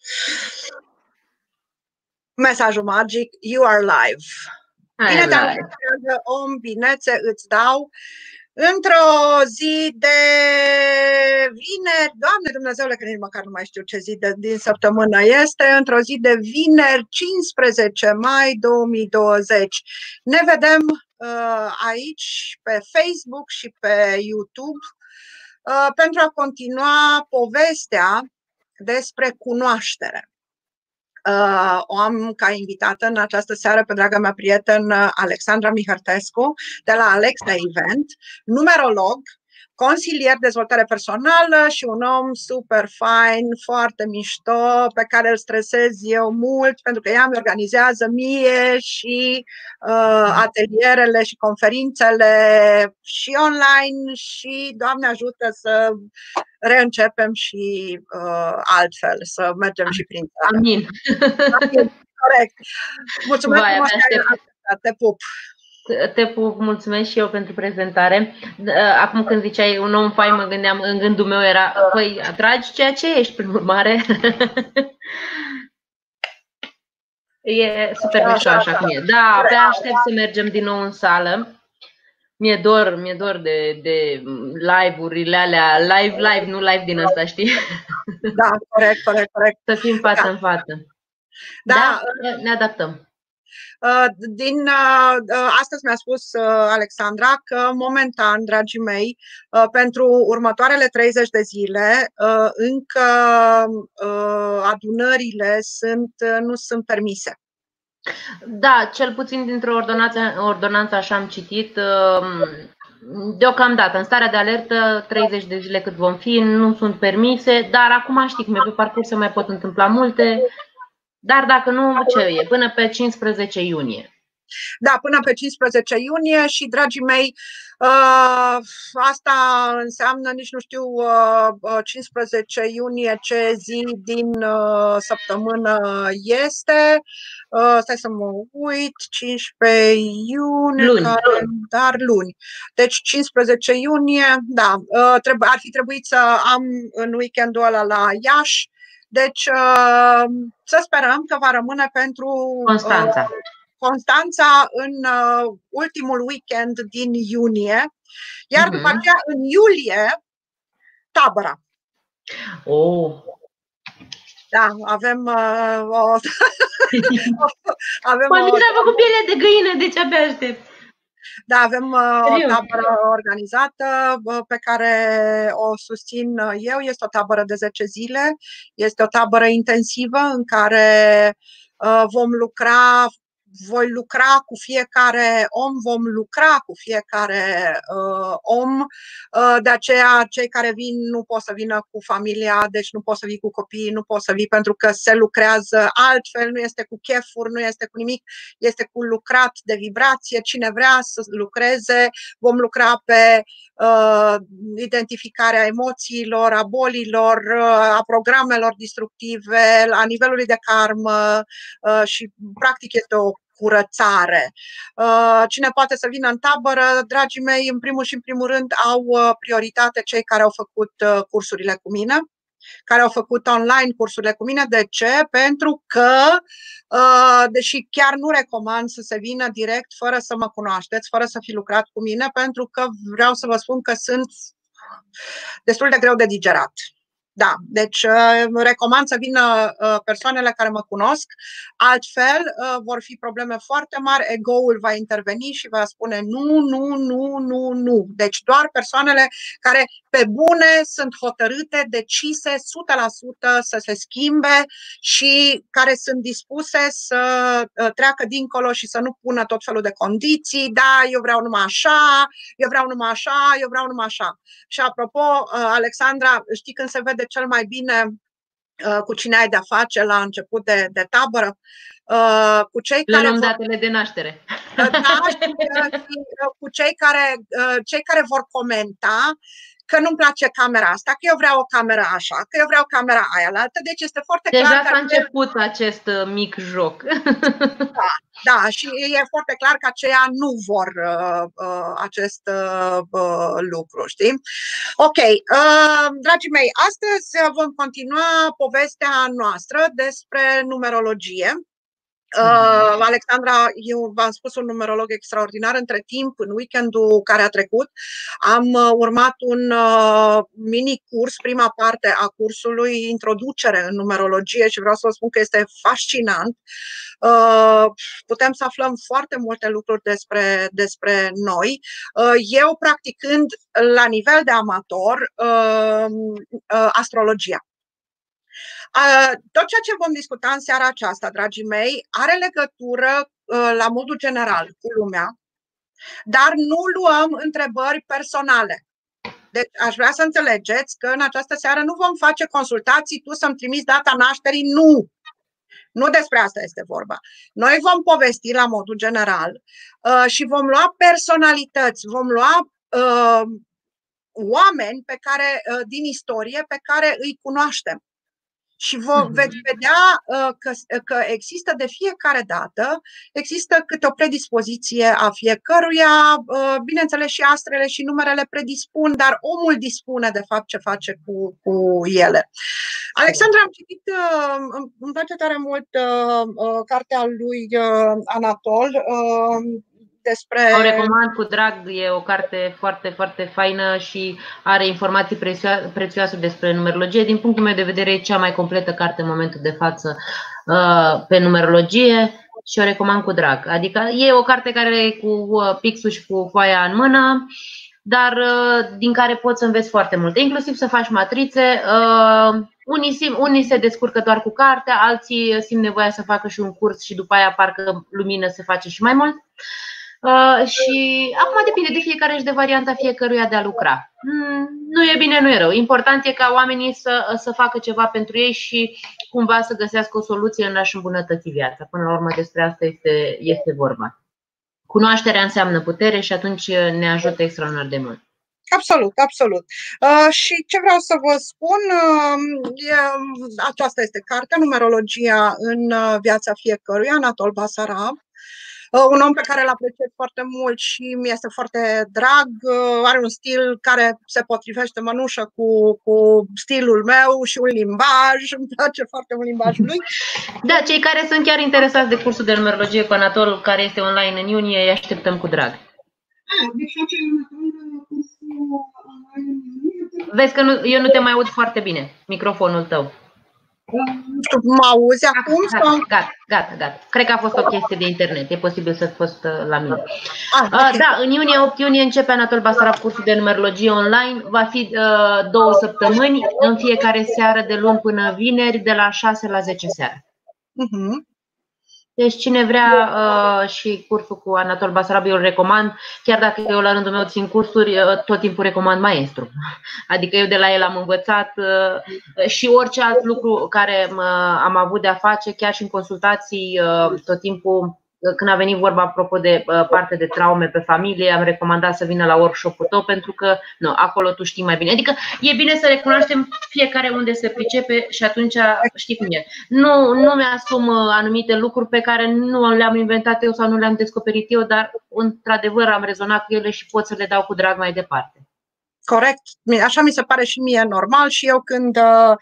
Mesajul magic, you are live. Bine te-am găsit, om, binețe, îți dau într-o zi de vineri, Doamne Dumnezeule, că nici măcar nu mai știu ce zi din săptămână este, într-o zi de vineri, 15 mai 2020. Ne vedem aici pe Facebook și pe YouTube pentru a continua povestea despre cunoaștere. O am ca invitată în această seară pe draga mea prietenă Alexandra Mihărtescu de la Alexa Event, numerolog, consilier dezvoltare personală și un om super fain, foarte mișto, pe care îl stresez eu mult pentru că ea mi organizează mie și atelierele și conferințele și online și Doamne ajută să reîncepem și altfel, să mergem și prin țară. Amin. Corect. Mulțumesc frumos că ai acceptat. Te pup. Te pup, mulțumesc și eu pentru prezentare. Acum când ziceai un om fain, mă gândeam, în gândul meu era, păi, atragi ceea ce ești, prin urmare. E super mișto așa cum e. Da, pe aștept să mergem din nou în sală. Mi-e dor de live-urile alea, live, nu live din ăsta, știi? Da, corect. Să fim față în față. Da, ne adaptăm. Astăzi mi-a spus Alexandra că momentan, dragii mei, pentru următoarele 30 de zile încă adunările nu sunt permise. Da, cel puțin dintr-o ordonanță așa am citit. Deocamdată, în starea de alertă, 30 de zile cât vom fi, nu sunt permise, dar acum știi cum e, pe parcurs se mai pot întâmpla multe, dar dacă nu, ce e? Până pe 15 iunie. Da, până pe 15 iunie și, dragii mei, asta înseamnă, nici nu știu, 15 iunie ce zi din săptămână este. Stai să mă uit, 15 iunie, luni. Deci 15 iunie, da, ar fi trebuit să am în weekendul ăla la Iași. Deci să sperăm că va rămâne pentru Constanța în ultimul weekend din iunie, iar după aceea în iulie tabăra. Da, avem Păi mi s-a făcut pielea de găină, deci abia aștept. Da, avem o tabără organizată pe care o susțin eu. Este o tabără de 10 zile. Este o tabără intensivă în care voi lucra cu fiecare om, vom lucra cu fiecare om, de aceea cei care vin nu pot să vină cu familia, deci nu pot să vii cu copiii, nu pot să vii pentru că se lucrează altfel, nu este cu chefuri, nu este cu nimic, este cu lucrat de vibrație, cine vrea să lucreze, vom lucra pe identificarea emoțiilor, a bolilor, a programelor destructive, a nivelului de karmă și practic este o curățare. Cine poate să vină în tabără, dragii mei, în primul și în primul rând au prioritate cei care au făcut cursurile cu mine, care au făcut online cursurile cu mine. De ce? Pentru că, deși chiar nu recomand să se vină direct fără să mă cunoașteți, fără să fi lucrat cu mine, pentru că vreau să vă spun că sunt destul de greu de digerat. Da, deci recomand să vină persoanele care mă cunosc, altfel vor fi probleme foarte mari, ego-ul va interveni și va spune nu. Deci doar persoanele care pe bune sunt hotărâte, decise 100% să se schimbe și care sunt dispuse să treacă dincolo și să nu pună tot felul de condiții, da, eu vreau numai așa, eu vreau numai așa. Și apropo, Alexandra, știi când se vede cel mai bine cu cine ai de-a face la început de tabără? Cu cei care luăm datele de naștere. Da, cu cei care vor comenta că nu-mi place camera asta, că eu vreau o cameră așa, că eu vreau camera aia la altă. Deci este foarte clar. Deja s-a început acest mic joc. Da, și e foarte clar că aceia nu vor acest lucru, știi? Ok, dragii mei, astăzi vom continua povestea noastră despre numerologie. Alexandra, eu v-am spus, un numerolog extraordinar. Între timp, în weekendul care a trecut, am urmat un mini-curs, prima parte a cursului, introducere în numerologie, și vreau să vă spun că este fascinant. Putem să aflăm foarte multe lucruri despre noi. Eu, practicând la nivel de amator astrologia. Tot ceea ce vom discuta în seara aceasta, dragii mei, are legătură la modul general cu lumea, dar nu luăm întrebări personale. Deci aș vrea să înțelegeți că în această seară nu vom face consultații, tu să-mi trimiți data nașterii, nu. Nu despre asta este vorba. Noi vom povesti la modul general și vom lua personalități, vom lua oameni din istorie pe care îi cunoaștem. Și veți vedea că există de fiecare dată, există câte o predispoziție a fiecăruia, bineînțeles și astrele și numerele predispun, dar omul dispune de fapt ce face cu ele. Alexandra, am citit, îmi place tare mult cartea lui Anatol, o recomand cu drag, e o carte foarte, foarte faină și are informații prețioase despre numerologie. Din punctul meu de vedere, e cea mai completă carte în momentul de față pe numerologie și o recomand cu drag. Adică e o carte care e cu pixul și cu foaia în mână, dar din care poți să înveți foarte multe, inclusiv să faci matrițe. Unii se descurcă doar cu cartea, alții simt nevoia să facă și un curs și după aia parcă lumină se face și mai mult. Și acum depinde de fiecare și de varianta fiecăruia de a lucra. Nu e bine, nu e rău. Important e ca oamenii să facă ceva pentru ei și cumva să găsească o soluție în a-și îmbunătăți viața. Până la urmă despre asta este vorba. Cunoașterea înseamnă putere și atunci ne ajută extraordinar de mult. Absolut, absolut. Și ce vreau să vă spun, aceasta este cartea, Numerologia în viața fiecăruia, Anatol Basarab. Un om pe care îl apreciez foarte mult și mi este foarte drag, are un stil care se potrivește mănușă cu stilul meu și un limbaj, îmi place foarte mult limbajul lui. Da, cei care sunt chiar interesați de cursul de numerologie cu Anatol, care este online în iunie, îi așteptăm cu drag. Vezi că eu nu te mai aud foarte bine, microfonul tău. Nu știu, mă auzi acum? Gata. Cred că a fost o chestie de internet. E posibil să fi fost la mine. Da, în iunie, 8 iunie, începe Anatol Basarab cursul de numerologie online. Va fi 2 săptămâni, în fiecare seară, de luni până vineri, de la 6 la 10 seara. Deci cine vrea și cursul cu Anatol Basarab, eu îl recomand, chiar dacă eu la rândul meu țin cursuri, tot timpul recomand maestru. Adică eu de la el am învățat și orice alt lucru care am avut de a face, chiar și în consultații, tot timpul, când a venit vorba apropo de parte de traume pe familie, am recomandat să vină la workshop-ul tău pentru că acolo tu știi mai bine. Adică e bine să recunoaștem fiecare unde se pricepe și atunci știi cum e. Nu mi-asum anumite lucruri pe care nu le-am inventat eu sau nu le-am descoperit eu, dar într-adevăr am rezonat cu ele și pot să le dau cu drag mai departe. Corect. Așa mi se pare și mie normal și eu când...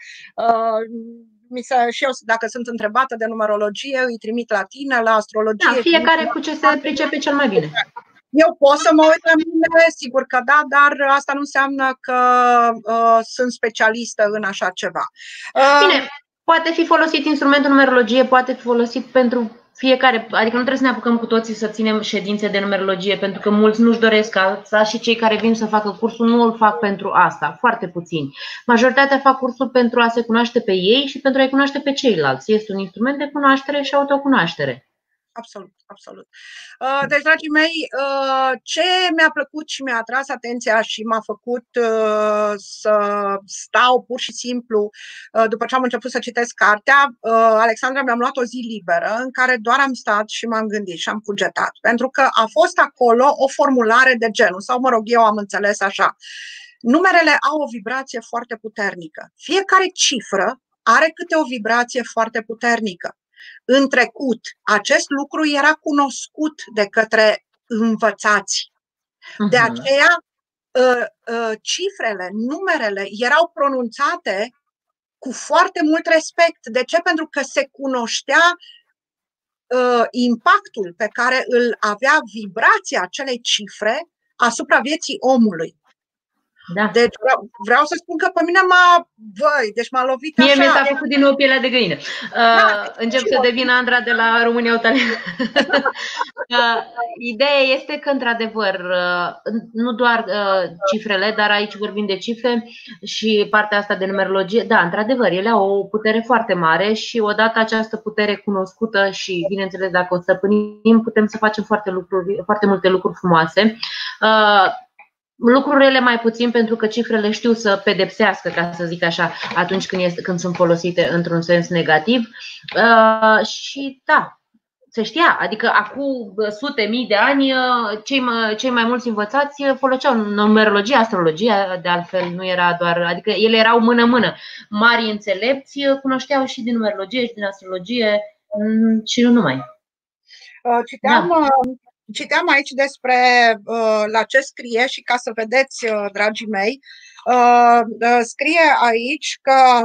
și eu, dacă sunt întrebată de numerologie, îi trimit la tine, la astrologie. Da, fiecare cu ce se pricepe cel mai bine. Eu pot să mă uit la mine, sigur că da, dar asta nu înseamnă că sunt specialistă în așa ceva. Bine, poate fi folosit instrumentul numerologie, poate fi folosit pentru fiecare, adică nu trebuie să ne apucăm cu toții să ținem ședințe de numerologie, pentru că mulți nu-și doresc asta și cei care vin să facă cursul nu îl fac pentru asta, foarte puțini. Majoritatea fac cursul pentru a se cunoaște pe ei și pentru a-i cunoaște pe ceilalți. Este un instrument de cunoaștere și autocunoaștere. Absolut, absolut. Deci, dragii mei, ce mi-a plăcut și mi-a atras atenția și m-a făcut să stau pur și simplu, după ce am început să citesc cartea, Alexandra, mi-am luat o zi liberă în care doar am stat și m-am gândit și am cugetat. Pentru că a fost acolo o formulare de genul, sau mă rog, eu am înțeles așa. Numerele au o vibrație foarte puternică. Fiecare cifră are câte o vibrație foarte puternică. În trecut, acest lucru era cunoscut de către învățați. De aceea, cifrele, numerele erau pronunțate cu foarte mult respect. De ce? Pentru că se cunoștea impactul pe care îl avea vibrația acelei cifre asupra vieții omului. Da. Deci vreau să spun că pe mine m-a lovit așa. Mie s-a făcut din nou pielea de găină. Încep să devin Andra de la România Ideea este că, într-adevăr, nu doar cifrele, dar aici vorbim de cifre și partea asta de numerologie, da, într-adevăr, ele au o putere foarte mare și odată această putere cunoscută și, bineînțeles, dacă o stăpânim, putem să facem foarte multe lucruri frumoase. Lucrurile mai puțin, pentru că cifrele știu să pedepsească, ca să zic așa, atunci când sunt folosite într-un sens negativ. Și da, se știa, adică acum sute mii de ani cei mai mulți învățați foloseau numerologia, astrologia, de altfel nu era doar, adică ele erau mână-mână. Mari înțelepți cunoșteau și din numerologie și din astrologie și nu numai. Citeam aici despre la ce scrie și ca să vedeți, dragii mei, scrie aici că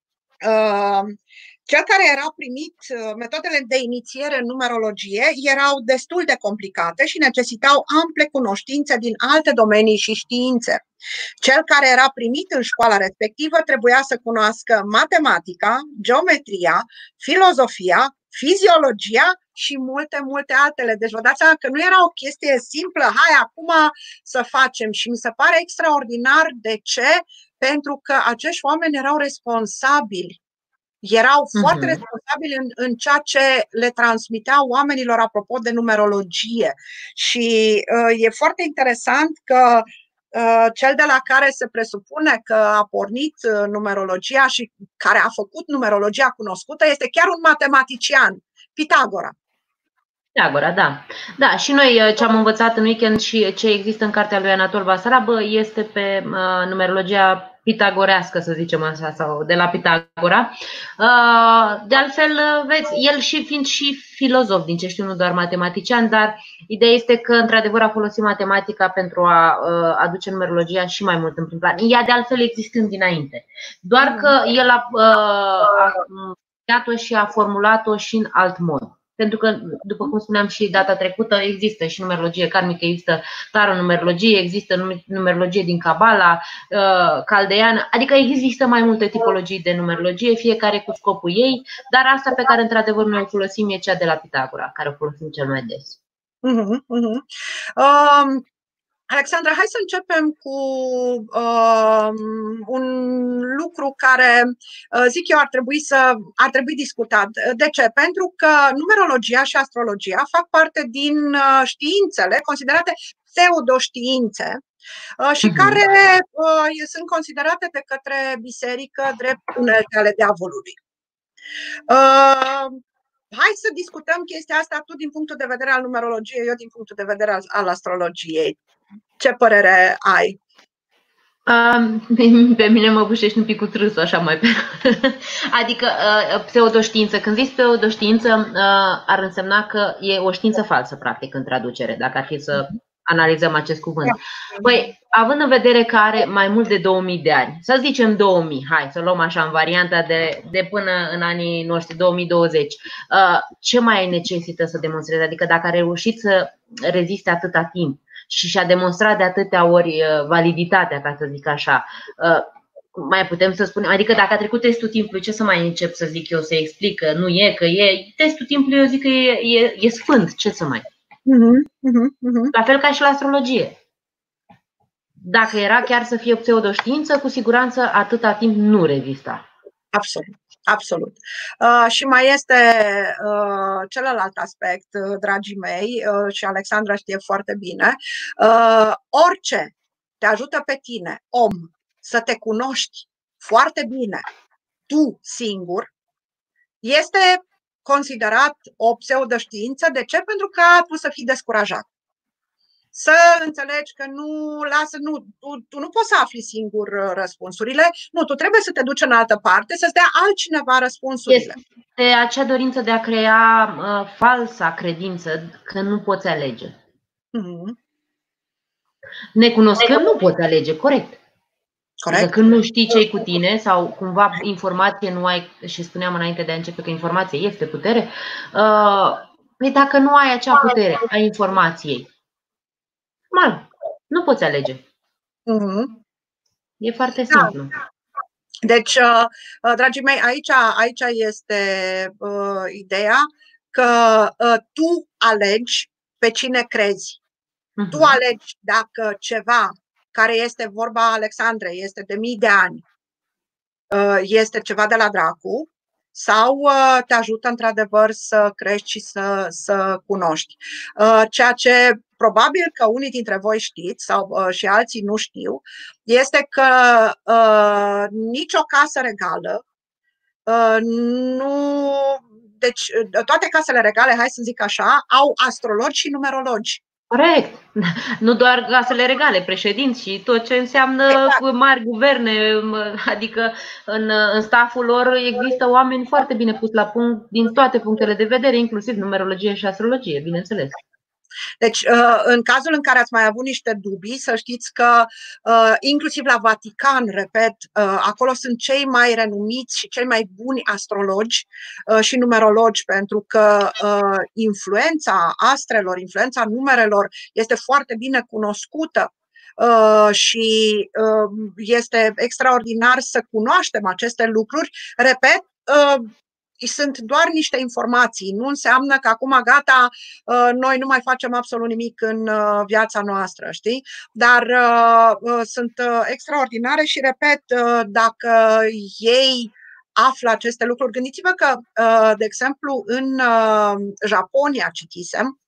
cel care era primit, metodele de inițiere în numerologie erau destul de complicate și necesitau ample cunoștințe din alte domenii și științe. Cel care era primit în școala respectivă trebuia să cunoască matematica, geometria, filozofia, fiziologia și multe altele. Deci vă dați seama că nu era o chestie simplă, hai acum să facem. Și mi se pare extraordinar. De ce? Pentru că acești oameni erau responsabili. Erau foarte responsabili în ceea ce le transmiteau oamenilor apropo de numerologie. Și e foarte interesant că cel de la care se presupune că a pornit numerologia și care a făcut numerologia cunoscută este chiar un matematician, Pitagora. Pitagora, da. Da, și noi ce am învățat în weekend și ce există în cartea lui Anatol Basarab este pe numerologia pitagorească, să zicem așa, sau de la Pitagora. De altfel, vezi, el fiind și filozof, din ce știu, nu doar matematician, dar ideea este că, într-adevăr, a folosit matematica pentru a aduce numerologia și mai mult în prim plan. Ea, de altfel, existând dinainte. Doar că el a creat-o și a formulat-o și în alt mod. Pentru că, după cum spuneam și data trecută, există și numerologie karmică, există taronumerologie, există numerologie din Cabala, caldeană, adică există mai multe tipologii de numerologie, fiecare cu scopul ei, dar asta pe care într-adevăr noi o folosim e cea de la Pitagora, care o folosim cel mai des. Alexandra, hai să începem cu un lucru care, zic eu, ar trebui discutat. De ce? Pentru că numerologia și astrologia fac parte din științele considerate pseudoștiințe și care sunt considerate de către biserică drept unelte ale diavolului. Hai să discutăm chestia asta, tu din punctul de vedere al numerologiei, eu din punctul de vedere al astrologiei. Ce părere ai? Pe mine mă bușești un pic cu trâsul, așa mai pe. Adică pseudoștiință. Când zici pseudoștiință, ar însemna că e o știință falsă, practic, în traducere, dacă ar fi să analizăm acest cuvânt. Păi, având în vedere că are mai mult de 2000 de ani, să zicem 2000, hai să luăm așa în varianta de până în anii noștri, 2020, ce mai necesită să demonstreze? Adică dacă a reușit să reziste atâta timp și și-a demonstrat de atâtea ori validitatea, ca să zic așa, mai putem să spunem, adică dacă a trecut testul timpului, ce să mai încep să zic eu, să explic că nu e, că e testul timpului, eu zic că e sfânt, ce să mai. La fel ca și la astrologie. Dacă era chiar să fie pseudoștiință, cu siguranță atâta timp nu rezista. Absolut. Și mai este celălalt aspect, dragii mei, și Alexandra știe foarte bine. Orice te ajută pe tine, om, să te cunoști foarte bine, tu singur, este considerat o pseudoștiință. De ce? Pentru că tu să fii descurajat. să înțelegi că tu nu poți să afli singur răspunsurile, nu, tu trebuie să te duci în altă parte, să-ți dea altcineva răspunsurile. Este acea dorință de a crea falsa credință că nu poți alege. Necunoscând nu poți alege, corect. Adică când nu știi ce-i cu tine sau cumva informație nu ai, și spuneam înainte de a începe că informație este putere, păi dacă nu ai acea putere a informației, nu poți alege. E foarte simplu. Deci, dragii mei, aici este ideea că tu alegi pe cine crezi. Tu alegi dacă ceva care este, vorba Alexandrei, este de mii de ani, este ceva de la dracu sau te ajută într-adevăr să crești și să cunoști. Ceea ce probabil că unii dintre voi știți sau și alții nu știu, este că nicio casă regală deci toate casele regale, hai să zic așa, au astrologi și numerologi. Corect. Nu doar casele regale, președinți și tot ce înseamnă mari guverne, adică în stafful lor există oameni foarte bine pus la punct din toate punctele de vedere, inclusiv numerologie și astrologie, bineînțeles. Deci, în cazul în care ați mai avut niște dubii, să știți că inclusiv la Vatican, repet, acolo sunt cei mai renumiți și cei mai buni astrologi și numerologi, pentru că influența astrelor, influența numerelor este foarte bine cunoscută. Și este extraordinar să cunoaștem aceste lucruri. Repet, sunt doar niște informații, nu înseamnă că acum gata, noi nu mai facem absolut nimic în viața noastră, știi? Dar sunt extraordinare și, repet, dacă ei află aceste lucruri, gândiți-vă că, de exemplu, în Japonia citisem,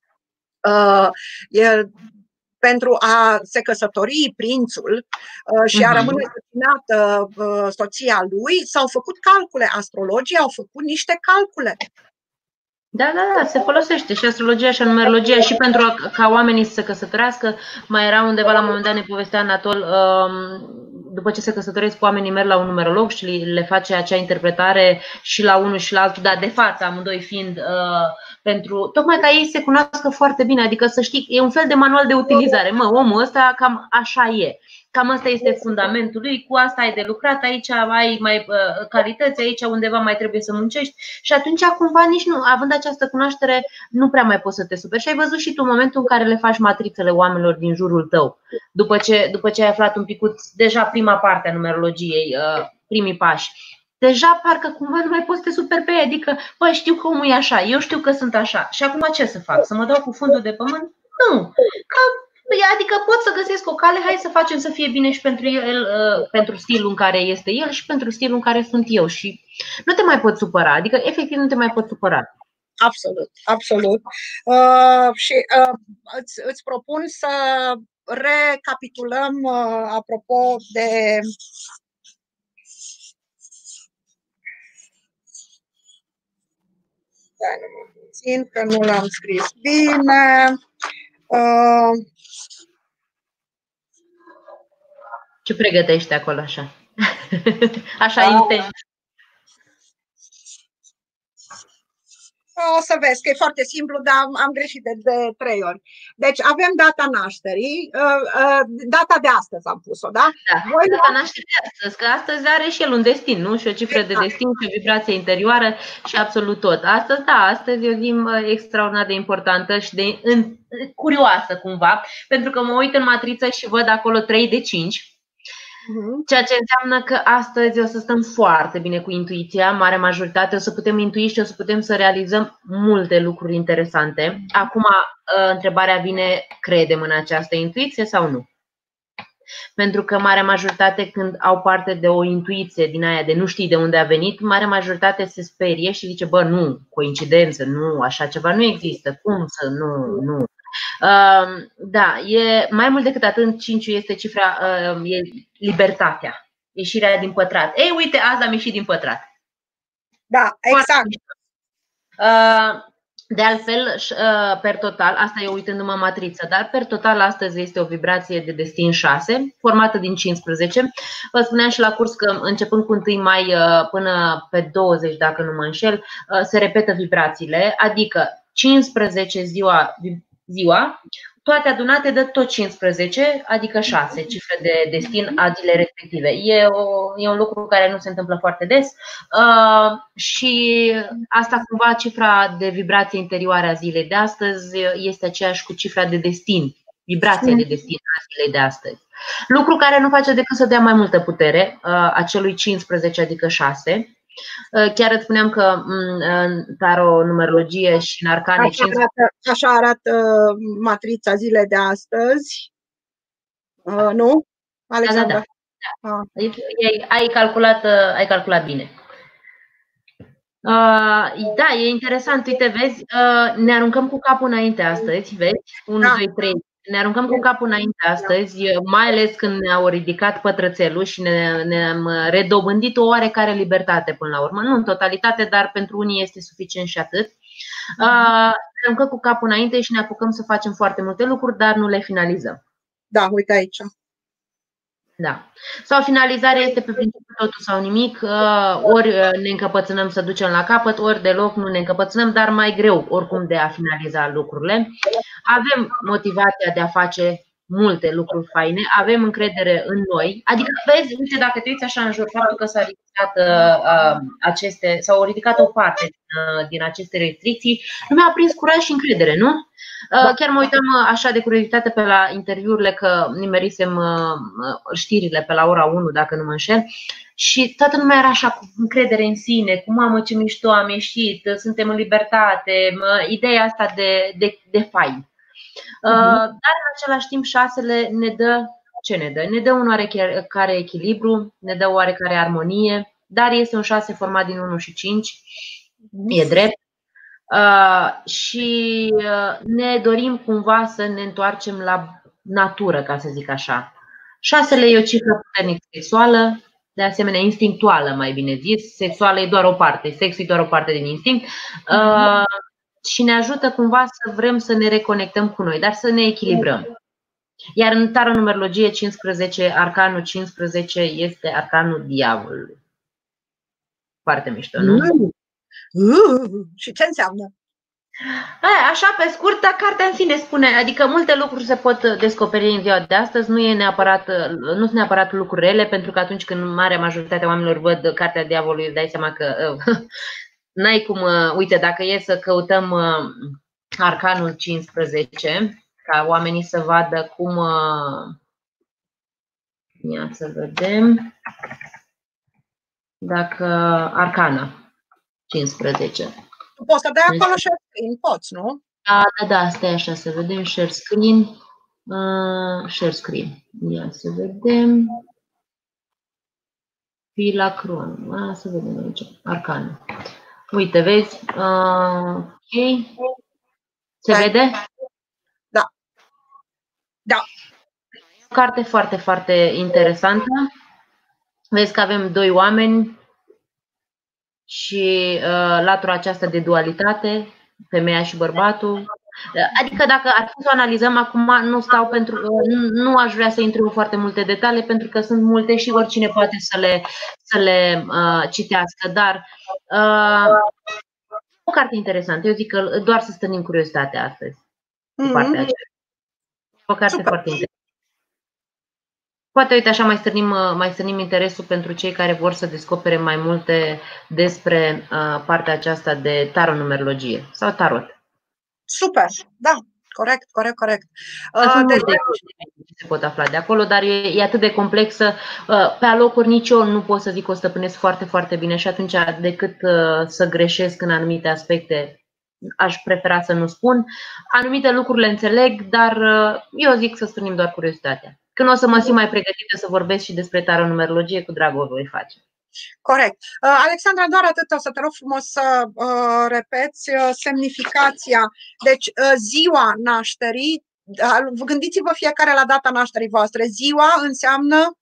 pentru a se căsători prințul și a rămâne însărcinată soția lui, s-au făcut calcule. Astrologii au făcut niște calcule. Da, se folosește și astrologia și numerologia și pentru ca oamenii să se căsătorească. Mai era undeva la un moment dat, ne povestea Anatol, după ce se căsătoresc, oamenii merg la un numerolog și le face acea interpretare și la unul și la altul, dar de față, amândoi fiind pentru, tocmai ca ei se cunoască foarte bine, adică să știi, e un fel de manual de utilizare. Omul ăsta cam așa e. Cam asta este fundamentul lui, cu asta ai de lucrat, aici ai mai calități, aici undeva mai trebuie să muncești și atunci cumva nici nu, având această cunoaștere, nu prea mai poți să te superi. Și ai văzut și tu momentul în care le faci matrițele oamenilor din jurul tău, după ce ai aflat un picuț, deja prima parte a numerologiei, primii pași. Deja parcă cumva nu mai poți să te superi pe ei, adică, băi, știu că omul e așa, eu știu că sunt așa și acum ce să fac? Să mă dau cu fundul de pământ? Nu! Adică pot să găsesc o cale, hai să facem să fie bine și pentru el, pentru stilul în care este el și pentru stilul în care sunt eu. Și nu te mai poți supăra, adică efectiv nu te mai poți supăra. Absolut, absolut. Și îți propun să recapitulăm apropo de puțin, că nu l-am scris bine. Ce pregătești acolo așa? Așa intens. O să vezi că e foarte simplu, dar am greșit de 3 ori. Deci avem data nașterii, data de astăzi am pus-o, da? Da, data nașterii de astăzi, că astăzi are și el un destin, nu? Și o cifră de destin și o vibrație interioară și absolut tot. Astăzi e o zi extraordinar de importantă și de curioasă cumva, pentru că mă uit în matriță și văd acolo 3 de 5. Ceea ce înseamnă că astăzi o să stăm foarte bine cu intuiția, mare majoritate, o să putem intui și o să putem să realizăm multe lucruri interesante. Acum, întrebarea vine, credem în această intuiție sau nu? Pentru că mare majoritate, când au parte de o intuiție din aia de nu știi de unde a venit, mare majoritate se sperie și zice, bă, nu, coincidență, nu, așa ceva nu există, cum să nu. Da, e mai mult decât atât, 5 este cifra, e libertatea, ieșirea din pătrat. Ei, uite, azi am ieșit din pătrat. Da, exact. De altfel, per total, asta e uitându-mă matriță, dar per total astăzi este o vibrație de destin 6, formată din 15. Vă spuneam și la curs că începând cu 1 mai până pe 20, dacă nu mă înșel, se repetă vibrațiile, adică 15 ziua, toate adunate dă tot 15, adică 6 cifre de destin a zilei respective. E un lucru care nu se întâmplă foarte des și asta cumva cifra de vibrație interioară a zilei de astăzi este aceeași cu cifra de destin, vibrația de destin a zilei de astăzi. Lucru care nu face decât să dea mai multă putere acelui 15, adică 6. Chiar îți spuneam că în tarot-numerologie și în arcane așa arată matrița zilei de astăzi. Nu, Alexandra? Da. Ai calculat bine. Da, e interesant. Uite, vezi, ne aruncăm cu capul înainte astăzi, vezi? 1, 2, 3. Ne aruncăm cu capul înainte astăzi, mai ales când ne-au ridicat pătrățelul și ne-am redobândit o oarecare libertate până la urmă. Nu în totalitate, dar pentru unii este suficient și atât. Ne aruncăm cu capul înainte și ne apucăm să facem foarte multe lucruri, dar nu le finalizăm. Da, uite aici. Da. Sau finalizarea este pe principiu totul sau nimic, ori ne încăpățânăm să ducem la capăt, ori deloc nu ne încăpățânăm, dar mai greu oricum de a finaliza lucrurile. Avem motivația de a face multe lucruri faine, avem încredere în noi, adică vezi, uite, dacă te uiți așa în jur, faptul că s-a ridicat s-au ridicat o parte din aceste restricții, lumea a prins curaj și încredere, nu? Chiar mă uitam așa de curiozitate pe la interviurile, că nimerisem știrile pe la ora 1, dacă nu mă înșel, și toată lumea era așa cu încredere în sine, cu mamă ce mișto am ieșit, suntem în libertate, ideea asta de fain. Dar în același timp 6-le ne dă ce ne dă? Ne dă un oarecare echilibru, ne dă oarecare armonie, dar este un 6 format din 1 și 5, e drept. Și ne dorim cumva să ne întoarcem la natură, ca să zic așa. 6-le e o cifră puternic sexuală, de asemenea instinctuală, mai bine zis. Sexuală e doar o parte, sexul e doar o parte din instinct. Și ne ajută cumva să vrem să ne reconectăm cu noi, dar să ne echilibrăm. Iar în tarot-numerologie 15, arcanul 15 este arcanul diavolului. Foarte mișto, nu? Și ce înseamnă? Așa, pe scurt, dar cartea în sine spune, adică multe lucruri se pot descoperi în ziua de astăzi, nu sunt neapărat lucruri rele, pentru că atunci când marea majoritate a oamenilor văd cartea diavolului, îți dai seama că n-ai cum, uite, dacă e să căutăm arcanul 15, ca oamenii să vadă cum, ia să vedem, dacă arcana 15. Poți să dai acolo share screen, poți, nu? Da, stai așa, să vedem share screen. Share screen. Ia să vedem. Filacron. Să vedem aici. Arcana. Uite, vezi? Ok. Se vede? Da. Da. E o carte foarte, foarte interesantă. Vezi că avem 2 oameni și latura aceasta de dualitate, femeia și bărbatul. Adică dacă ar fi să o analizăm acum, nu aș vrea să intru în foarte multe detalii, pentru că sunt multe și oricine poate să le citească, dar o carte interesantă. Eu zic că doar să stârnim curiozitatea astăzi. Partea aceea. O carte foarte interesantă. Poate, uite, așa mai stârnim interesul pentru cei care vor să descopere mai multe despre partea aceasta de tarot-numerologie sau tarot. Super, da, corect. Se pot afla de acolo, dar e atât de complexă. Pe alocuri nici eu nu pot să zic că o stăpânesc foarte, foarte bine și atunci, decât să greșesc în anumite aspecte, aș prefera să nu spun. Anumite lucruri le înțeleg, dar eu zic să stârnim doar curiozitatea. Când o să mă simt mai pregătită să vorbesc și despre tarot-numerologie, cu drag o voi face. Corect. Alexandra, doar atât, o să te rog frumos să repeți semnificația. Deci, ziua nașterii, gândiți-vă fiecare la data nașterii voastre. Ziua înseamnă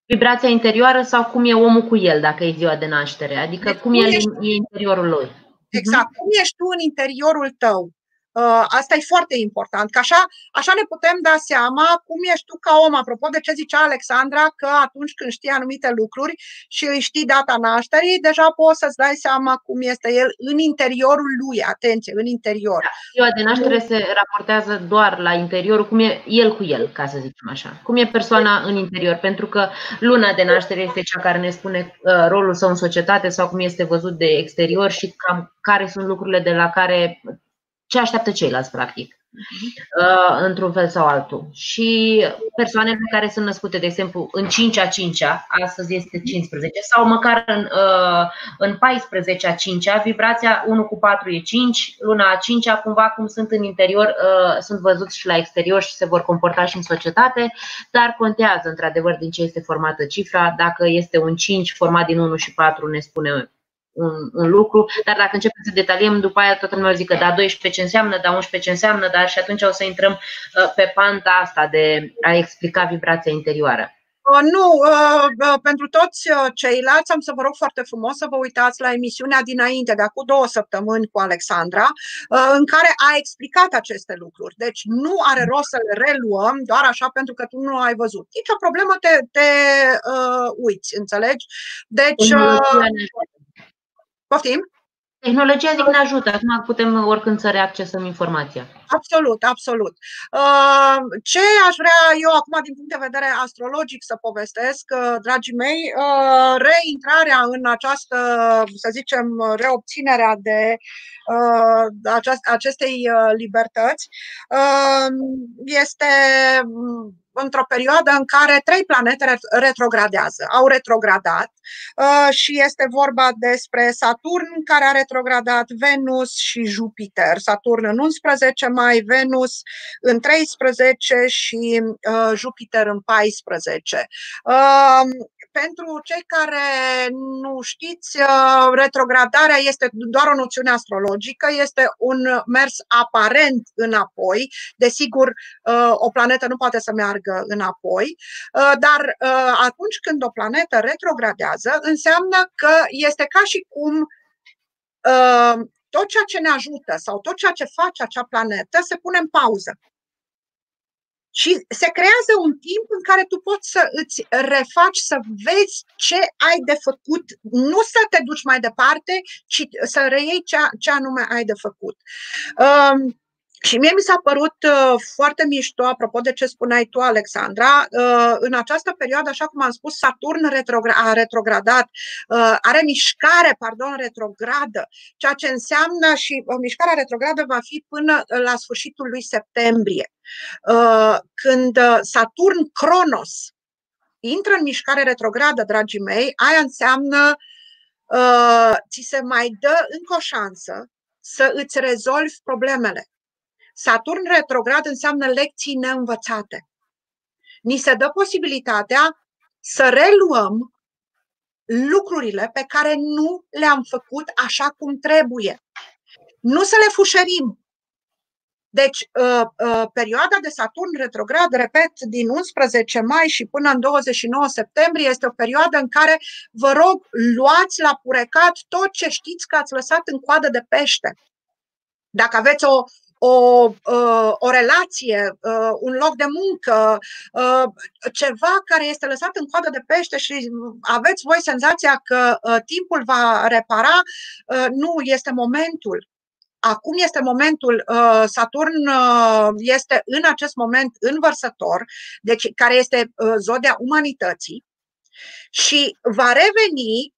vibrația interioară sau cum e omul cu el, dacă e ziua de naștere. Adică cum e interiorul lui. exact. Cum ești tu în interiorul tău? Asta e foarte important, că așa ne putem da seama cum ești tu ca om, apropo de ce zicea Alexandra, că atunci când știi anumite lucruri și îi știi data nașterii, deja poți să-ți dai seama cum este el în interiorul lui, atenție, în interior. Ziua de naștere se raportează doar la interiorul, cum e el cu el, ca să zicem așa, cum e persoana în interior, pentru că luna de naștere este cea care ne spune rolul său în societate sau cum este văzut de exterior și cam care sunt lucrurile de la care ce așteaptă ceilalți, practic, într-un fel sau altul. Și persoanele care sunt născute, de exemplu, în 5-a 5-a, astăzi este 15, sau măcar în 14-a 5-a, vibrația 1 cu 4 e 5, luna a 5-a, cumva cum sunt în interior, sunt văzuți și la exterior și se vor comporta și în societate, dar contează, într-adevăr, din ce este formată cifra. Dacă este un 5 format din 1 și 4, ne spune un lucru, dar dacă începem să detaliem, după aia toată lumea zică, da, 12 ce înseamnă, da, 11 ce înseamnă, dar și atunci o să intrăm pe panta asta de a explica vibrația interioară. Nu, pentru toți ceilalți am să vă rog foarte frumos să vă uitați la emisiunea dinainte, de acum 2 săptămâni cu Alexandra, în care a explicat aceste lucruri. Deci nu are rost să le reluăm doar așa pentru că tu nu ai văzut. Nici o problemă, te uiți, înțelegi? Deci... Poftim? Tehnologia, zic, ne ajută. Acum putem oricând să reaccesăm informația. Absolut, absolut. Ce aș vrea eu acum din punct de vedere astrologic să povestesc, dragii mei, reintrarea în această, să zicem, reobținerea de acestei libertăți este într-o perioadă în care 3 planete retrogradează, au retrogradat și este vorba despre Saturn, care a retrogradat, Venus și Jupiter. Saturn în 11 mai, Venus în 13 și Jupiter în 14. Pentru cei care nu știți, retrogradarea este doar o noțiune astrologică, este un mers aparent înapoi. Desigur, o planetă nu poate să meargă înapoi, dar atunci când o planetă retrogradează, înseamnă că este ca și cum tot ceea ce ne ajută sau tot ceea ce face acea planetă se pune în pauză. Și se creează un timp în care tu poți să îți refaci, să vezi ce ai de făcut, nu să te duci mai departe, ci să reiei ce anume ai de făcut. Și mie mi s-a părut foarte mișto, apropo de ce spuneai tu, Alexandra, în această perioadă, așa cum am spus, Saturn a retrogradat, are mișcare, retrogradă, ceea ce înseamnă și mișcarea retrogradă va fi până la sfârșitul lui septembrie. Când Saturn Cronos intră în mișcare retrogradă, dragii mei, aia înseamnă ți se mai dă încă o șansă să îți rezolvi problemele. Saturn retrograd înseamnă lecții neînvățate. Ni se dă posibilitatea să reluăm lucrurile pe care nu le-am făcut așa cum trebuie. Nu să le fușerim. Deci, perioada de Saturn retrograd, repet, din 11 mai și până în 29 septembrie, este o perioadă în care, vă rog, luați la purecat tot ce știți că ați lăsat în coadă de pește. Dacă aveți o relație, un loc de muncă, ceva care este lăsat în coadă de pește și aveți voi senzația că timpul va repara, nu este momentul. Acum este momentul, Saturn este în acest moment în Vărsător, deci care este zodia umanității și va reveni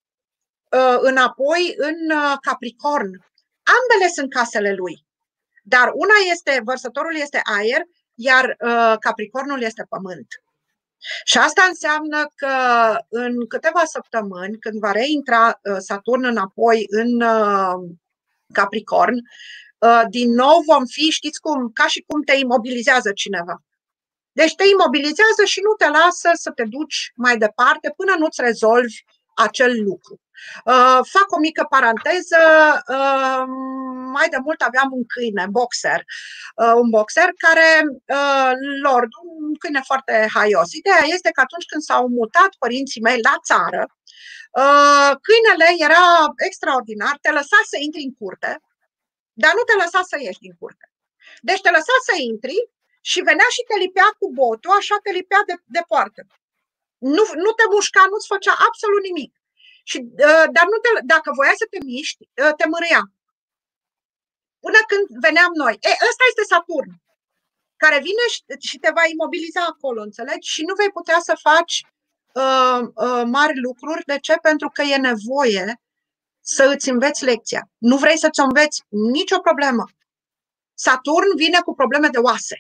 înapoi în Capricorn. Ambele sunt casele lui. Dar una este, Vărsătorul este aer, iar Capricornul este pământ. Și asta înseamnă că în câteva săptămâni, când va reintra Saturn înapoi în Capricorn, din nou vom fi, știți cum, ca și cum te imobilizează cineva. Deci te imobilizează și nu te lasă să te duci mai departe până nu-ți rezolvi acel lucru. Fac o mică paranteză, mai de mult aveam un câine, un boxer care, Lord, un câine foarte haios. Ideea este că atunci când s-au mutat părinții mei la țară, Câinele era extraordinar, te lăsa să intri în curte, dar nu te lăsa să ieși din curte. Deci te lăsa să intri și venea și te lipea cu botul, așa te lipea de poartă. Nu te mușca, nu-ți făcea absolut nimic. Dar dacă voia să te miști, te mârâia. Până când veneam noi. Ăsta este Saturn, care vine și te va imobiliza acolo, înțelegi? Și nu vei putea să faci mari lucruri. De ce? Pentru că e nevoie să îți înveți lecția. Nu vrei să-ți o înveți? Nicio problemă. Saturn vine cu probleme de oase.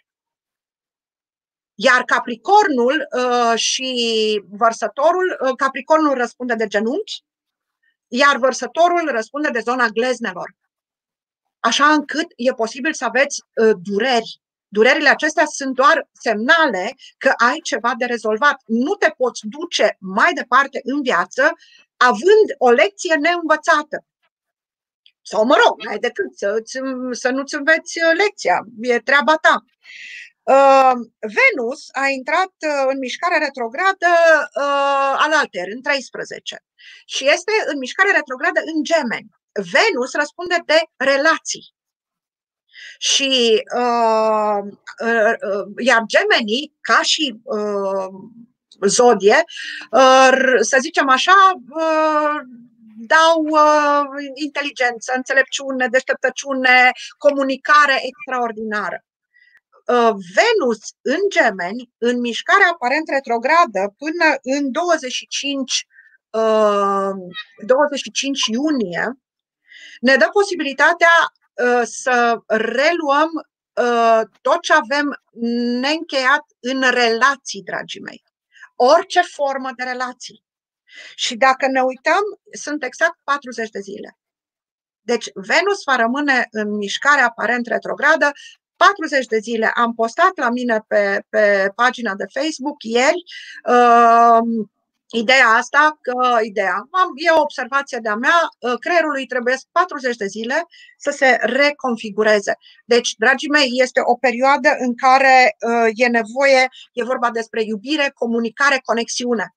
Iar Capricornul și Vărsătorul, Capricornul răspunde de genunchi, iar Vărsătorul răspunde de zona gleznelor. Așa încât e posibil să aveți dureri. Durerile acestea sunt doar semnale că ai ceva de rezolvat. Nu te poți duce mai departe în viață având o lecție neînvățată. Sau, mă rog, n-ai decât să nu-ți înveți lecția. E treaba ta. Venus a intrat în mișcare retrogradă alaltăieri, în 13. Și este în mișcare retrogradă în Gemeni. Venus răspunde de relații. Și iar Gemenii, ca și zodie, să zicem așa, dau inteligență, înțelepciune, deșteptăciune, comunicare extraordinară. Venus în Gemeni, în mișcare aparent retrogradă până în 25 iunie, ne dă posibilitatea să reluăm tot ce avem neîncheiat în relații, dragii mei. Orice formă de relații. Și dacă ne uităm, sunt exact 40 de zile. Deci Venus va rămâne în mișcare aparent retrogradă 40 de zile. Am postat la mine pe pagina de Facebook ieri ideea asta, e o observație de-a mea, creierul îi trebuie 40 de zile să se reconfigureze. Deci, dragii mei, este o perioadă în care e nevoie, e vorba despre iubire, comunicare, conexiune.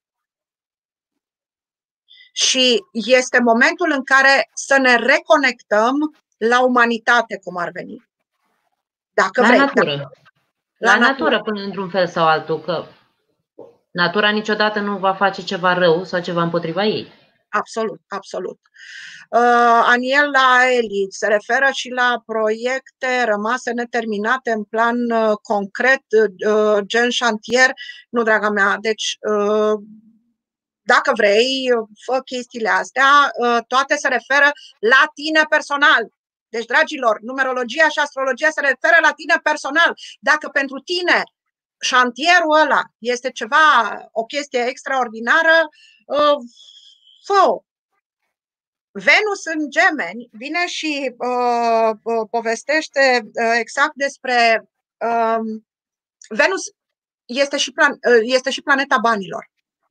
Și este momentul în care să ne reconectăm la umanitate, cum ar veni. Dacă vrei. Natură. La natură, până într-un fel sau altul, că natura niciodată nu va face ceva rău sau ceva împotriva ei. Absolut, absolut. Aniela Eli se referă și la proiecte rămase neterminate în plan concret, gen șantier. Nu, draga mea, deci dacă vrei, fă chestiile astea, toate se referă la tine personal. Deci, dragilor, numerologia și astrologia se referă la tine personal. Dacă pentru tine șantierul ăla este o chestie extraordinară, fă-o. Venus în Gemeni vine și povestește exact despre... Venus este și planeta banilor.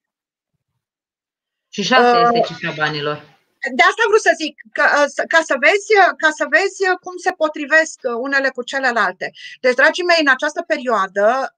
Și 6 este cifra banilor. De asta vreau să zic, ca să vezi cum se potrivesc unele cu celelalte. Deci, dragii mei, în această perioadă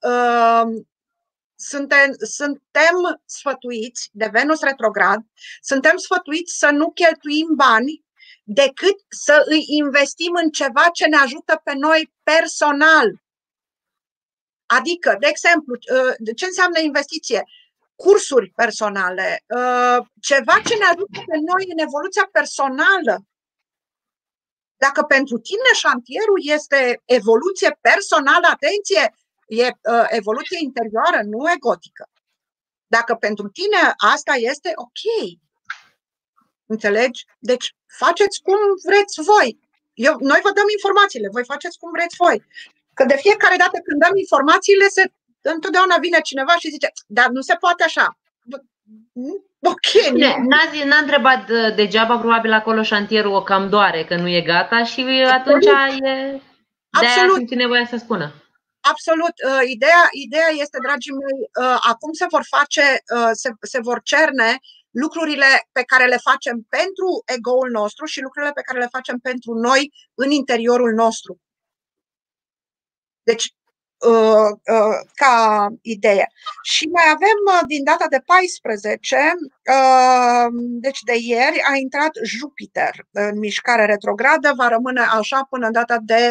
suntem sfătuiți de Venus retrograd, suntem sfătuiți să nu cheltuim bani decât să îi investim în ceva ce ne ajută pe noi personal. Adică, de exemplu, ce înseamnă investiție? Cursuri personale, ceva ce ne ajută pe noi în evoluția personală. Dacă pentru tine șantierul este evoluție personală, atenție, e evoluție interioară, nu egotică. Dacă pentru tine asta este ok. Înțelegi? Deci faceți cum vreți voi. Noi vă dăm informațiile, voi faceți cum vreți voi. Că de fiecare dată când dăm informațiile, întotdeauna vine cineva și zice, dar nu se poate așa. Ok. N-a întrebat degeaba, probabil acolo șantierul o cam doare că nu e gata și atunci de-aia simți nevoia să spună. Absolut. Ideea este, dragii mei, acum se vor cerne lucrurile pe care le facem pentru ego-ul nostru și lucrurile pe care le facem pentru noi în interiorul nostru. Deci, ca idee. Și mai avem din data de 14, deci de ieri, a intrat Jupiter în mișcare retrogradă, va rămâne așa până în data de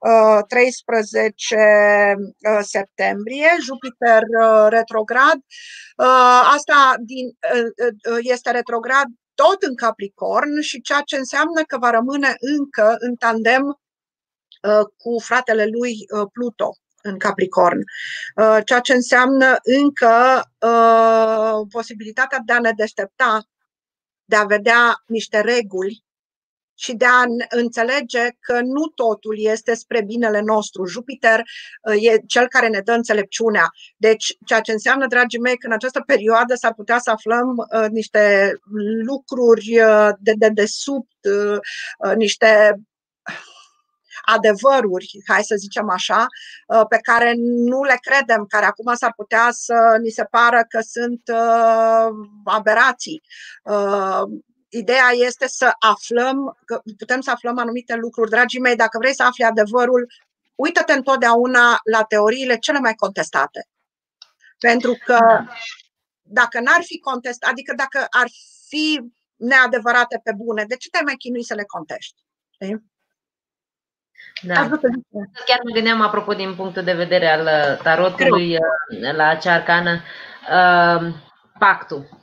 13 septembrie, Jupiter retrograd. Asta este retrograd tot în Capricorn și ceea ce înseamnă că va rămâne încă în tandem cu fratele lui Pluto în Capricorn, ceea ce înseamnă încă posibilitatea de a ne deștepta, de a vedea niște reguli și de a înțelege că nu totul este spre binele nostru. Jupiter e cel care ne dă înțelepciunea. Deci, ceea ce înseamnă, dragii mei, că în această perioadă s-ar putea să aflăm niște lucruri de dedesubt, niște adevăruri, hai să zicem așa, pe care nu le credem, care acum s-ar putea să ni se pară că sunt aberații. Ideea este să aflăm, că putem să aflăm anumite lucruri. Dragii mei, dacă vrei să afli adevărul, uită-te întotdeauna la teoriile cele mai contestate. Pentru că dacă n-ar fi contestat, adică dacă ar fi neadevărate pe bune, de ce te-ai mai chinui să le contești? Știi? Da. Chiar mă gândeam, apropo, din punctul de vedere al tarotului, la acea arcană, pactul.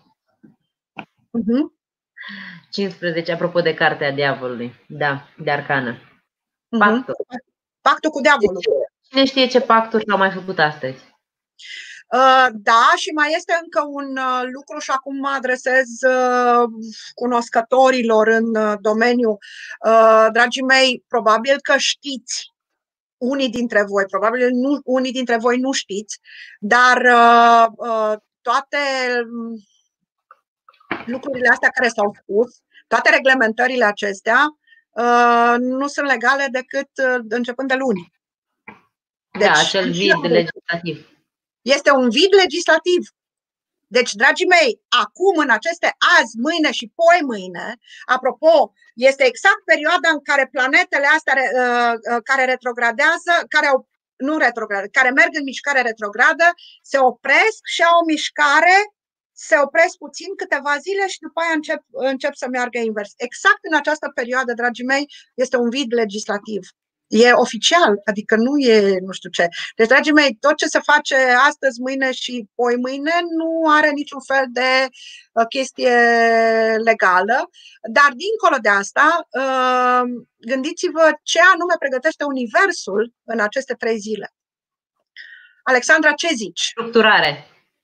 15, apropo de Cartea Diavolului, da, de arcană. Pactul. Pactul cu diavolul. Cine știe ce pacturi s-au mai făcut astăzi? Da, și mai este încă un lucru și acum mă adresez cunoscătorilor în domeniu. Dragii mei, probabil că știți, unii dintre voi, probabil unii dintre voi nu știți, dar toate lucrurile astea care s-au spus, toate reglementările acestea nu sunt legale decât începând de luni. Deci, da, acel vid legislativ. Este un vid legislativ. Deci, dragii mei, acum, în aceste azi, mâine și poi mâine, apropo, este exact perioada în care planetele astea care retrogradează, care merg în mișcare retrogradă, se opresc și au o mișcare, se opresc puțin câteva zile și după aia încep să meargă invers. Exact în această perioadă, dragii mei, este un vid legislativ. E oficial, adică nu e nu știu ce. Deci, dragii mei, tot ce se face astăzi, mâine și poi mâine nu are niciun fel de chestie legală, dar dincolo de asta, gândiți-vă ce anume pregătește Universul în aceste 3 zile. Alexandra, ce zici? Structurare.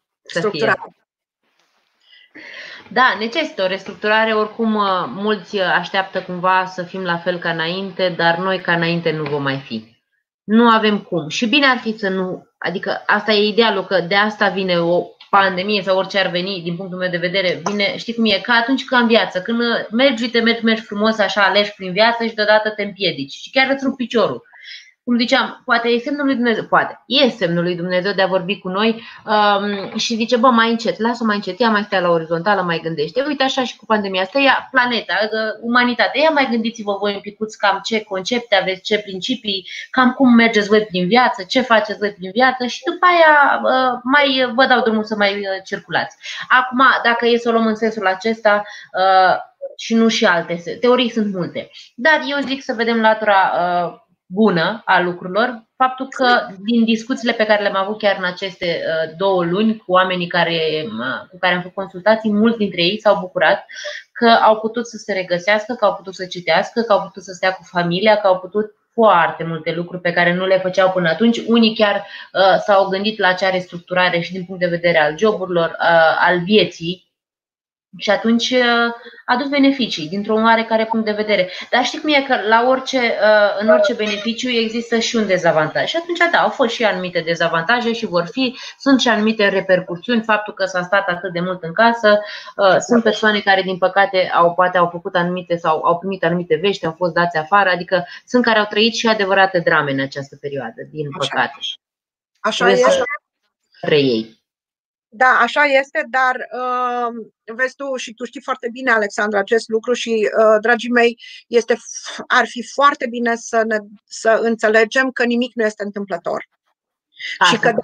Da, necesită o restructurare, oricum mulți așteaptă cumva să fim la fel ca înainte, dar noi ca înainte nu vom mai fi. Nu avem cum. Și bine ar fi să nu, adică asta e idealul, că de asta vine o pandemie sau orice ar veni, din punctul meu de vedere, vine, știi cum e, ca atunci ca în viață, când mergi frumos așa, alegi prin viață și deodată te împiedici și chiar îți rupi piciorul. Cum ziceam, poate e semnul lui Dumnezeu, e semnul lui Dumnezeu de a vorbi cu noi și zice, bă, mai încet, lasă mai încet, ia mai stai la orizontală, mai gândește. Uite așa și cu pandemia asta, ia planeta, umanitatea, ia mai gândiți-vă voi un picuț cam ce concepte aveți, ce principii, cam cum mergeți voi prin viață, ce faceți voi prin viață și după aia mai vă dau drumul să mai circulați. Acum, dacă e să o luăm în sensul acesta, și nu și alte, teorii sunt multe, dar eu zic să vedem latura bună a lucrurilor, faptul că din discuțiile pe care le-am avut chiar în aceste 2 luni cu oamenii cu care am făcut consultații, mulți dintre ei s-au bucurat că au putut să se regăsească, că au putut să citească, că au putut să stea cu familia, că au putut foarte multe lucruri pe care nu le făceau până atunci. Unii chiar s-au gândit la acea restructurare și din punct de vedere al joburilor, al vieții. Și atunci a adus beneficii dintr-un oarecare punct de vedere. Dar știi cum e că în orice beneficiu există și un dezavantaj. Și atunci, da, au fost și anumite dezavantaje și sunt și anumite repercusiuni. Faptul că s-a stat atât de mult în casă, sunt persoane care, din păcate, poate au făcut anumite sau au primit anumite vești, au fost dați afară. Adică sunt care au trăit și adevărate drame în această perioadă, din păcate. Așa este. Ei. Da, așa este, dar vezi tu și tu știi foarte bine, Alexandra, acest lucru și, dragii mei, ar fi foarte bine să înțelegem că nimic nu este întâmplător. Și că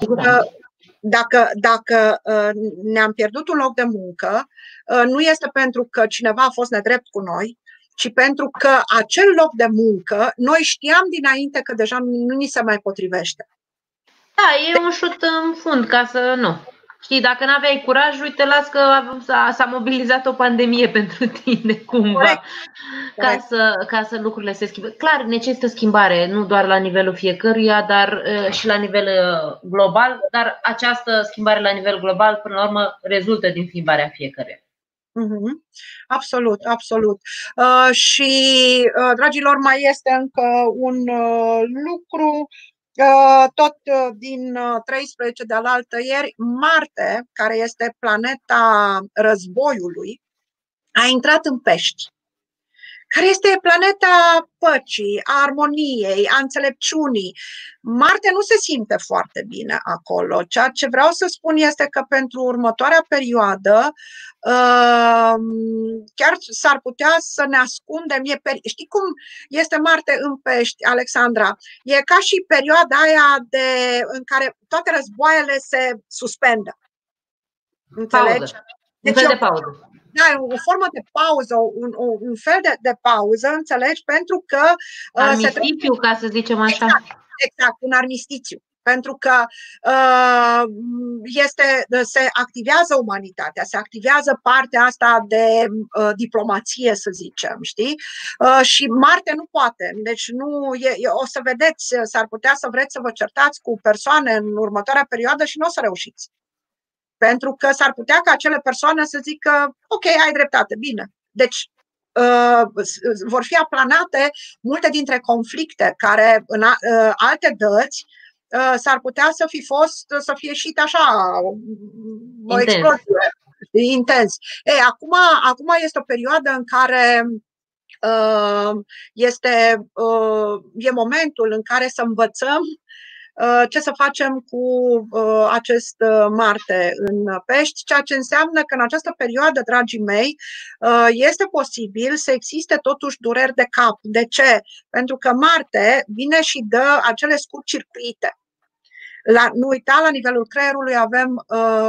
dacă ne-am pierdut un loc de muncă, nu este pentru că cineva a fost nedrept cu noi, ci pentru că acel loc de muncă, noi știam dinainte că deja nu ni se mai potrivește. Da, e un șut în fund ca să nu. Știi, dacă n-aveai curaj, uite, las că s-a mobilizat o pandemie pentru tine, cumva, ca să lucrurile se schimbe. Clar, necesită schimbare, nu doar la nivelul fiecăruia, dar și la nivel global, dar această schimbare la nivel global, până la urmă, rezultă din schimbarea fiecăruia. Absolut, absolut. Și, dragilor, mai este încă un lucru. Tot din 13 de alaltăieri, Marte, care este planeta războiului, a intrat în Pești, care este planeta păcii, a armoniei, a înțelepciunii. Marte nu se simte foarte bine acolo. Ceea ce vreau să spun este că pentru următoarea perioadă chiar s-ar putea să ne ascundem. Știi cum este Marte în Pești, Alexandra? E ca și perioada aia în care toate războaiele se suspendă. Înțelegi? Un fel de pauză. Da, o formă de pauză, un fel de pauză, înțelegi? Pentru că... Armistițiu, ca să zicem așa. Exact, un armistițiu. Pentru că se activează umanitatea, se activează partea asta de diplomație, să zicem, știi? Și Marte nu poate. Deci o să vedeți, s-ar putea să vreți să vă certați cu persoane în următoarea perioadă și nu o să reușiți. Pentru că s-ar putea ca acele persoane să zică, ok, ai dreptate, bine. Deci vor fi aplanate multe dintre conflicte care în alte dăți s-ar putea să fie ieșit așa o explozie intens. Acum este o perioadă în care e momentul în care să învățăm ce să facem cu acest Marte în Pești, ceea ce înseamnă că în această perioadă, dragii mei, este posibil să existe totuși dureri de cap. De ce? Pentru că Marte vine și dă acele scurt-circuite. Nu uita, la nivelul creierului avem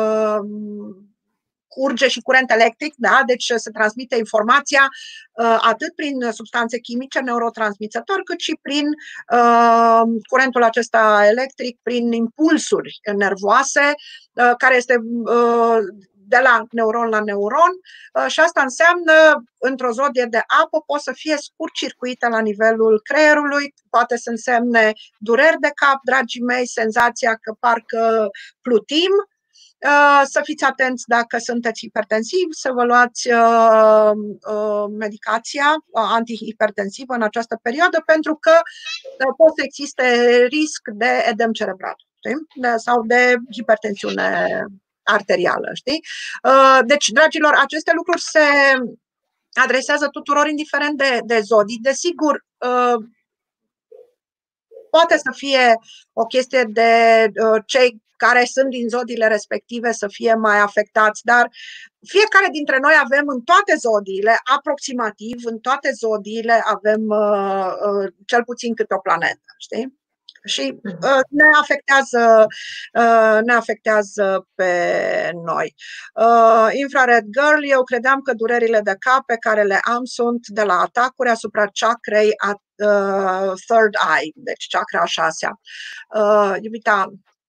curge și curent electric, da? Deci se transmite informația atât prin substanțe chimice, neurotransmițători, cât și prin curentul acesta electric, prin impulsuri nervoase, care este de la neuron la neuron, și asta înseamnă, într-o zodie de apă, poate să fie scurt-circuită la nivelul creierului, poate să însemne dureri de cap, dragii mei, senzația că parcă plutim. Să fiți atenți dacă sunteți hipertensivi, să vă luați medicația antihipertensivă în această perioadă, pentru că poate să existe risc de edem cerebral, știi? Sau de hipertensiune arterială. Știi? Deci, dragilor, aceste lucruri se adresează tuturor, indiferent de zodii. Desigur, poate să fie o chestie de cei care sunt din zodiile respective să fie mai afectați, dar fiecare dintre noi avem în toate zodiile, aproximativ în toate zodiile avem cel puțin câte o planetă, știi? Și ne afectează pe noi. Infrared Girl, eu credeam că durerile de cap pe care le am sunt de la atacuri asupra chakrei third eye, deci chakra a șasea. Iubita,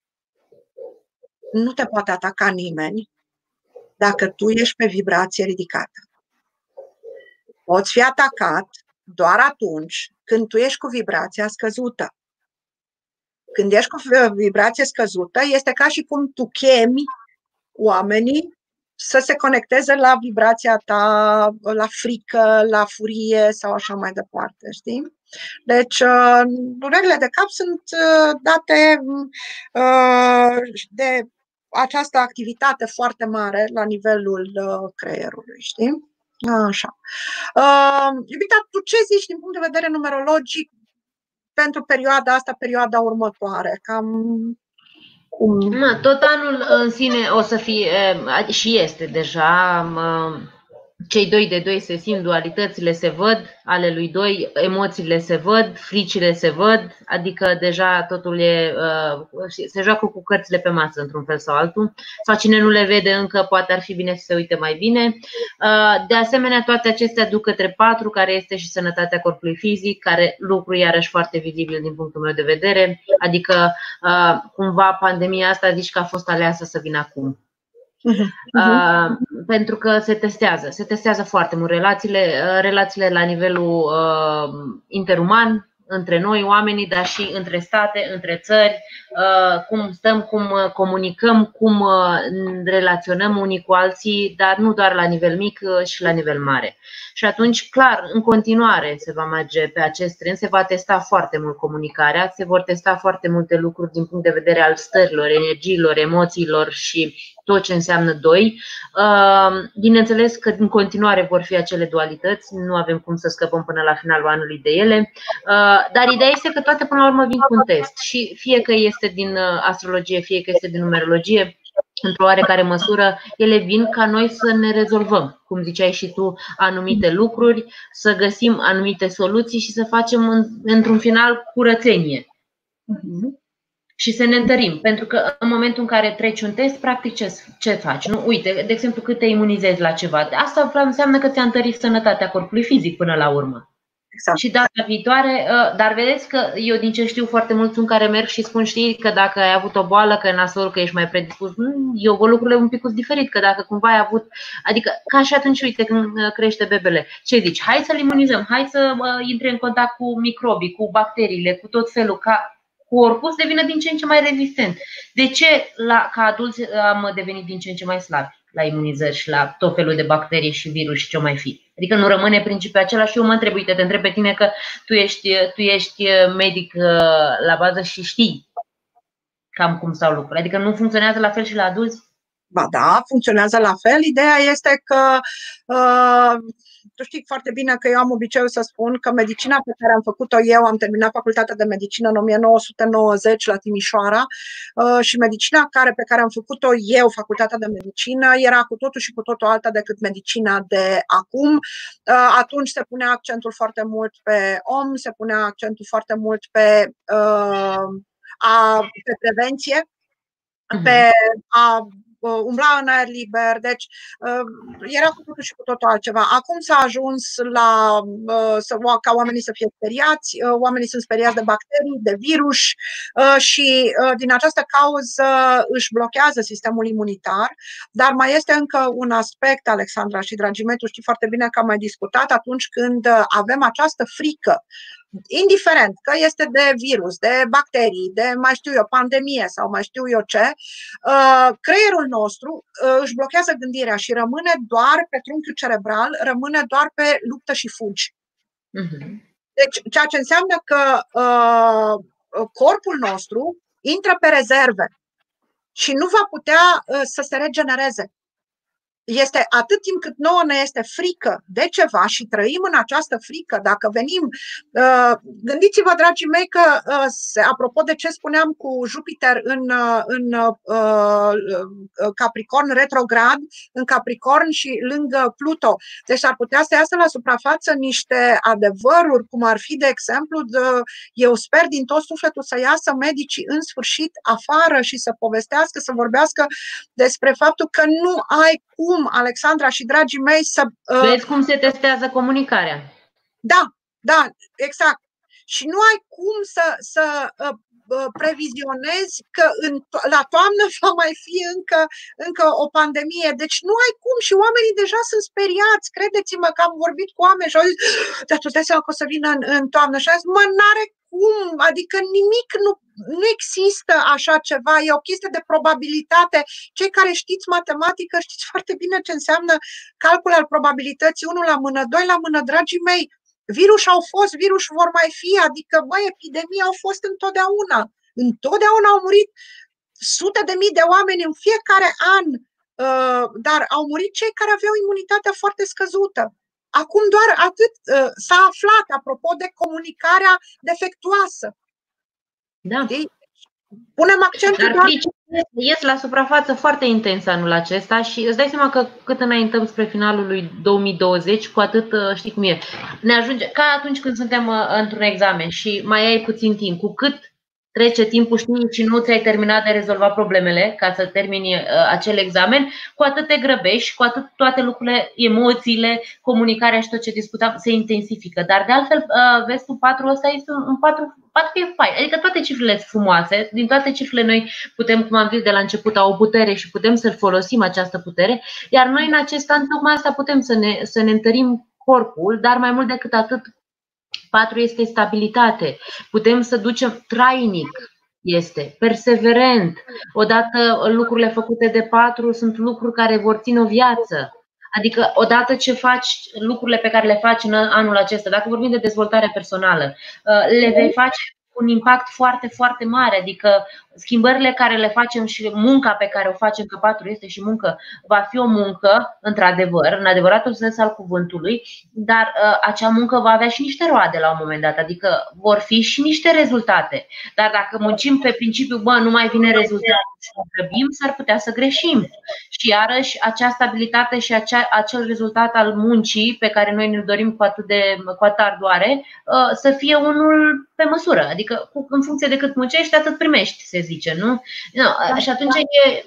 nu te poate ataca nimeni dacă tu ești pe vibrație ridicată. Poți fi atacat doar atunci când tu ești cu vibrația scăzută. Când ești cu vibrație scăzută, este ca și cum tu chemi oamenii să se conecteze la vibrația ta, la frică, la furie sau așa mai departe, știi? Deci, durerile de cap sunt date de această activitate foarte mare la nivelul creierului, știi? Așa. Iubita, tu ce zici din punct de vedere numerologic pentru perioada asta, perioada următoare? Tot anul în sine o să fie, și este deja, cei doi de doi se simt, dualitățile se văd, ale lui doi, emoțiile se văd, fricile se văd, adică deja totul se joacă cu cărțile pe masă într-un fel sau altul, sau cine nu le vede încă poate ar fi bine să se uite mai bine. De asemenea, toate acestea duc către 4, care este și sănătatea corpului fizic, care lucru iarăși foarte vizibil din punctul meu de vedere, adică cumva pandemia asta zici că a fost aleasă să vină acum. Pentru că se testează foarte mult relațiile la nivelul interuman, între noi, oamenii, dar și între state, între țări, cum stăm, cum comunicăm, cum relaționăm unii cu alții, dar nu doar la nivel mic, și la nivel mare. Și atunci, clar, în continuare se va merge pe acest trend, se va testa foarte mult comunicarea, se vor testa foarte multe lucruri din punct de vedere al stărilor, energiilor, emoțiilor și tot ce înseamnă doi. Bineînțeles că în continuare vor fi acele dualități, nu avem cum să scăpăm până la finalul anului de ele, dar ideea este că toate până la urmă vin cu un test și fie că este din astrologie, fie că este din numerologie, într-o oarecare măsură, ele vin ca noi să ne rezolvăm, cum ziceai și tu, anumite lucruri, să găsim anumite soluții și să facem într-un final curățenie. Și să ne întărim, pentru că în momentul în care treci un test, practic ce faci? Nu? Uite, de exemplu, cât te imunizezi la ceva. Asta înseamnă că ți-a întărit sănătatea corpului fizic până la urmă. Exact. Și data viitoare, dar vedeți că eu din ce știu foarte mulți sunt care merg și spun, știi, că dacă ai avut o boală, că e nasol, că ești mai predispus. Eu văd lucrurile un pic diferit, că dacă cumva ai avut, adică ca și atunci, uite, când crește bebele, ce zici? Hai să-l imunizăm, hai să intre în contact cu microbii, cu bacteriile, cu tot felul, ca corpul să devină din ce în ce mai rezistent. De ce ca adulți am devenit din ce în ce mai slabi la imunizări și la tot felul de bacterii și virus și ce mai fi? Adică nu rămâne principiul acela și eu mă întreb, uite, te întreb pe tine că tu ești medic la bază și știi cam cum stau lucrurile. Adică nu funcționează la fel și la adulți? Ba da, funcționează la fel. Ideea este că tu știi foarte bine că eu am obiceiul să spun că medicina pe care am făcut-o eu, am terminat facultatea de medicină în 1990 la Timișoara și medicina pe care am făcut-o eu, facultatea de medicină, era cu totul și cu totul alta decât medicina de acum. Atunci se punea accentul foarte mult pe om, se punea accentul foarte mult pe prevenție, pe a umbla în aer liber, deci era cu totul și cu totul altceva. Acum s-a ajuns ca oamenii să fie speriați, oamenii sunt speriați de bacterii, de virus și din această cauză își blochează sistemul imunitar, dar mai este încă un aspect, Alexandra și dragii mei, tu știi foarte bine că am mai discutat atunci când avem această frică, indiferent că este de virus, de bacterii, de mai știu eu, pandemie sau mai știu eu ce, creierul nostru își blochează gândirea și rămâne doar pe trunchiul cerebral, rămâne doar pe luptă și fugi. Deci, ceea ce înseamnă că corpul nostru intră pe rezerve și nu va putea să se regenereze. Este atât timp cât nouă ne este frică de ceva și trăim în această frică, dacă venim, gândiți-vă, dragii mei, că apropo de ce spuneam cu Jupiter în Capricorn retrograd, în Capricorn și lângă Pluto, deci ar putea să iasă la suprafață niște adevăruri, cum ar fi, de exemplu, eu sper din tot sufletul să iasă medicii în sfârșit afară și să povestească, să vorbească despre faptul că nu ai cum, Alexandra și dragii mei, să... Vezi cum se testează comunicarea. Da, exact. Și nu ai cum să previzionezi că la toamnă va mai fi încă o pandemie. Deci nu ai cum și oamenii deja sunt speriați. Credeți-mă că am vorbit cu oameni și au zis, dar tu dai seama că o să vină în toamnă. Și am zis, n-are cum, adică nimic nu există așa ceva, e o chestie de probabilitate. Cei care știți matematică știți foarte bine ce înseamnă calcul al probabilității 1 la mână, 2 la mână, dragii mei. Virus au fost, virus vor mai fi, adică, epidemii au fost întotdeauna. Întotdeauna au murit sute de mii de oameni în fiecare an, dar au murit cei care aveau imunitatea foarte scăzută. Acum doar atât s-a aflat, apropo de comunicarea defectuoasă. Da. Punem accentul doar... ies la suprafață foarte intens anul acesta și îți dai seama că cât înaintăm spre finalul lui 2020, cu atât, știi cum e, ne ajunge, ca atunci când suntem într-un examen și mai ai puțin timp, cu cât trece timpul, știi, și nu ți-ai terminat de rezolvat problemele ca să termini acel examen, cu atât te grăbești și cu atât toate lucrurile, emoțiile, comunicarea și tot ce discutam se intensifică. Dar de altfel, vezi tu, 4 ăsta este un 4 e fain. Adică toate cifrele sunt frumoase, din toate cifrele noi putem, cum am zis de la început, au o putere și putem să folosim această putere, iar noi în acest an tocmai asta putem să ne întărim corpul, dar mai mult decât atât, 4 este stabilitate. Putem să ducem trainic, este perseverent. Odată lucrurile făcute de 4 sunt lucruri care vor ține o viață. Adică odată ce faci lucrurile pe care le faci în anul acesta, dacă vorbim de dezvoltare personală, le vei face cu un impact foarte, foarte mare. Adică schimbările care le facem și munca pe care o facem, că 4 este și muncă, va fi o muncă, într-adevăr, în adevăratul sens al cuvântului, dar acea muncă va avea și niște roade la un moment dat, adică vor fi și niște rezultate. Dar dacă muncim pe principiu, nu mai vine rezultat și grăbim, s-ar putea să greșim. Și iarăși acea stabilitate și acel rezultat al muncii pe care noi ne-l dorim cu atâta ardoare să fie unul pe măsură, adică în funcție de cât muncești, atât primești, se zice, nu? Și atunci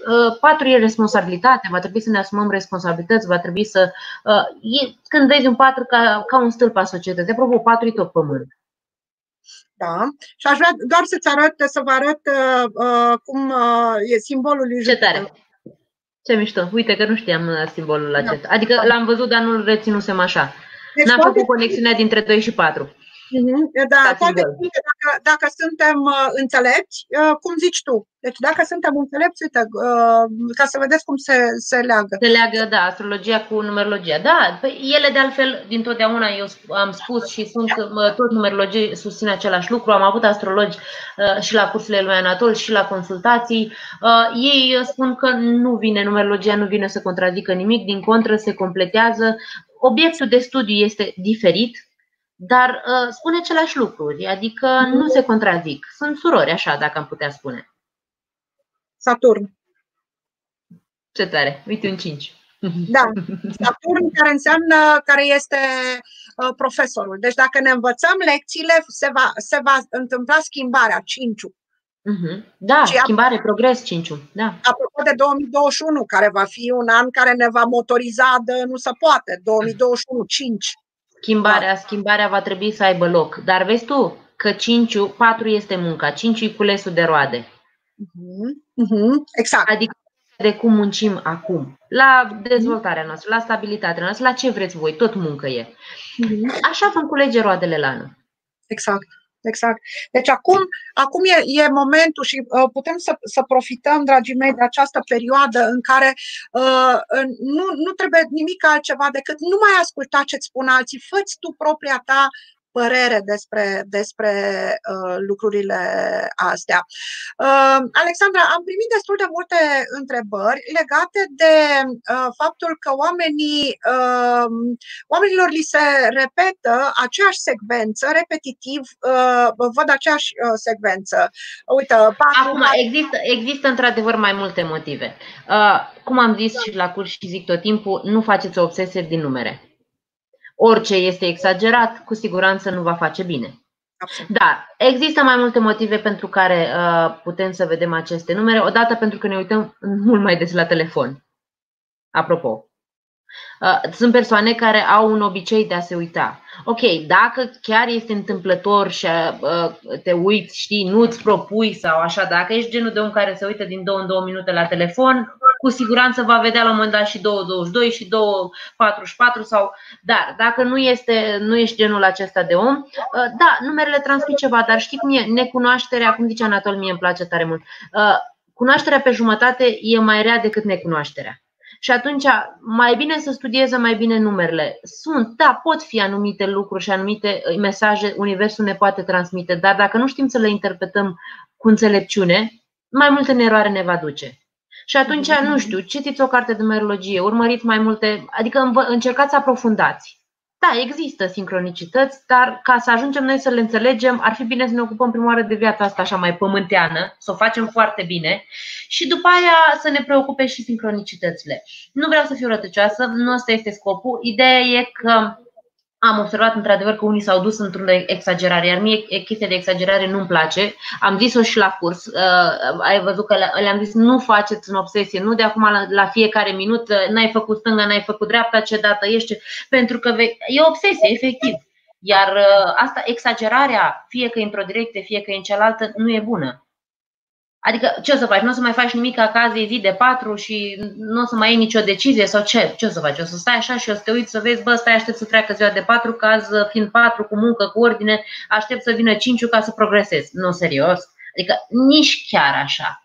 4 e responsabilitate, va trebui să ne asumăm responsabilități, va trebui să... când vezi un 4 ca un stâlp a societății, apropo, 4 e tot pământ. Da, și aș vrea doar să vă arăt cum e simbolul lui Jupiter. Ce tare! Ce mișto! Uite că nu știam simbolul acesta. Adică l-am văzut, dar nu-l reținusem așa. Deci n-am făcut conexiunea dintre 2 și 4. Da, dacă suntem înțelepți, cum zici tu. Deci dacă suntem înțelepți, uite, ca să vedeți cum se leagă. Se leagă, da, astrologia cu numerologia. Da, ele de altfel, dintotdeauna eu am spus și sunt, tot numerologii susțin același lucru. Am avut astrologi și la cursurile lui Anatol și la consultații. Ei spun că numerologia nu vine să contrazică nimic, din contră se completează. Obiectul de studiu este diferit, dar spune același lucruri, adică nu se contrazic. Sunt surori, așa, dacă am putea spune. Saturn. Ce tare, uite un 5. Da, Saturn care este profesorul. Deci dacă ne învățăm lecțiile, se va întâmpla schimbarea, 5-ul. Da, schimbare, progres, 5-ul. Da. Apropo de 2021, care va fi un an care ne va motoriza de nu se poate, 2021, 5. Schimbarea va trebui să aibă loc. Dar vezi tu că 4 este munca, 5 e culesul de roade. Exact. Adică de cum muncim acum, la dezvoltarea noastră, la stabilitatea noastră, la ce vreți voi, tot muncă e. Așa vom culege roadele la anul. Exact. Deci acum e momentul și putem să profităm, dragii mei, de această perioadă în care nu trebuie nimic altceva decât nu mai asculta ce-ți spun alții, fă-ți tu propria ta părere despre lucrurile astea. Alexandra, am primit destul de multe întrebări legate de faptul că oamenilor li se repetă aceeași secvență, repetitiv, văd aceeași secvență. Uite, acum există într-adevăr mai multe motive. Cum am zis și la curs și zic tot timpul, nu faceți o obsesie din numere. Orice este exagerat, cu siguranță nu va face bine. Absolut. Dar există mai multe motive pentru care putem să vedem aceste numere. Odată pentru că ne uităm mult mai des la telefon. Apropo. Sunt persoane care au un obicei de a se uita. Ok, dacă chiar este întâmplător și te uiți, știi, nu-ți propui sau așa, dacă ești genul de om care se uită din 2 în 2 minute la telefon, cu siguranță va vedea la un moment dat și 2.22 și 2.44 sau... Dar dacă nu ești genul acesta de om, da, numerele transmit ceva, dar știi cum e? Necunoașterea, cum zice Anatol, mie îmi place tare mult, cunoașterea pe jumătate e mai rea decât necunoașterea. Și atunci, mai bine să studieze mai bine numerele. Pot fi anumite lucruri și anumite mesaje, universul ne poate transmite, dar dacă nu știm să le interpretăm cu înțelepciune, mai mult în eroare ne va duce. Și atunci, nu știu, citiți o carte de numerologie, urmăriți mai multe, adică încercați să aprofundați. Da, există sincronicități, dar ca să ajungem noi să le înțelegem, ar fi bine să ne ocupăm prima oară de viața asta așa mai pământeană, să o facem foarte bine și după aia să ne preocupe și sincronicitățile. Nu vreau să fiu rătăcioasă, nu ăsta este scopul. Ideea e că am observat într-adevăr că unii s-au dus într-o exagerare, iar mie chestia de exagerare nu-mi place. Am zis-o și la curs, ai văzut că le-am zis nu faceți în obsesie, nu de acum la fiecare minut, n-ai făcut stânga, n-ai făcut dreapta, ce dată ești, pentru că e obsesie, efectiv. Iar asta, exagerarea, fie că e într-o direcție, fie că e în cealaltă, nu e bună. Adică ce o să faci? Nu o să mai faci nimic acasă, e zi de 4 și nu o să mai iei nicio decizie sau ce? Ce o să faci? O să stai așa și o să te uiți să vezi, bă, stai, aștept să treacă ziua de 4, că azi fiind 4 cu muncă, cu ordine, aștept să vină 5 ca să progresezi. Nu, serios. Adică nici chiar așa.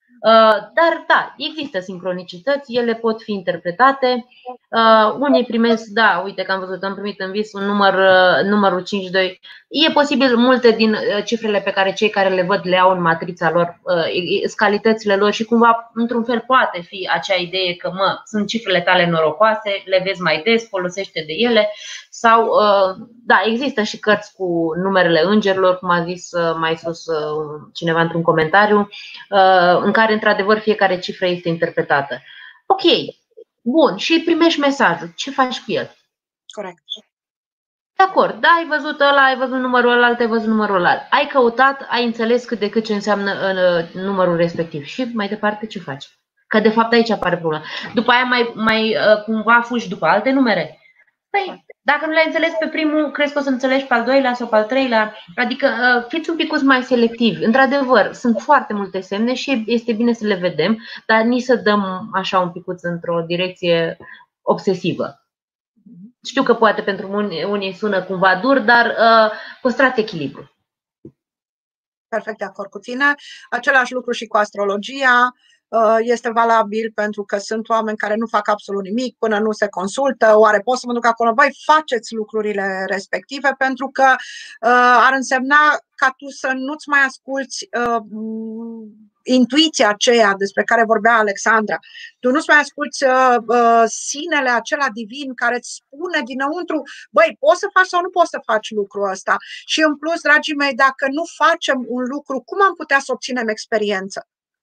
Dar da, există sincronicități, ele pot fi interpretate. Unii primesc, da, uite că am văzut, am primit în vis un numărul 52. E posibil multe din cifrele pe care cei care le văd le au în matrița lor, calitățile lor și cumva, într-un fel, poate fi acea idee că, sunt cifrele tale norocoase, le vezi mai des, folosește de ele. Sau, da, există și cărți cu numerele îngerilor, cum a zis mai sus cineva într-un comentariu, în care, într-adevăr, fiecare cifră este interpretată. Ok, bun, și primești mesajul. Ce faci cu el? Corect. De acord, da, ai văzut ăla, ai văzut numărul ăla, ai văzut numărul ăla. Ai căutat, ai înțeles cât de cât ce înseamnă numărul respectiv. Și mai departe ce faci? Că de fapt aici apare problema. După aia mai cumva fugi după alte numere. Păi, dacă nu l-ai înțeles pe primul, crezi că o să înțelegi pe al doilea sau pe al treilea? Adică fiți un pic mai selectivi. Într-adevăr, sunt foarte multe semne și este bine să le vedem, dar nici să dăm așa un picuț într-o direcție obsesivă. Știu că poate pentru unii sună cumva dur, dar păstrați echilibru. Perfect de acord cu tine. Același lucru și cu astrologia. Este valabil pentru că sunt oameni care nu fac absolut nimic până nu se consultă. Oare pot să mă duc acolo? Băi, faceți lucrurile respective pentru că ar însemna ca tu să nu-ți mai asculți intuiția aceea despre care vorbea Alexandra. Tu nu-ți mai asculți sinele acela divin care îți spune dinăuntru, băi, poți să faci sau nu poți să faci lucrul ăsta. Și în plus, dragii mei, dacă nu facem un lucru, cum am putea să obținem experiență?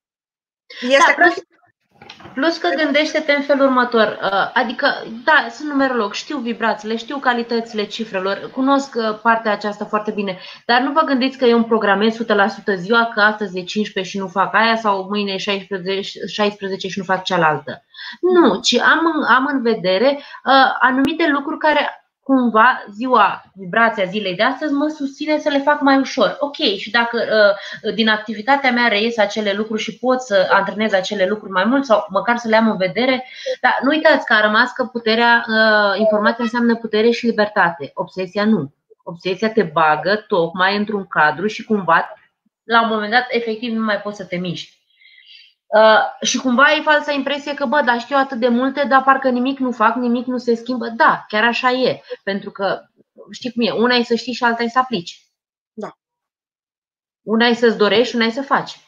Plus că gândește-te în felul următor, adică, da, sunt numerolog, știu vibrațiile, știu calitățile cifrelor, cunosc partea aceasta foarte bine, dar nu vă gândiți că eu îmi programez 100% ziua, că astăzi e 15 și nu fac aia sau mâine e 16 și nu fac cealaltă. Nu, ci am în vedere anumite lucruri care cumva vibrația zilei de astăzi mă susține să le fac mai ușor. Ok, și dacă din activitatea mea reies acele lucruri și pot să antrenez acele lucruri mai mult sau măcar să le am în vedere, dar nu uitați că a rămas că informația înseamnă putere și libertate. Obsesia nu. Obsesia te bagă tocmai într-un cadru și cumva la un moment dat efectiv nu mai poți să te miști. Și cumva e falsa impresie că, bă, dar știu atât de multe, dar parcă nimic nu fac, nimic nu se schimbă. Da, chiar așa e. Pentru că, știi cum e, una e să știi și alta e să aplici. Da. Una e să-ți dorești, una e să faci.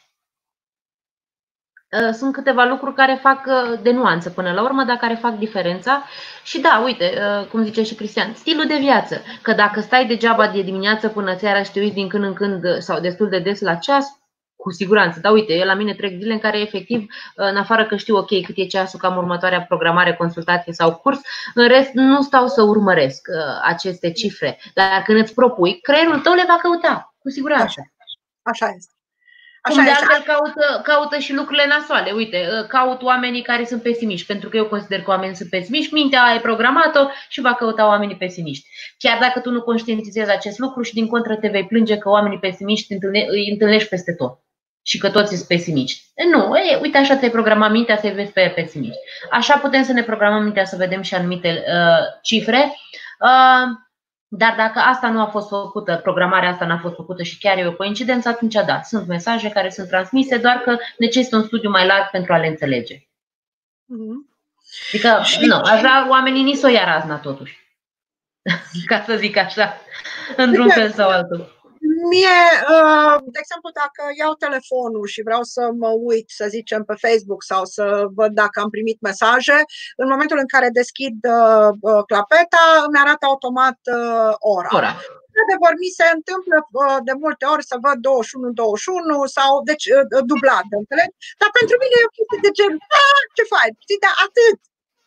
Sunt câteva lucruri care fac de nuanță până la urmă, dar care fac diferența. Și da, uite, cum zice și Cristian, stilul de viață. Că dacă stai degeaba de dimineață până seara și te uiți din când în când sau destul de des la ceas, cu siguranță, dar uite, eu la mine trec zile în care efectiv, în afară că știu ok cât e ceasul, că am următoarea programare, consultație sau curs, în rest nu stau să urmăresc aceste cifre. Dar când îți propui, creierul tău le va căuta, cu siguranță. Așa este. Cum de altfel caută și lucrurile nasoale. Uite, caut oamenii care sunt pesimiști, pentru că eu consider că oamenii sunt pesimiști, mintea ai programat-o și va căuta oamenii pesimiști. Chiar dacă tu nu conștientizezi acest lucru și din contră te vei plânge că oamenii pesimiști îi întâlnești peste tot și că toți sunt pesimiști. Nu, uite așa te-ai programat mintea să-i vezi pe pesimiști. Așa putem să ne programăm mintea să vedem și anumite cifre. Dar dacă asta nu a fost făcută, programarea asta n-a fost făcută și chiar e o coincidență, atunci da, sunt mesaje care sunt transmise, doar că necesită un studiu mai larg pentru a le înțelege. Adică, nu, aș vrea oamenii nici o ia razna totuși. Ca să zic așa, într-un fel sau altul. Mie, de exemplu, dacă iau telefonul și vreau să mă uit, să zicem, pe Facebook sau să văd dacă am primit mesaje, în momentul în care deschid clapeta, îmi arată automat ora. Adevăr, mi se întâmplă de multe ori să văd 21-21 sau, deci, dublat, înțelegi? Dar pentru mine e o chestie de gen, ce faci? Știi, dar atât.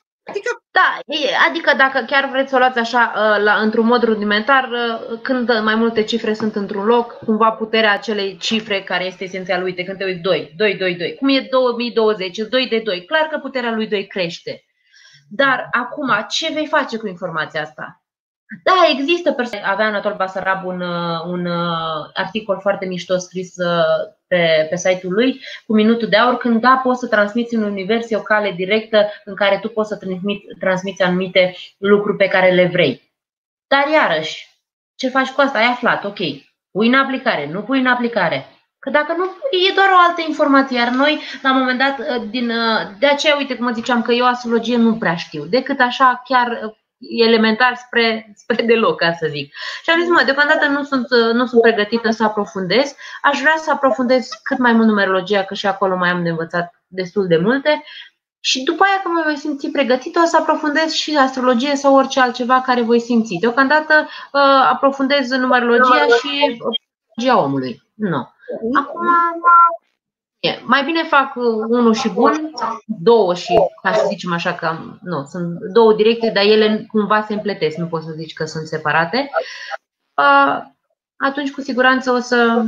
Adică dacă chiar vreți să o luați așa într-un mod rudimentar, când mai multe cifre sunt într-un loc, cumva puterea acelei cifre care este esențial, uite, când te uiți 2, 2, 2, 2, cum e 2020, 2 de 2, clar că puterea lui 2 crește. Dar acum, ce vei face cu informația asta? Da, există persoane. Avea Anatol Basarab un articol foarte mișto scris pe site-ul lui cu minutul de aur, când poți să transmiți în univers, e o cale directă în care tu poți să transmiți anumite lucruri pe care le vrei. Dar iarăși, ce faci cu asta? Ai aflat, ok, pui în aplicare, nu pui în aplicare. Că dacă nu pui, e doar o altă informație, iar noi, la un moment dat, de aceea, uite cum ziceam, că eu astrologie nu prea știu, decât așa chiar elementar spre deloc, ca să zic. Și am zis, deocamdată nu sunt pregătită să aprofundez. Aș vrea să aprofundez cât mai mult numerologia, că și acolo mai am de învățat destul de multe. Și după aia, când mă voi simți pregătită, o să aprofundez și astrologie sau orice altceva care voi simți. Deocamdată aprofundez numerologia și psihologia omului. Nu. Acum, mai bine fac unul și bun, două și, ca să zicem așa, că nu, sunt două direcții, dar ele cumva se împletesc, nu poți să zici că sunt separate. Atunci, cu siguranță, o să...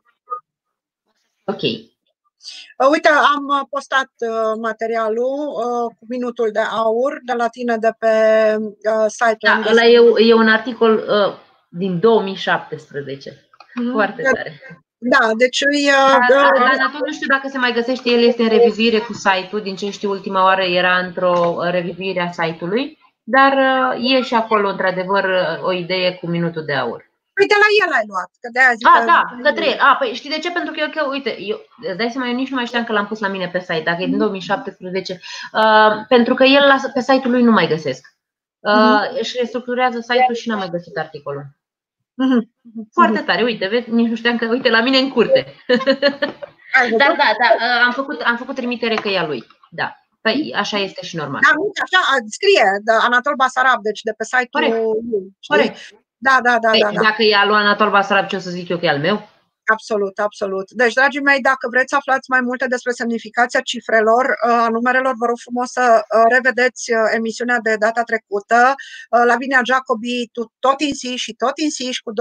Ok. Uite, am postat materialul cu minutul de aur de la tine de pe site-ul. Da, ăla e un articol din 2017. Foarte tare. Da, deci dar nu știu dacă se mai găsește, el este în revizuire cu site-ul, din ce știu ultima oară era într-o revizuire a site-ului, dar e și acolo într-adevăr o idee cu minutul de aur. Păi de la el ai luat, că de aia zic către el. Păi știi de ce? Pentru că uite, îți dai seama, eu nici nu mai știam că l-am pus la mine pe site, dacă e din 2017, pentru că el pe site-ul lui nu mai găsesc. Își restructurează site-ul și n-am mai găsit articolul. Foarte tare, uite, vezi, nici nu știam că, uite, la mine în curte. Dar am făcut trimitere că e a lui. Da. Păi așa este și normal. Da, așa scrie Anatol Basarab, deci de pe site-ul lui. Corect. Da. Dacă e al lui Anatol Basarab, ce o să zic eu că e al meu? Absolut, absolut. Deci, dragii mei, dacă vreți să aflați mai multe despre semnificația cifrelor, a numerelor, vă rog frumos să revedeți emisiunea de data trecută. Lavinia Jacobi, tu tot insiști cu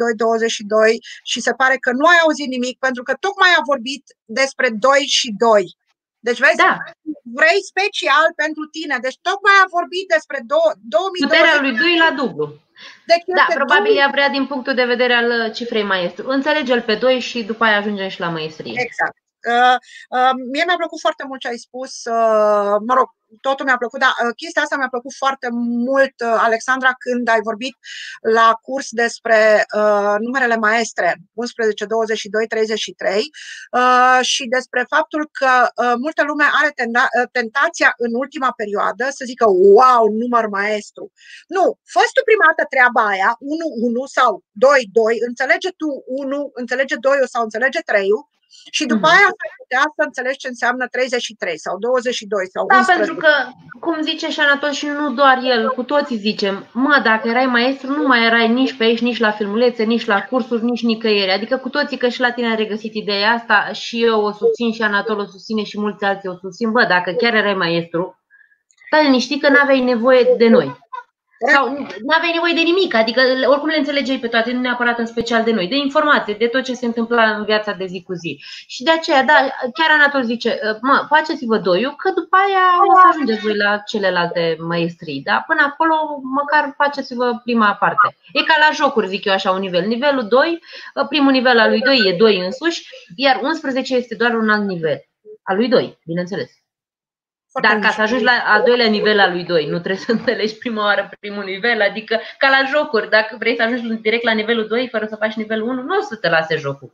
22 și se pare că nu ai auzit nimic, pentru că tocmai a vorbit despre 2 și 2. Deci, vezi, vrei special pentru tine. Deci, tocmai a vorbit despre 2020. Puterea lui 2 la dublu. Deci probabil ea vrea din punctul de vedere al cifrei maestru. Înțelege-l pe 2 și după aia ajungem și la maestrie. Exact. Mie mi-a plăcut foarte mult ce ai spus, mă rog, totul mi-a plăcut, dar chestia asta mi-a plăcut foarte mult, Alexandra, când ai vorbit la curs despre numerele maestre 11, 22, 33 și despre faptul că multă lume are tentația în ultima perioadă să zică wow, număr maestru. Nu, fă-ți tu prima dată treaba aia, 1, 1 sau 2, 2, înțelege tu 1, înțelege 2 sau înțelege 3 și după aia ai putea să înțelegi ce înseamnă 33 sau 22 sau 11. Da, pentru că, cum zice și Anatol și nu doar el, cu toții zicem, dacă erai maestru, nu mai erai nici pe aici, nici la filmulețe, nici la cursuri, nici nicăieri. Adică cu toții, că și la tine ai regăsit ideea asta și eu o susțin și Anatol o susține și mulți alții o susțin. Dacă chiar erai maestru, stai liniștit că n-aveai nevoie de noi. Sau nu aveai nevoie de nimic, adică oricum le înțelegeai pe toate, nu neapărat în special de noi, de informație, de tot ce se întâmpla în viața de zi cu zi. Și de aceea, chiar Anatol zice, faceți-vă doiul, că după aia o să ajungeți voi la celelalte maestrii, dar până acolo măcar faceți-vă prima parte. E ca la jocuri, zic eu așa, un nivel. Nivelul 2, primul nivel al lui 2 e 2 însuși, iar 11 este doar un alt nivel. Al lui 2, bineînțeles. Dar ca să ajungi la al doilea nivel al lui 2, nu trebuie să înțelegi prima oară primul nivel, adică ca la jocuri, dacă vrei să ajungi direct la nivelul 2 fără să faci nivelul 1, nu o să te lase jocul.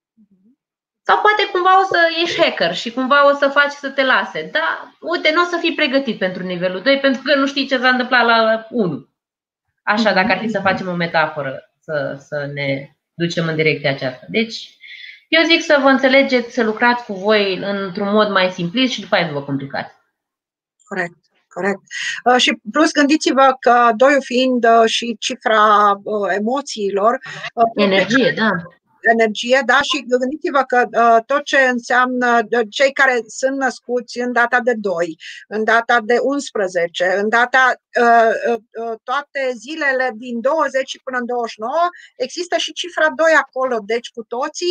Sau poate cumva o să ești hacker și cumva o să faci să te lase, dar uite, nu o să fii pregătit pentru nivelul 2 pentru că nu știi ce s-a întâmplat la 1. Așa, dacă ar fi să facem o metaforă, să ne ducem în direcția aceasta. Deci, eu zic să vă înțelegeți, să lucrați cu voi într-un mod mai simplist și după aia să vă complicați. Corect. Corect. Și plus gândiți-vă că doiul fiind și cifra emoțiilor. Energie, da. Energie, da, și gândiți-vă că tot ce înseamnă cei care sunt născuți în data de 2, în data de 11, în data toate zilele din 20 până în 29, există și cifra 2 acolo, deci cu toții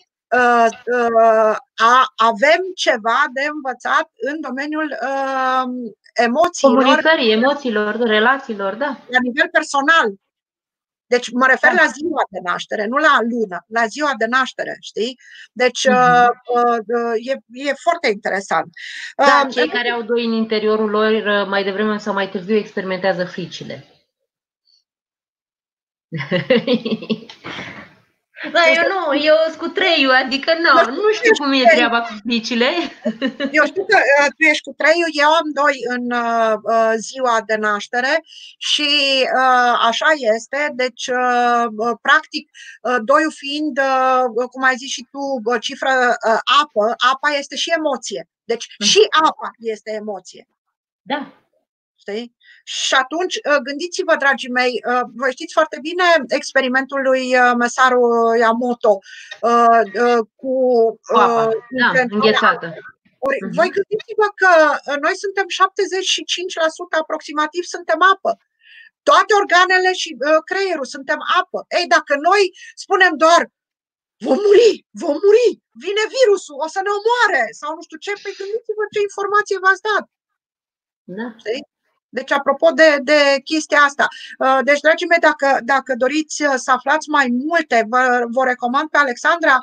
avem ceva de învățat în domeniul emoțiilor. Comunicării, emoțiilor, relațiilor, da. La nivel personal. Deci mă refer la ziua de naștere, nu la lună, la ziua de naștere, știi? Deci e foarte interesant. Da, cei care au 2 în interiorul lor, mai devreme sau mai târziu experimentează fricile. Da, eu sunt cu 3, adică nu știu cum e treaba cu fricile. Eu știu că tu ești cu 3, eu am 2 în ziua de naștere și așa este. Deci, practic, 2 fiind, cum ai zis și tu, cifră apa este și emoție. Deci și apa este emoție. Da. Știi? Și atunci, gândiți-vă, dragii mei, vă știți foarte bine experimentul lui Masaru Emoto cu înghețată. Voi gândiți-vă că noi suntem 75% aproximativ, suntem apă. Toate organele și creierul suntem apă. Ei, dacă noi spunem doar vom muri, vine virusul, o să ne omoare sau nu știu ce, păi gândiți-vă ce informație v-ați dat. Da. Știi? Deci, apropo de chestia asta, deci, dragii mei, dacă doriți să aflați mai multe, vă recomand pe Alexandra,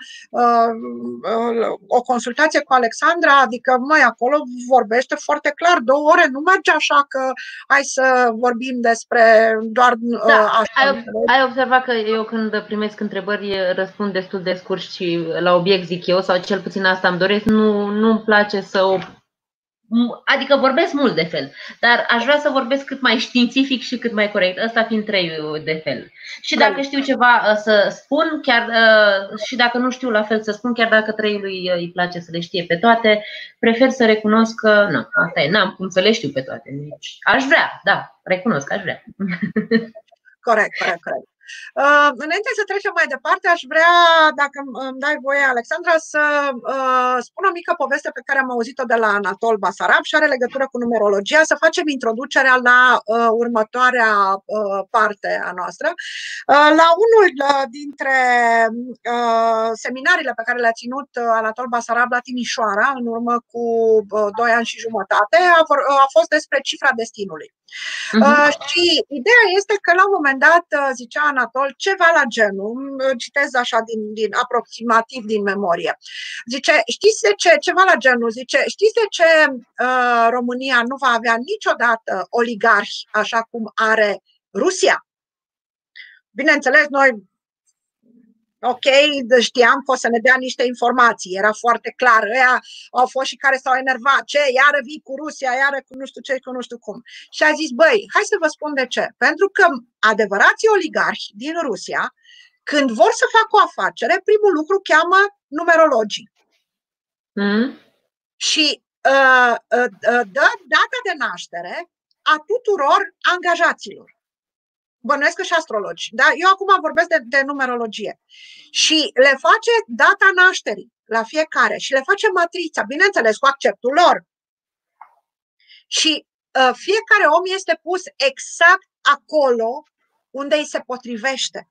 o consultație cu Alexandra, adică, acolo vorbește foarte clar, 2 ore, nu merge așa că hai să vorbim despre doar așa. Ai observat că eu când primesc întrebări răspund destul de scurt și la obiect, zic eu, sau cel puțin asta îmi doresc, nu-mi place adică vorbesc mult de fel, dar aș vrea să vorbesc cât mai științific și cât mai corect, ăsta fiind 3 de fel. Și dacă știu ceva să spun, chiar și dacă nu știu la fel să spun, chiar dacă 3-ului îi place să le știe pe toate, prefer să recunosc că nu, asta e, n-am cum să le știu pe toate. Deci, aș vrea, da, recunosc, aș vrea. Corect. Înainte să trecem mai departe, aș vrea, dacă îmi dai voie, Alexandra, să spun o mică poveste pe care am auzit-o de la Anatol Basarab și are legătură cu numerologia, să facem introducerea la următoarea parte a noastră. La unul dintre seminariile pe care le-a ținut Anatol Basarab la Timișoara, în urmă cu 2 ani și jumătate, a fost despre cifra destinului. Și ideea este că la un moment dat zicea Anatol ceva la genul, citez așa din aproximativ din memorie. Zice, știți de ce? Ceva la genul, zice, știți de ce România nu va avea niciodată oligarhi așa cum are Rusia? Bineînțeles, noi știam că o să ne dea niște informații, era foarte clar. Ăia au fost și care s-au enervat. Ce? Iară vii cu Rusia, iară cu nu știu ce, cu nu știu cum. Și a zis, băi, hai să vă spun de ce. Pentru că adevărații oligarhi din Rusia, când vor să facă o afacere, primul lucru cheamă numerologii. Și dă data de naștere a tuturor angajaților. Bănuiesc că și astrologi. Da? Eu acum vorbesc de numerologie. Și le face data nașterii la fiecare și le face matrița, bineînțeles, cu acceptul lor. Și fiecare om este pus exact acolo unde îi se potrivește.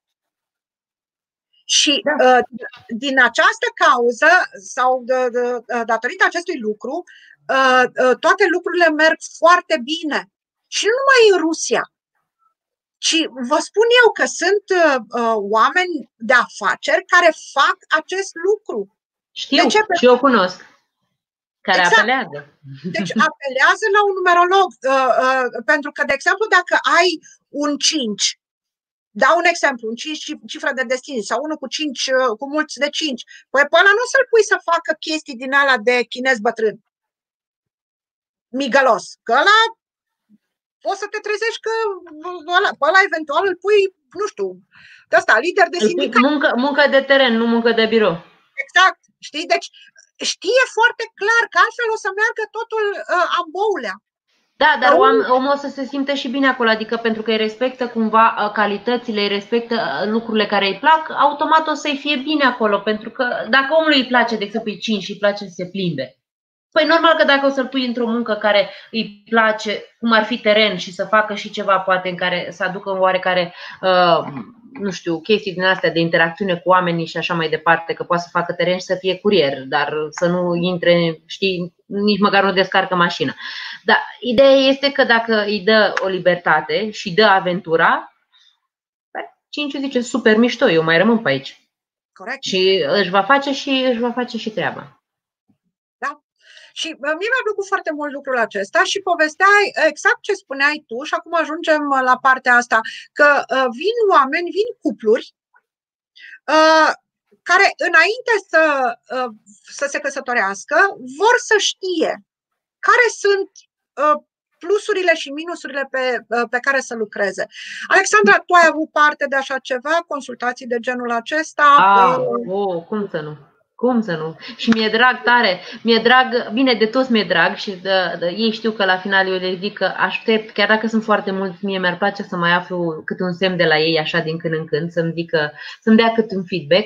Și din această cauză sau datorită acestui lucru, toate lucrurile merg foarte bine. Și nu numai în Rusia. Și vă spun eu că sunt oameni de afaceri care fac acest lucru. Știu, și eu cunosc. Care apelează. Deci apelează la un numerolog. Pentru că, de exemplu, dacă ai un 5, dau un exemplu, un 5 cifră de destin sau unul cu 5, cu mulți de 5, păi pe ăla nu o să-l pui să facă chestii din alea de chinez bătrân. Migălos. Că ăla poți să te trezești că ăla eventual îl pui, nu știu, de ăsta, lider de sindicat. Muncă de teren, nu muncă de birou. Exact, știi? Deci știe foarte clar că altfel o să meargă totul amboulea. Da, dar omul o să se simte și bine acolo, adică pentru că îi respectă cumva calitățile, îi respectă lucrurile care îi plac, automat o să-i fie bine acolo, pentru că dacă omului îi place, de exemplu, 5 și îi place să se plimbe, păi normal că dacă o să-l pui într-o muncă care îi place, cum ar fi teren și să facă și ceva poate în care să aducă oarecare, nu știu, chestii din astea de interacțiune cu oamenii și așa mai departe, că poate să facă teren și să fie curier, dar să nu intre, știi, nici măcar nu descarcă mașina. Dar ideea este că dacă îi dă o libertate și îi dă aventura, 5 zice super mișto, eu mai rămân pe aici. Corect. Și își va face și treaba. Și mie mi-a plăcut foarte mult lucrul acesta și povesteai exact ce spuneai tu și acum ajungem la partea asta, că vin oameni, vin cupluri care înainte să se căsătorească vor să știe care sunt plusurile și minusurile pe care să lucreze. Alexandra, tu ai avut parte de așa ceva, consultații de genul acesta? Cum să nu? Cum să nu? Și mi-e drag tare, mi-e drag, bine, de toți mi-e drag și ei știu că la final eu le zic că aștept, chiar dacă sunt foarte mulți, mie mi-ar place să mai aflu câte un semn de la ei așa din când în când, să-mi dea câte un feedback,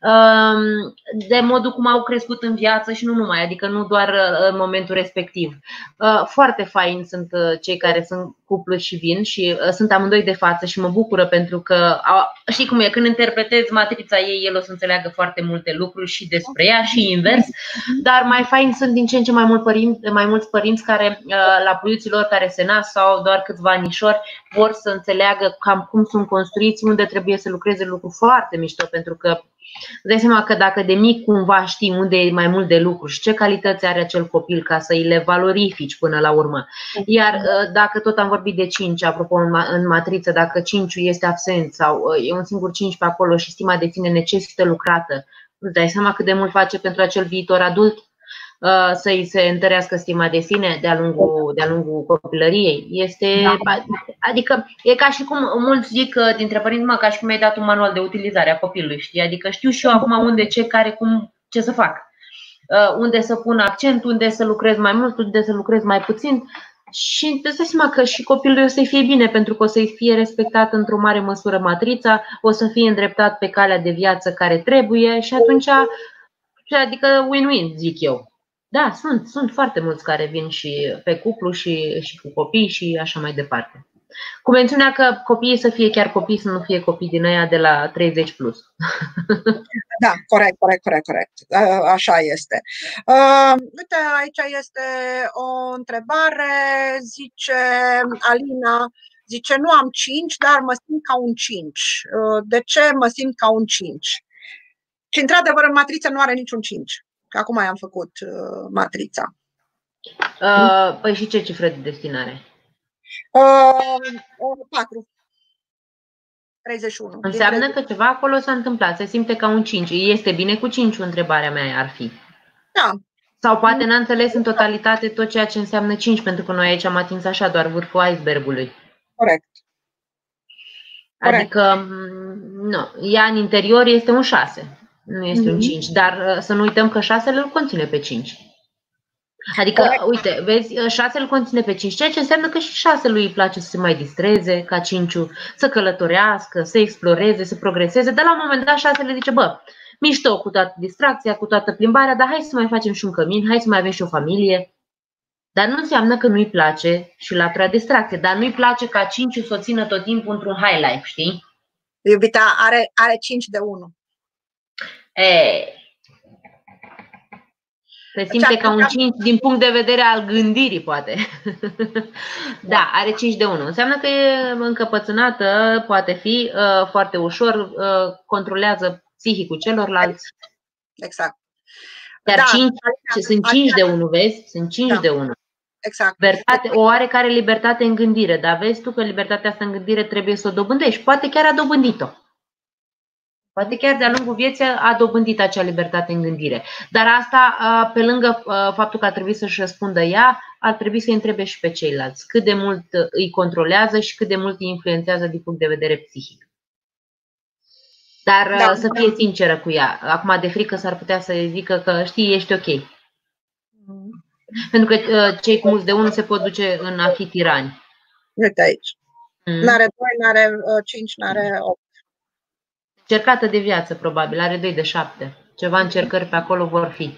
de modul cum au crescut în viață și nu numai, adică nu doar în momentul respectiv. Foarte faini sunt cei care sunt cuplu și vin și sunt amândoi de față și mă bucură pentru că, știi cum e, când interpretezi matrița ei, el o să înțeleagă foarte multe lucruri și despre ea și invers, dar mai fain sunt din ce în ce mai mulți părinți care la puiuții lor care se nasc sau doar câțiva anișori vor să înțeleagă cam cum sunt construiți, unde trebuie să lucreze, lucru foarte mișto, pentru că îți dai seama că dacă de mic cumva știi unde e mai mult de lucru și ce calități are acel copil ca să îi le valorifici până la urmă. Iar dacă tot am vorbit de 5, apropo în matriță, dacă 5 este absent sau e un singur 5 pe acolo și stima de sine necesită lucrată, îți dai seama cât de mult face pentru acel viitor adult să-i se întărească stima de sine de-a lungul copilăriei. Adică e ca și cum mulți zic dintre părinți, ca și cum mi-ai dat un manual de utilizare a copilului, știi? Adică știu și eu acum unde, ce, care, cum, ce să fac. Unde să pun accent, unde să lucrez mai mult, unde să lucrez mai puțin. Și îți dai seama că și copilul o să-i fie bine, pentru că o să-i fie respectat într-o mare măsură matrița, o să fie îndreptat pe calea de viață care trebuie și atunci, adică win-win, zic eu. Da, sunt foarte mulți care vin și pe cuplu și cu copii și așa mai departe. Cu mențiunea că copiii să fie chiar copii, să nu fie copii din aia de la 30 plus. Da, corect. Așa este. Uite, aici este o întrebare, zice Alina, zice nu am 5, dar mă simt ca un 5. De ce mă simt ca un 5? Și într-adevăr în matriță nu are niciun 5. Că acum am făcut matrița. Păi și ce cifră de destinare? 4. 31. Înseamnă că ceva acolo s-a întâmplat, se simte ca un 5. Este bine cu 5, întrebarea mea ar fi. Da. Sau poate n-a înțeles în totalitate tot ceea ce înseamnă 5, pentru că noi aici am atins așa doar vârful icebergului. Corect. Adică, nu, ea în interior este un 6, nu este un 5, dar să nu uităm că 6-le îl conține pe 5. Adică, uite, vezi, 6 îl conține pe 5, ceea ce înseamnă că și 6-lui îi place să se mai distreze ca 5-ul, să călătorească, să exploreze, să progreseze, dar la un moment dat 6 le zice, bă, mișto cu toată distracția, cu toată plimbarea, dar hai să mai facem și un cămin, hai să mai avem și o familie. Dar nu înseamnă că nu-i place și la prea distracție, dar nu-i place ca 5-ul să o țină tot timpul într-un high life, știi? Iubita, are 5 de 1. Se simte ca un 5 din punct de vedere al gândirii, poate. Da, are 5 de 1. Înseamnă că e încăpățânată, poate fi foarte ușor, controlează psihicul celorlalți. Exact. Iar 5, sunt 5 de 1, vezi? Sunt 5 de 1. Exact. O oarecare libertate în gândire, dar vezi tu că libertatea asta în gândire trebuie să o dobândești. Poate chiar a dobândit-o. Poate chiar de-a lungul vieții a dobândit acea libertate în gândire. Dar asta, pe lângă faptul că ar trebui să-și răspundă ea, ar trebui să-i întrebe și pe ceilalți cât de mult îi controlează și cât de mult îi influențează din punct de vedere psihic. Dar să fie sinceră cu ea. Acum, de frică, s-ar putea să zică că, știi, ești ok. Pentru că cei cu mulți de unul se pot duce în a fi tirani. Uite aici. N-are 2, n-are 5, n-are 8. Încercată de viață, probabil. Are 2 de 7. Ceva încercări pe acolo vor fi.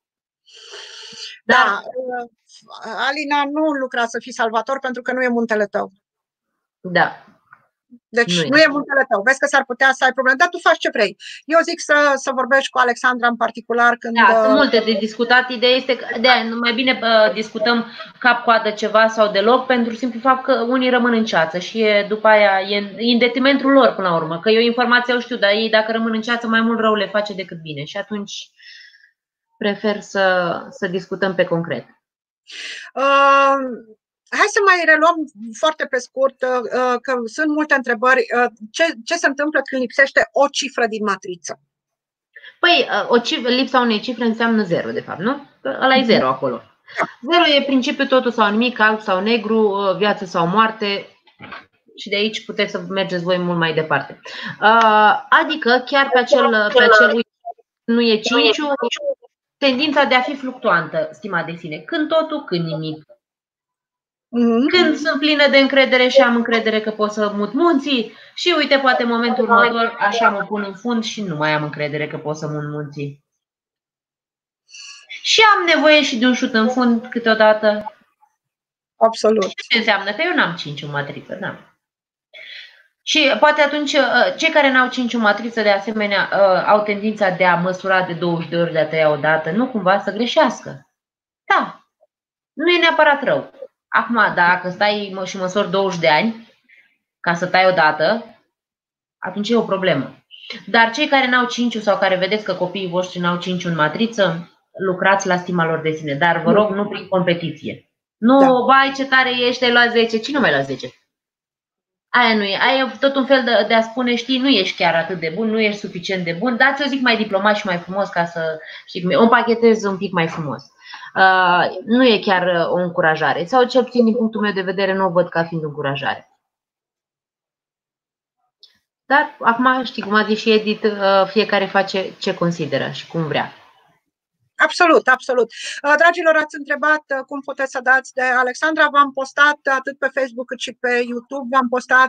Da, Alina, nu lucra să fii salvator pentru că nu e muntele tău. Da. Deci nu e muntele tău. Vezi că s-ar putea să ai probleme, dar tu faci ce vrei. Eu zic să vorbești cu Alexandra în particular când... Da, sunt multe de discutat. Ideea este că mai bine discutăm cap-coadă ceva sau deloc, pentru simplu fapt că unii rămân în ceață și după aia e în detrimentul lor până la urmă. Că eu informația o știu, dar ei dacă rămân în ceață mai mult rău le face decât bine. Și atunci prefer să discutăm pe concret. Hai să mai reluăm foarte pe scurt, că sunt multe întrebări. Ce se întâmplă când lipsește o cifră din matriță? Păi, lipsa unei cifre înseamnă 0, de fapt, nu? Ăla e 0 acolo. 0 e principiul totul sau nimic, alb sau negru, viață sau moarte. Și de aici puteți să mergeți voi mult mai departe. Adică, chiar pe acel nu e 5, tendința de a fi fluctuantă, stima de sine. Când totul, când nimic. Când sunt plină de încredere și am încredere că pot să mut munții și uite, poate în momentul următor așa mă pun în fund și nu mai am încredere că pot să mut munții. Și am nevoie și de un șut în fund câteodată. Absolut. Ce înseamnă? Că eu n-am 5 în matriță, n-am. Și poate atunci cei care n-au 5 în matriță de asemenea au tendința de a măsura de 20 de ori, de a tăia odată, nu cumva să greșească. Da, nu e neapărat rău. Acum, dacă stai și măsori 20 de ani ca să tai odată, atunci e o problemă. Dar cei care n-au 5 sau care vedeți că copiii voștri n-au 5 în matriță, lucrați la stima lor de sine. Dar vă rog, nu prin competiție. Nu, vai, ce tare ești, ai luat 10. Cine mai lua 10? Aia nu e. Aia e tot un fel de a spune, știi, nu ești chiar atât de bun, nu ești suficient de bun, dar ți-o zic mai diplomat și mai frumos ca să, știi, o împachetez un pic mai frumos. Nu e chiar o încurajare. Sau cel puțin din punctul meu de vedere nu o văd ca fiind o încurajare. Dar acum știi cum a zis și Edith, fiecare face ce consideră și cum vrea. Absolut, absolut. Dragilor, ați întrebat cum puteți să dați de Alexandra. V-am postat atât pe Facebook cât și pe YouTube. V-am postat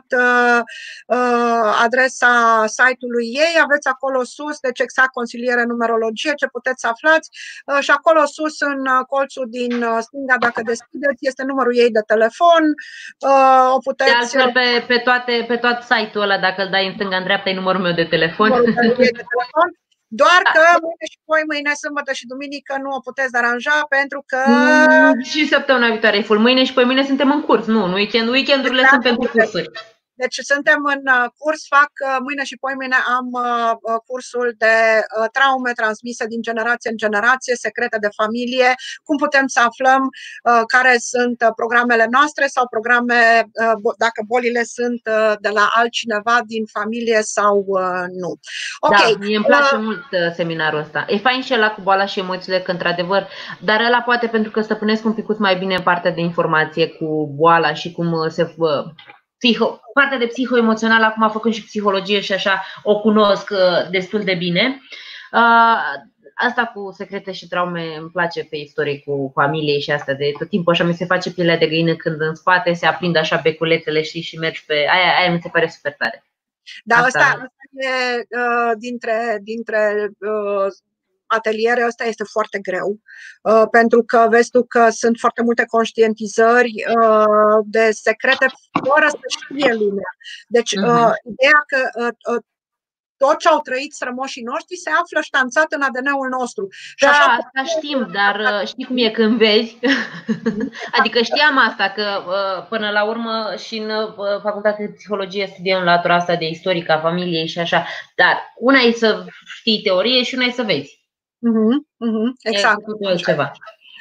adresa site-ului ei. Aveți acolo sus, deci exact consiliere numerologie, ce puteți să aflați. Și acolo sus, în colțul din stânga, dacă deschideți, este numărul ei de telefon. O puteți... De altfel, pe tot site-ul ăla, dacă îl dai în stânga, în dreapta, e numărul meu de telefon. Doar că mâine și mâine, sâmbătă și duminică nu o puteți aranja pentru că... Și săptămâna viitoare e full. Mâine și mâine suntem în curs. Nu, weekendurile sunt pentru cursuri. Deci suntem în curs, mâine și mâine am cursul de traume transmise din generație în generație, secrete de familie, cum putem să aflăm care sunt programele noastre sau programe, dacă bolile sunt de la altcineva din familie sau nu. Okay. Da, mie îmi place mult seminarul ăsta. E fain și ăla cu boala și emoțiile, că într-adevăr, dar ăla poate pentru că stăpânesc un pic mai bine partea de informație cu boala și cum se... Partea de psihoemoțională, acum făcând și psihologie și așa, o cunosc destul de bine. Asta cu secrete și traume îmi place pe istorie cu familiei și asta de tot timpul așa mi se face pielea de găină când în spate se aprind așa beculetele și mergi pe aia mi se pare super tare. Da, asta e dintre ateliere, ăsta este foarte greu, pentru că vezi tu că sunt foarte multe conștientizări de secrete fără să știe lumea. Deci, ideea că tot ce au trăit strămoșii noștri se află ștanțat în ADN-ul nostru. Da, și așa asta știm, dar știi cum e când vezi? Adică știam asta, că până la urmă și în facultatea de psihologie studiem latura asta de istorică a familiei și așa, dar una e să știi teorie și una e să vezi. Exact. Ceva.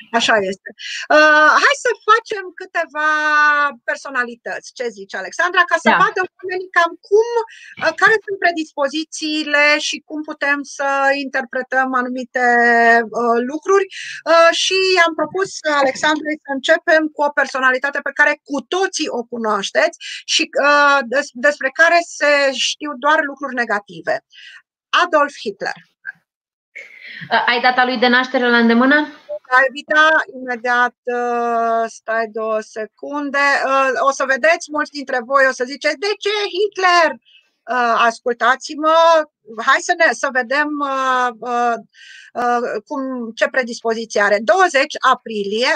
Așa este. Hai să facem câteva personalități. Ce zici, Alexandra? Ca să vadă oamenii cam care sunt predispozițiile și cum putem să interpretăm anumite lucruri. Și am propus, Alexandra, să începem cu o personalitate pe care cu toții o cunoașteți și despre care se știu doar lucruri negative. Adolf Hitler. Ai data lui de naștere la îndemână? Da, imediat, stai 2 secunde. O să vedeți, mulți dintre voi o să ziceți, de ce Hitler? Ascultați-mă, hai să vedem ce predispoziție are. 20 aprilie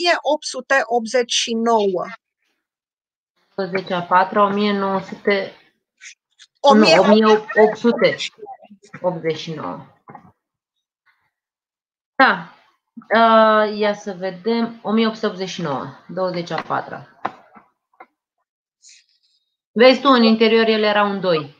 1889. 20 a 4, 1889. Da. Ia să vedem. 1889, 20 a 4. Vezi tu, în interior el era un 2.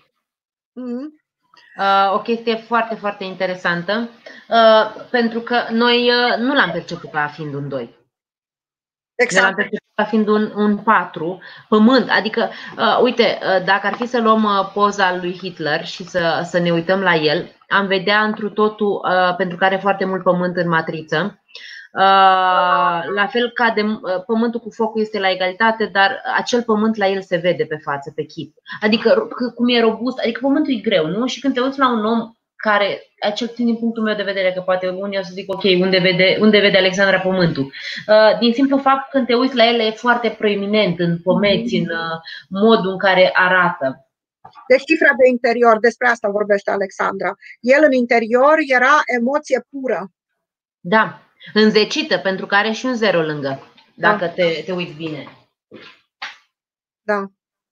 O chestie foarte, foarte interesantă, pentru că noi nu l-am perceput ca fiind un 2. Exact. L-am perceput ca fiind un 4, pământ. Adică, uite, dacă ar fi să luăm poza lui Hitler și să ne uităm la el, am vedea întru totul, pentru că are foarte mult pământ în matriță, la fel ca de pământul cu focul este la egalitate, dar acel pământ la el se vede pe față, pe chip. Adică cum e robust, adică pământul e greu, nu? Și când te uiți la un om care, cel puțin din punctul meu de vedere, că poate unii o să zic, ok, unde vede Alexandra pământul? Din simplu fapt, când te uiți la el, e foarte proeminent în pomeți, în modul în care arată. Deci cifra de interior, despre asta vorbește Alexandra. El în interior era emoție pură. Da, înzecită, pentru că are și un 0 lângă, dacă te uiți bine. Da.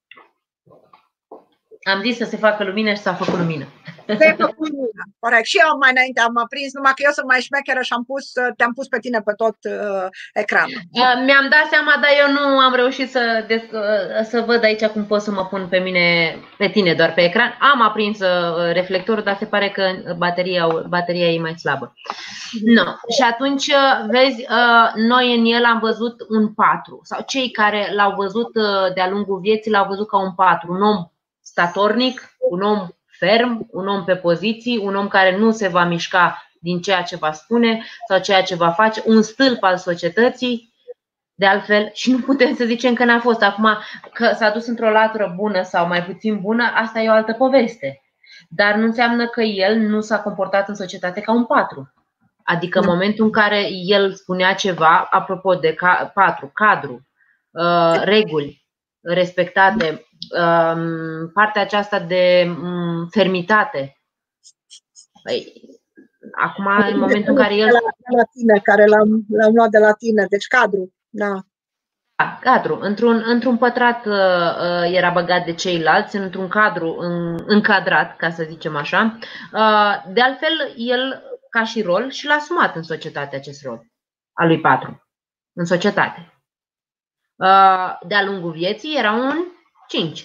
Am zis să se facă lumină și s-a făcut lumină. Se-a făcut lumină, corect. Și eu mai înainte am aprins, numai că eu sunt mai șmecheră și te-am pus pe tine pe tot ecranul. Mi-am dat seama, dar eu nu am reușit să văd aici cum pot să mă pun pe tine doar pe ecran. Am aprins reflectorul, dar se pare că bateria e mai slabă. No. Și atunci, vezi, noi în el am văzut un 4, sau cei care l-au văzut de-a lungul vieții l-au văzut ca un 4, un om statornic, un om ferm, un om pe poziții, un om care nu se va mișca din ceea ce va spune sau ceea ce va face, un stâlp al societății, de altfel, și nu putem să zicem că n-a fost. Acum, că s-a dus într-o latură bună sau mai puțin bună, asta e o altă poveste. Dar nu înseamnă că el nu s-a comportat în societate ca un 4. Adică în momentul în care el spunea ceva, apropo de 4, cadru, reguli respectate, partea aceasta de fermitate. Păi, acum, în momentul în care el... La tine, care l-am luat de la tine, deci cadru. Da. Cadru. Într-un pătrat era băgat de ceilalți, într-un cadru încadrat, ca să zicem așa. De altfel, el, ca și rol, și l-a asumat în societate acest rol al lui 4. În societate. De-a lungul vieții era un 5.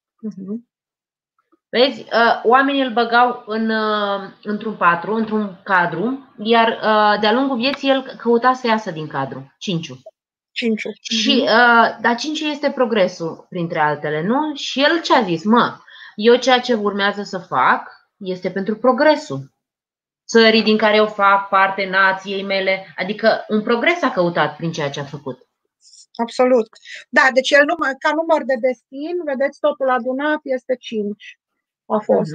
Vezi, oamenii îl băgau într-un 4, într-un cadru, iar de-a lungul vieții el căuta să iasă din cadru, 5-ul. Și, dar 5 este progresul, printre altele, nu? Și el ce a zis? Eu ceea ce urmează să fac este pentru progresul țării din care eu fac parte, nației mele, adică un progres a căutat prin ceea ce a făcut. Absolut. Da, deci el ca număr de destin, vedeți, totul adunat este 5. A fost.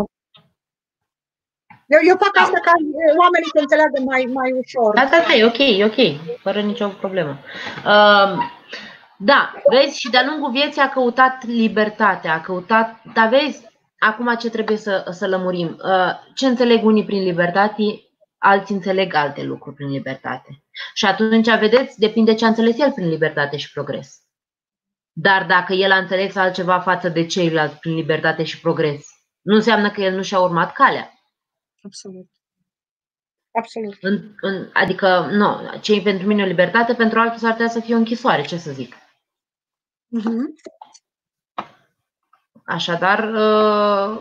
Eu fac asta ca oamenii să înțeleagă mai ușor. Da, e ok, fără nicio problemă. Da, vezi, și de-a lungul vieții a căutat libertatea, dar vezi, acum ce trebuie să lămurim? Ce înțeleg unii prin libertate, alții înțeleg alte lucruri prin libertate. Și atunci, vedeți, depinde ce a înțeles el prin libertate și progres. Dar dacă el a înțeles altceva față de ceilalți prin libertate și progres, nu înseamnă că el nu și-a urmat calea. Absolut. Absolut. Adică, nu, ce pentru mine o libertate, pentru altul s-ar putea să fie o închisoare, ce să zic. Așadar,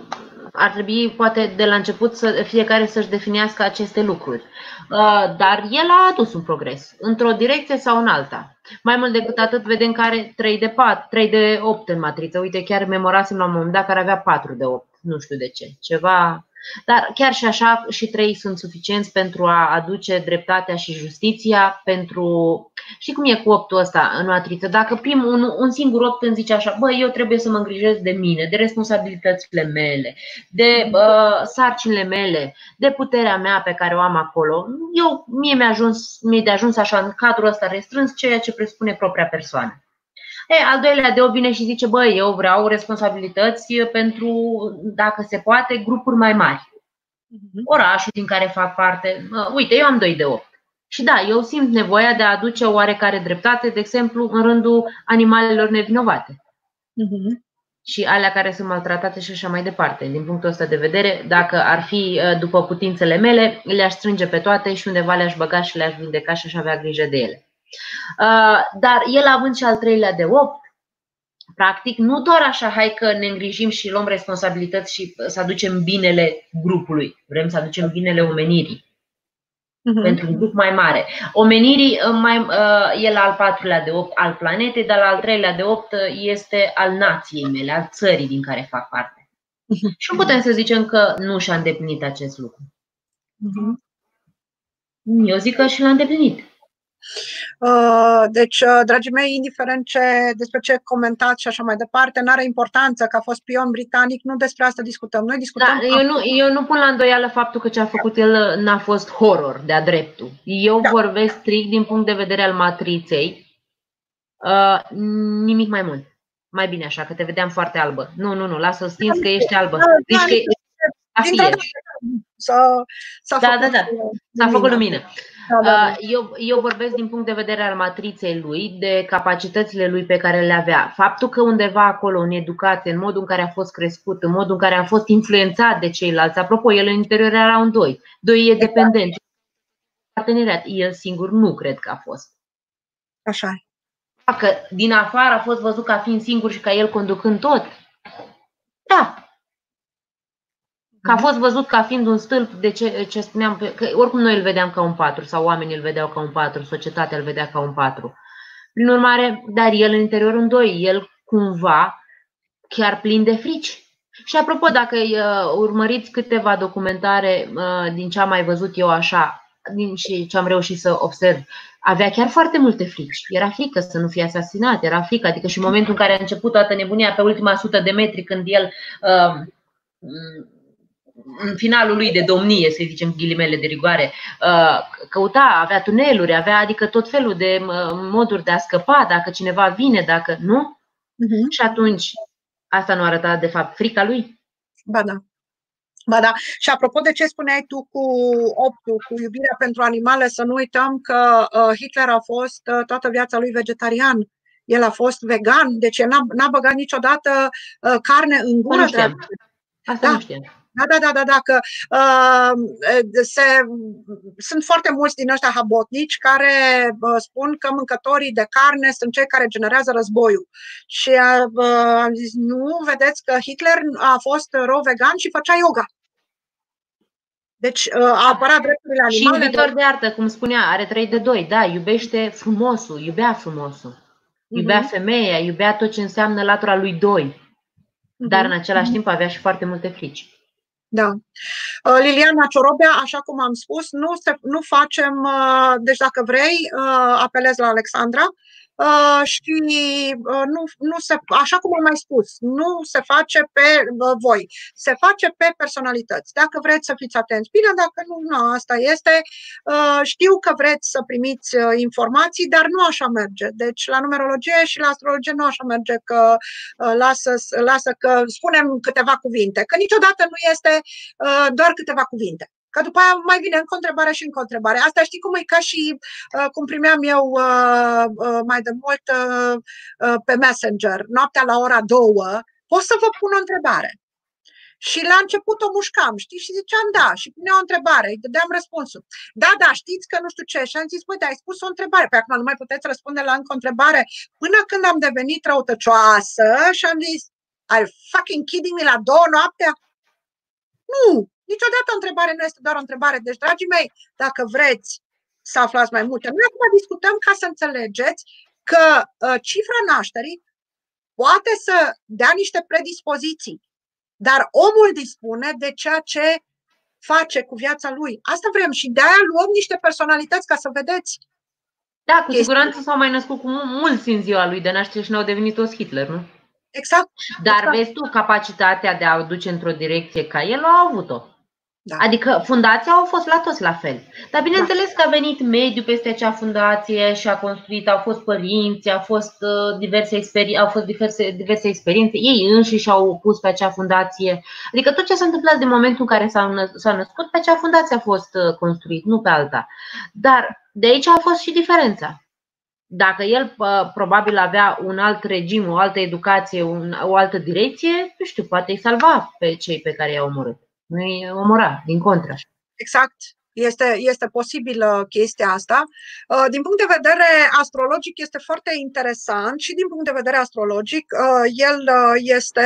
ar trebui poate de la început fiecare să-și definească aceste lucruri. Dar el a adus un progres, într-o direcție sau în alta. Mai mult decât atât, vedem că are 3 de 8 în matriță. Uite, chiar memorasem la un moment dat care avea 4 de 8. Nu știu de ce. Ceva. Dar chiar și așa, și 3 sunt suficienți pentru a aduce dreptatea și justiția, pentru... Știi cum e cu 8-ul ăsta în matriță? Dacă un singur 8 îmi zice așa, eu trebuie să mă îngrijesc de mine, de responsabilitățile mele, de sarcinile mele, de puterea mea pe care o am acolo, mie mi-e de ajuns așa în cadrul ăsta restrâns ceea ce presupune propria persoană. Al doilea de 8 vine și zice, eu vreau responsabilități pentru, dacă se poate, grupuri mai mari. Orașul din care fac parte. Uite, eu am 2 de 8. Și da, eu simt nevoia de a aduce o oarecare dreptate, de exemplu, în rândul animalelor nevinovate. Și alea care sunt maltratate și așa mai departe. Din punctul ăsta de vedere, dacă ar fi după putințele mele, le-aș strânge pe toate și undeva le-aș băga și le-aș vindeca și aș avea grijă de ele. Dar el având și al 3-lea de 8, practic, nu doar așa, hai că ne îngrijim și luăm responsabilități și să aducem binele grupului, vrem să aducem binele omenirii. Pentru un grup mai mare. Omenirii, el al 4-lea de 8 al planetei, dar al 3-lea de 8 este al nației mele, al țării din care fac parte. Și nu putem să zicem că nu și-a îndeplinit acest lucru. Eu zic că și l-a îndeplinit. Deci, dragii mei, indiferent despre ce comentați și așa mai departe, n-are importanță că a fost spion britanic, nu despre asta discutăm. Noi discutăm... Da, eu nu pun la îndoială faptul că ce a făcut el n-a fost horror de-a dreptul. Eu vorbesc strict din punct de vedere al matriței, nimic mai mult. Mai bine așa, că te vedeam foarte albă. Nu, lasă-o stins că ești albă. Zici că s-a făcut lumină. Eu vorbesc din punct de vedere al matriței lui, de capacitățile lui pe care le avea. Faptul că undeva acolo, în educație, în modul în care a fost crescut, în modul în care a fost influențat de ceilalți, apropo, el în interior era un 2. 2 e dependent. Parteneriat. El singur nu cred că a fost. Așa. Că din afară a fost văzut ca fiind singur și ca el conducând tot. Da. Că a fost văzut ca fiind un stâlp, de ce spuneam, că oricum noi îl vedeam ca un 4 sau oamenii îl vedeau ca un 4, societatea îl vedea ca un 4. Prin urmare, dar el în interior un 2, el cumva chiar plin de frici. Și apropo, dacă urmăriți câteva documentare din ce am mai văzut eu așa și ce am reușit să observ, avea chiar foarte multe frici. Era frică să nu fie asasinat, era frică, adică și în momentul în care a început toată nebunia pe ultima 100 de metri, când el... în finalul lui de domnie, să zicem ghilimele de rigoare, căuta, avea tuneluri, avea adică tot felul de moduri de a scăpa, dacă cineva vine, dacă nu. Și atunci, asta nu arăta de fapt frica lui? Ba da. Ba da. Și apropo de ce spuneai tu cu 8-ul, cu iubirea pentru animale, să nu uităm că Hitler a fost toată viața lui vegetarian. El a fost vegan, deci n-a băgat niciodată carne în gură. Asta nu știam. Da, că sunt foarte mulți din ăștia habotnici care spun că mâncătorii de carne sunt cei care generează războiul. Și am zis, nu, vedeți că Hitler a fost rău vegan și făcea yoga. Deci a apărat drepturile animale. Și iubitor de artă, cum spunea, are 3 de 2, da, iubește frumosul, iubea frumosul. Iubea femeia, iubea tot ce înseamnă latura lui 2. Dar în același timp avea și foarte multe frici. Da. Liliana Ciorobea, așa cum am spus, nu facem, deci dacă vrei, apelez la Alexandra și nu se, așa cum am mai spus, nu se face pe voi, se face pe personalități. Dacă vreți să fiți atenți, bine, dacă nu, asta este. Știu că vreți să primiți informații, dar nu așa merge. Deci la numerologie și la astrologie nu așa merge, că lasă că spunem câteva cuvinte, că niciodată nu este doar câteva cuvinte. Că după aia mai vine încă o întrebare și încă o întrebare. Asta știi cum e ca și cum primeam eu mai de mult pe Messenger, noaptea la ora 2, pot să vă pun o întrebare. Și la început o mușcam, știi, și ziceam da, și punea o întrebare, îi dădeam răspunsul. Da, știți că nu știu ce. Și am zis, băi, ai spus o întrebare, pe acum nu mai puteți răspunde la încă o întrebare. Până când am devenit răutăcioasă și am zis, are you fucking kidding me, la 2 noaptea? Nu, niciodată o întrebare nu este doar o întrebare. Deci, dragii mei, dacă vreți să aflați mai multe, noi acum discutăm ca să înțelegeți că cifra nașterii poate să dea niște predispoziții, dar omul dispune de ceea ce face cu viața lui. Asta vrem și de-aia luăm niște personalități ca să vedeți. Da, cu siguranță s-au mai născut cu mulți în ziua lui de naștere și n-au devenit toți Hitler, nu? Exact. Dar exact. vezi tu, capacitatea de a o duce într-o direcție ca el, au avut-o. Da. Adică fundația au fost la toți la fel. Dar bineînțeles că a venit mediul peste acea fundație și a construit, au fost părinți, au fost diverse experiențe, ei înșiși au pus pe acea fundație. Adică tot ce s-a întâmplat din momentul în care s-a născut, pe acea fundație a fost construit, nu pe alta. Dar de aici a fost și diferența. Dacă el probabil avea un alt regim, o altă educație, o altă direcție, nu știu, poate îi salva pe cei pe care i-a omorât. Nu îi omora, din contră. Exact. Este posibilă chestia asta. Din punct de vedere astrologic este foarte interesant și din punct de vedere astrologic el este,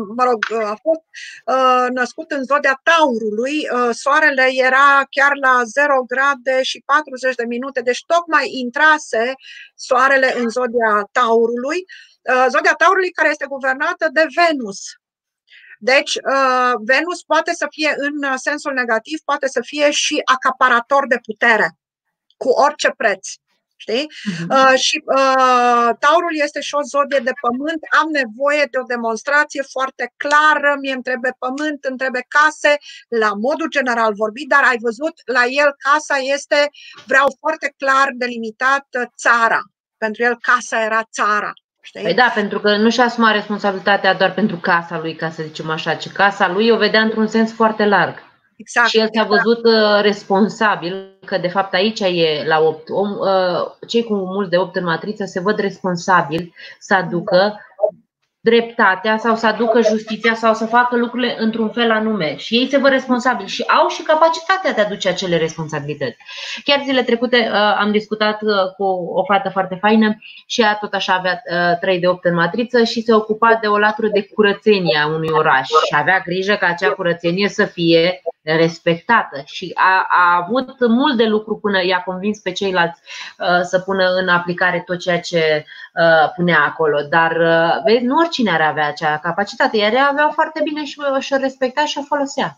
a fost născut în zodia Taurului. Soarele era chiar la 0 grade și 40 de minute, deci tocmai intrase soarele în zodia Taurului. Zodia Taurului care este guvernată de Venus. Deci, Venus poate să fie în sensul negativ, poate să fie și acaparator de putere, cu orice preț. Știi? Și Taurul este și o zodie de pământ. Am nevoie de o demonstrație foarte clară. Mie îmi trebuie pământ, îmi trebuie case, la modul general vorbit, dar ai văzut, la el casa este, vreau foarte clar delimitat, țara. Pentru el casa era țara. Știi? Păi da, pentru că nu și-a asumat responsabilitatea doar pentru casa lui, ca să zicem așa, ci casa lui o vedea într-un sens foarte larg. Exact. Și el s-a văzut responsabil, că de fapt aici e la 8. Cei cu mult de 8 în matriță se văd responsabili să aducă dreptatea sau să aducă justiția sau să facă lucrurile într-un fel anume. Și ei se văd responsabili și au și capacitatea de a aduce acele responsabilități. Chiar zile trecute am discutat cu o fată foarte faină și ea tot așa avea 3 de 8 în matriță și se ocupa de o latură de curățenie a unui oraș și avea grijă ca acea curățenie să fie respectată și a avut mult de lucru până i-a convins pe ceilalți să pună în aplicare tot ceea ce punea acolo. Dar vezi, nu oricine ar avea acea capacitate, iar ea avea foarte bine și o respecta și o folosea.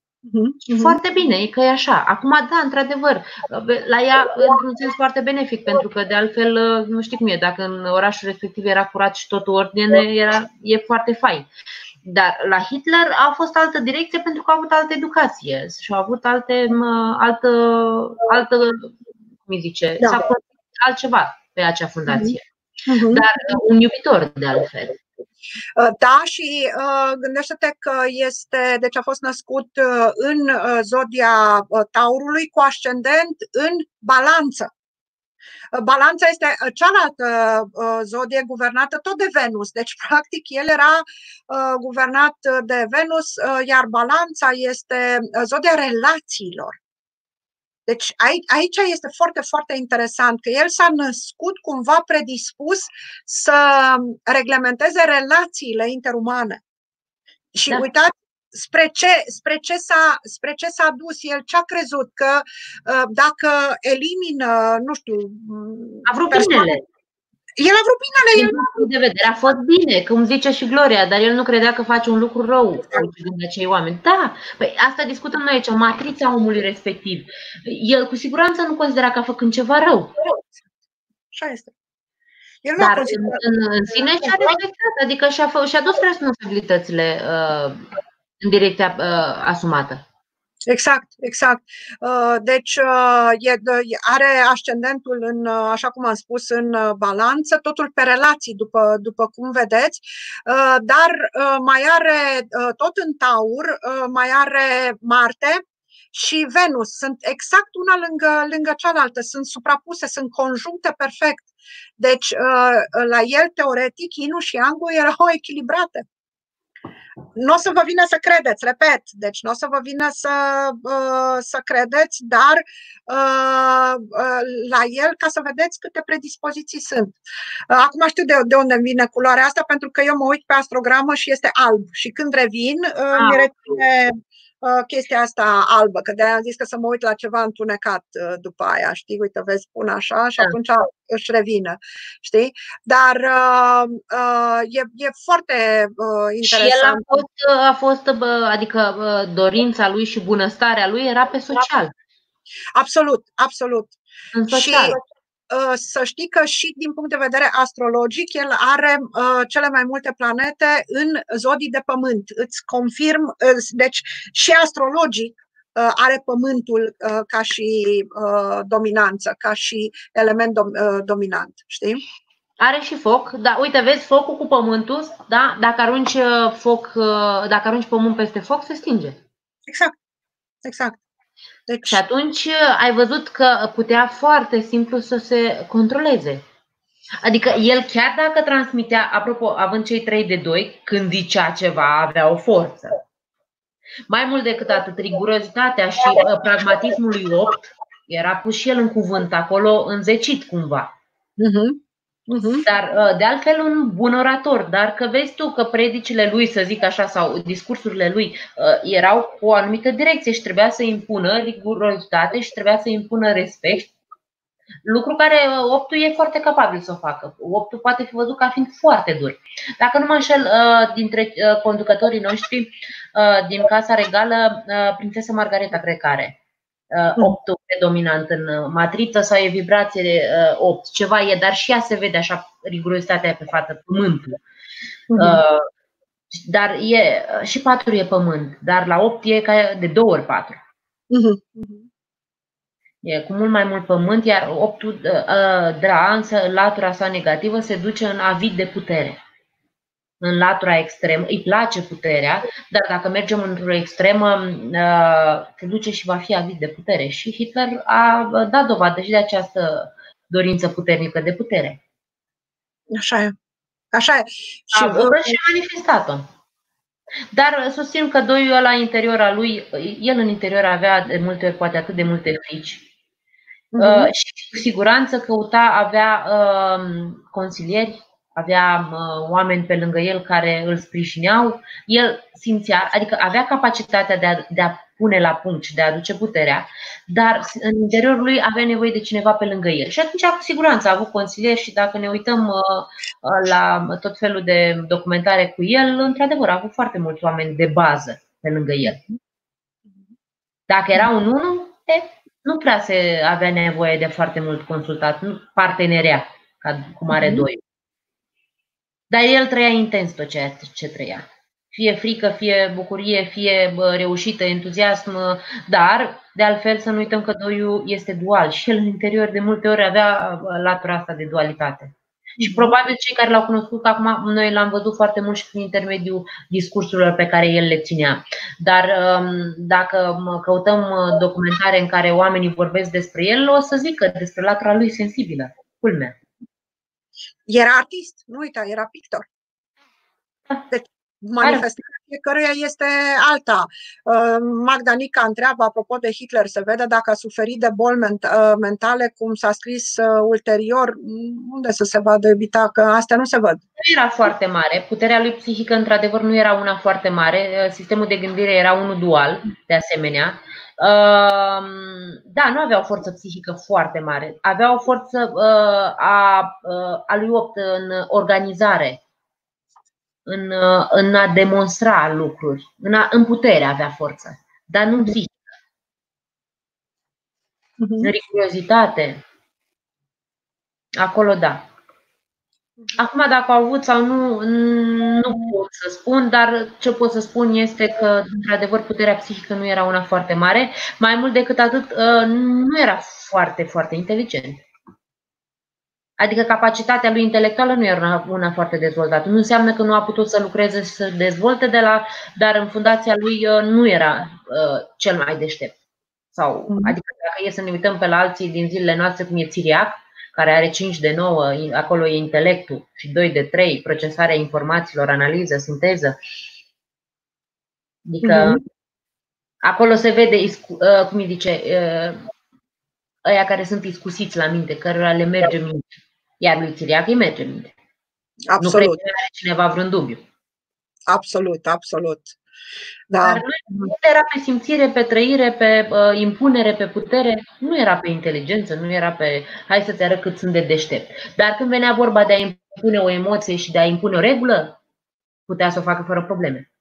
Foarte bine, că e așa. Acum, da, într-adevăr, la ea într-un sens foarte benefic, pentru că de altfel, nu știu cum e, dacă în orașul respectiv era curat și totul ordine, e foarte fain. Dar la Hitler a fost altă direcție pentru că a avut altă educație și a avut altă cum îi zice, s-a făcut altceva pe acea fundație. Dar un iubitor de altfel. Da, și gândește-te că deci a fost născut în zodia Taurului cu ascendent în Balanță. Balanța este cealaltă zodie guvernată tot de Venus, deci practic el era guvernat de Venus, iar Balanța este zodia relațiilor. Deci aici este foarte, foarte interesant că el s-a născut cumva predispus să reglementeze relațiile interumane. Și uitați spre ce s-a dus el, ce a crezut, că dacă elimină, nu știu... A vrut binele. El a vrut binele. Din punct de vedere a fost bine, cum zice și Gloria, dar el nu credea că face un lucru rău cu acei oameni. Da, păi asta discutăm noi aici, matrița omului respectiv. El cu siguranță nu considera că făcând ceva rău. Așa este. Dar în sine și-a respectat, adică și-a dus responsabilitățile în direcția asumată. Exact. Deci are ascendentul așa cum am spus, în Balanță, totul pe relații, după cum vedeți, dar mai are tot în Taur, mai are Marte și Venus. Sunt exact una lângă cealaltă, sunt suprapuse, sunt conjuncte perfect. Deci la el, teoretic, Yin și Yang erau echilibrate. Nu o să vă vină să credeți, repet, deci nu o să vă vină să credeți, dar la el, ca să vedeți câte predispoziții sunt. Acum știu de unde vine culoarea asta, pentru că eu mă uit pe astrogramă și este alb și când revin mi reține chestia asta albă, că de-aia am zis că să mă uit la ceva întunecat după aia, știi? Uite, vezi, spun așa și atunci își revină, știi? Dar e foarte interesant. Și el adică dorința lui și bunăstarea lui era pe social. Absolut, absolut. În social. Și să știi că și din punct de vedere astrologic, el are cele mai multe planete în zodii de pământ. Îți confirm, deci și astrologic are pământul ca și dominanță, ca și element dominant, știi? Are și foc, dar uite, vezi, focul cu pământul, da? Dacă arunci dacă arunci pământ peste foc, se stinge. Exact, exact. Deci... Și atunci ai văzut că putea foarte simplu să se controleze. Adică el chiar dacă transmitea, apropo, având cei 3 de 2, când zicea ceva, avea o forță. Mai mult decât atât, rigurozitatea și pragmatismul lui 8 era pus și el în cuvânt acolo, înzecit cumva. Dar de altfel un bun orator, dar că vezi tu că predicile lui, să zic așa, sau discursurile lui erau cu o anumită direcție și trebuia să impună rigurozitate și trebuia să impună respect, lucru care 8-ul e foarte capabil să o facă. 8-ul poate fi văzut ca fiind foarte dur. Dacă nu mă înșel, dintre conducătorii noștri din Casa Regală, prințesa Margareta, cred că are 8-ul predominant în matriță sau e vibrație de 8, ceva e, dar și ea se vede așa, rigurozitatea pe fată, pământul. Dar și 4 e pământ, dar la 8 e ca de 2 ori 4. E cu mult mai mult pământ, iar 8-ul, însă, latura sa negativă se duce în avid de putere. În latura extremă, îi place puterea, dar dacă mergem într-o extremă, se duce și va fi avid de putere. Și Hitler a dat dovadă și de această dorință puternică de putere. Așa e. Așa e. Și a manifestat-o. Dar susțin că doiul ăla interior al lui, el în interior avea de multe ori poate atât de multe frici. Și cu siguranță avea consilieri, avea oameni pe lângă el care îl sprijineau, el simțea, adică avea capacitatea de a pune la punct și de a aduce puterea, dar în interiorul lui avea nevoie de cineva pe lângă el. Și atunci, cu siguranță, a avut consilieri și dacă ne uităm la tot felul de documentare cu el, într-adevăr, a avut foarte mulți oameni de bază pe lângă el. Dacă era un unul, nu prea se avea nevoie de foarte mult consultat, nu parteneria, cum are doi. Dar el trăia intens tot ceea ce trăia. Fie frică, fie bucurie, fie reușită, entuziasm, dar de altfel să nu uităm că doiul este dual și el în interior de multe ori avea latura asta de dualitate. Și probabil cei care l-au cunoscut, acum noi l-am văzut foarte mult și prin intermediul discursurilor pe care el le ținea. Dar dacă căutăm documentare în care oamenii vorbesc despre el, o să zică despre latura lui sensibilă, culmea. Era artist, nu uita, era pictor. Deci manifestarea fiecăruia este alta. Magda Nica întreabă, apropo de Hitler, se vede dacă a suferit de boli mentale, cum s-a scris ulterior, unde să se vadă, iubita, că astea nu se văd. Nu era foarte mare, puterea lui psihică într-adevăr nu era una foarte mare, sistemul de gândire era unul dual, de asemenea. Da, nu avea o forță psihică foarte mare, avea o forță a lui 8 în organizare, în a demonstra lucruri, în putere avea forță, dar nu psihică. În rigurozitatea, acolo da. Acum dacă au avut sau nu pot să spun, dar ce pot să spun este că, într-adevăr, puterea psihică nu era una foarte mare. Mai mult decât atât, nu era foarte, foarte inteligent. Adică capacitatea lui intelectuală nu era una foarte dezvoltată. Nu înseamnă că nu a putut să lucreze, să dezvolte dar în fundația lui nu era cel mai deștept. Adică dacă e să ne uităm pe la alții din zilele noastre, cum e Țiriac, care are 5 de 9, acolo e intelectul, și 2 de 3, procesarea informațiilor, analiză, sinteză. Adică acolo se vede, cum îi zice, ăia care sunt iscusiți la minte, cărora le merge minte. Iar lui Țiriac îi merge minte. Absolut. Nu cred că are cineva vreun dubiu. Absolut, absolut. Da. Dar nu era pe simțire, pe trăire, pe impunere, pe putere, nu era pe inteligență, nu era pe hai să-ți arăt cât sunt de deștept. Dar când venea vorba de a impune o emoție și de a impune o regulă, putea să o facă fără probleme.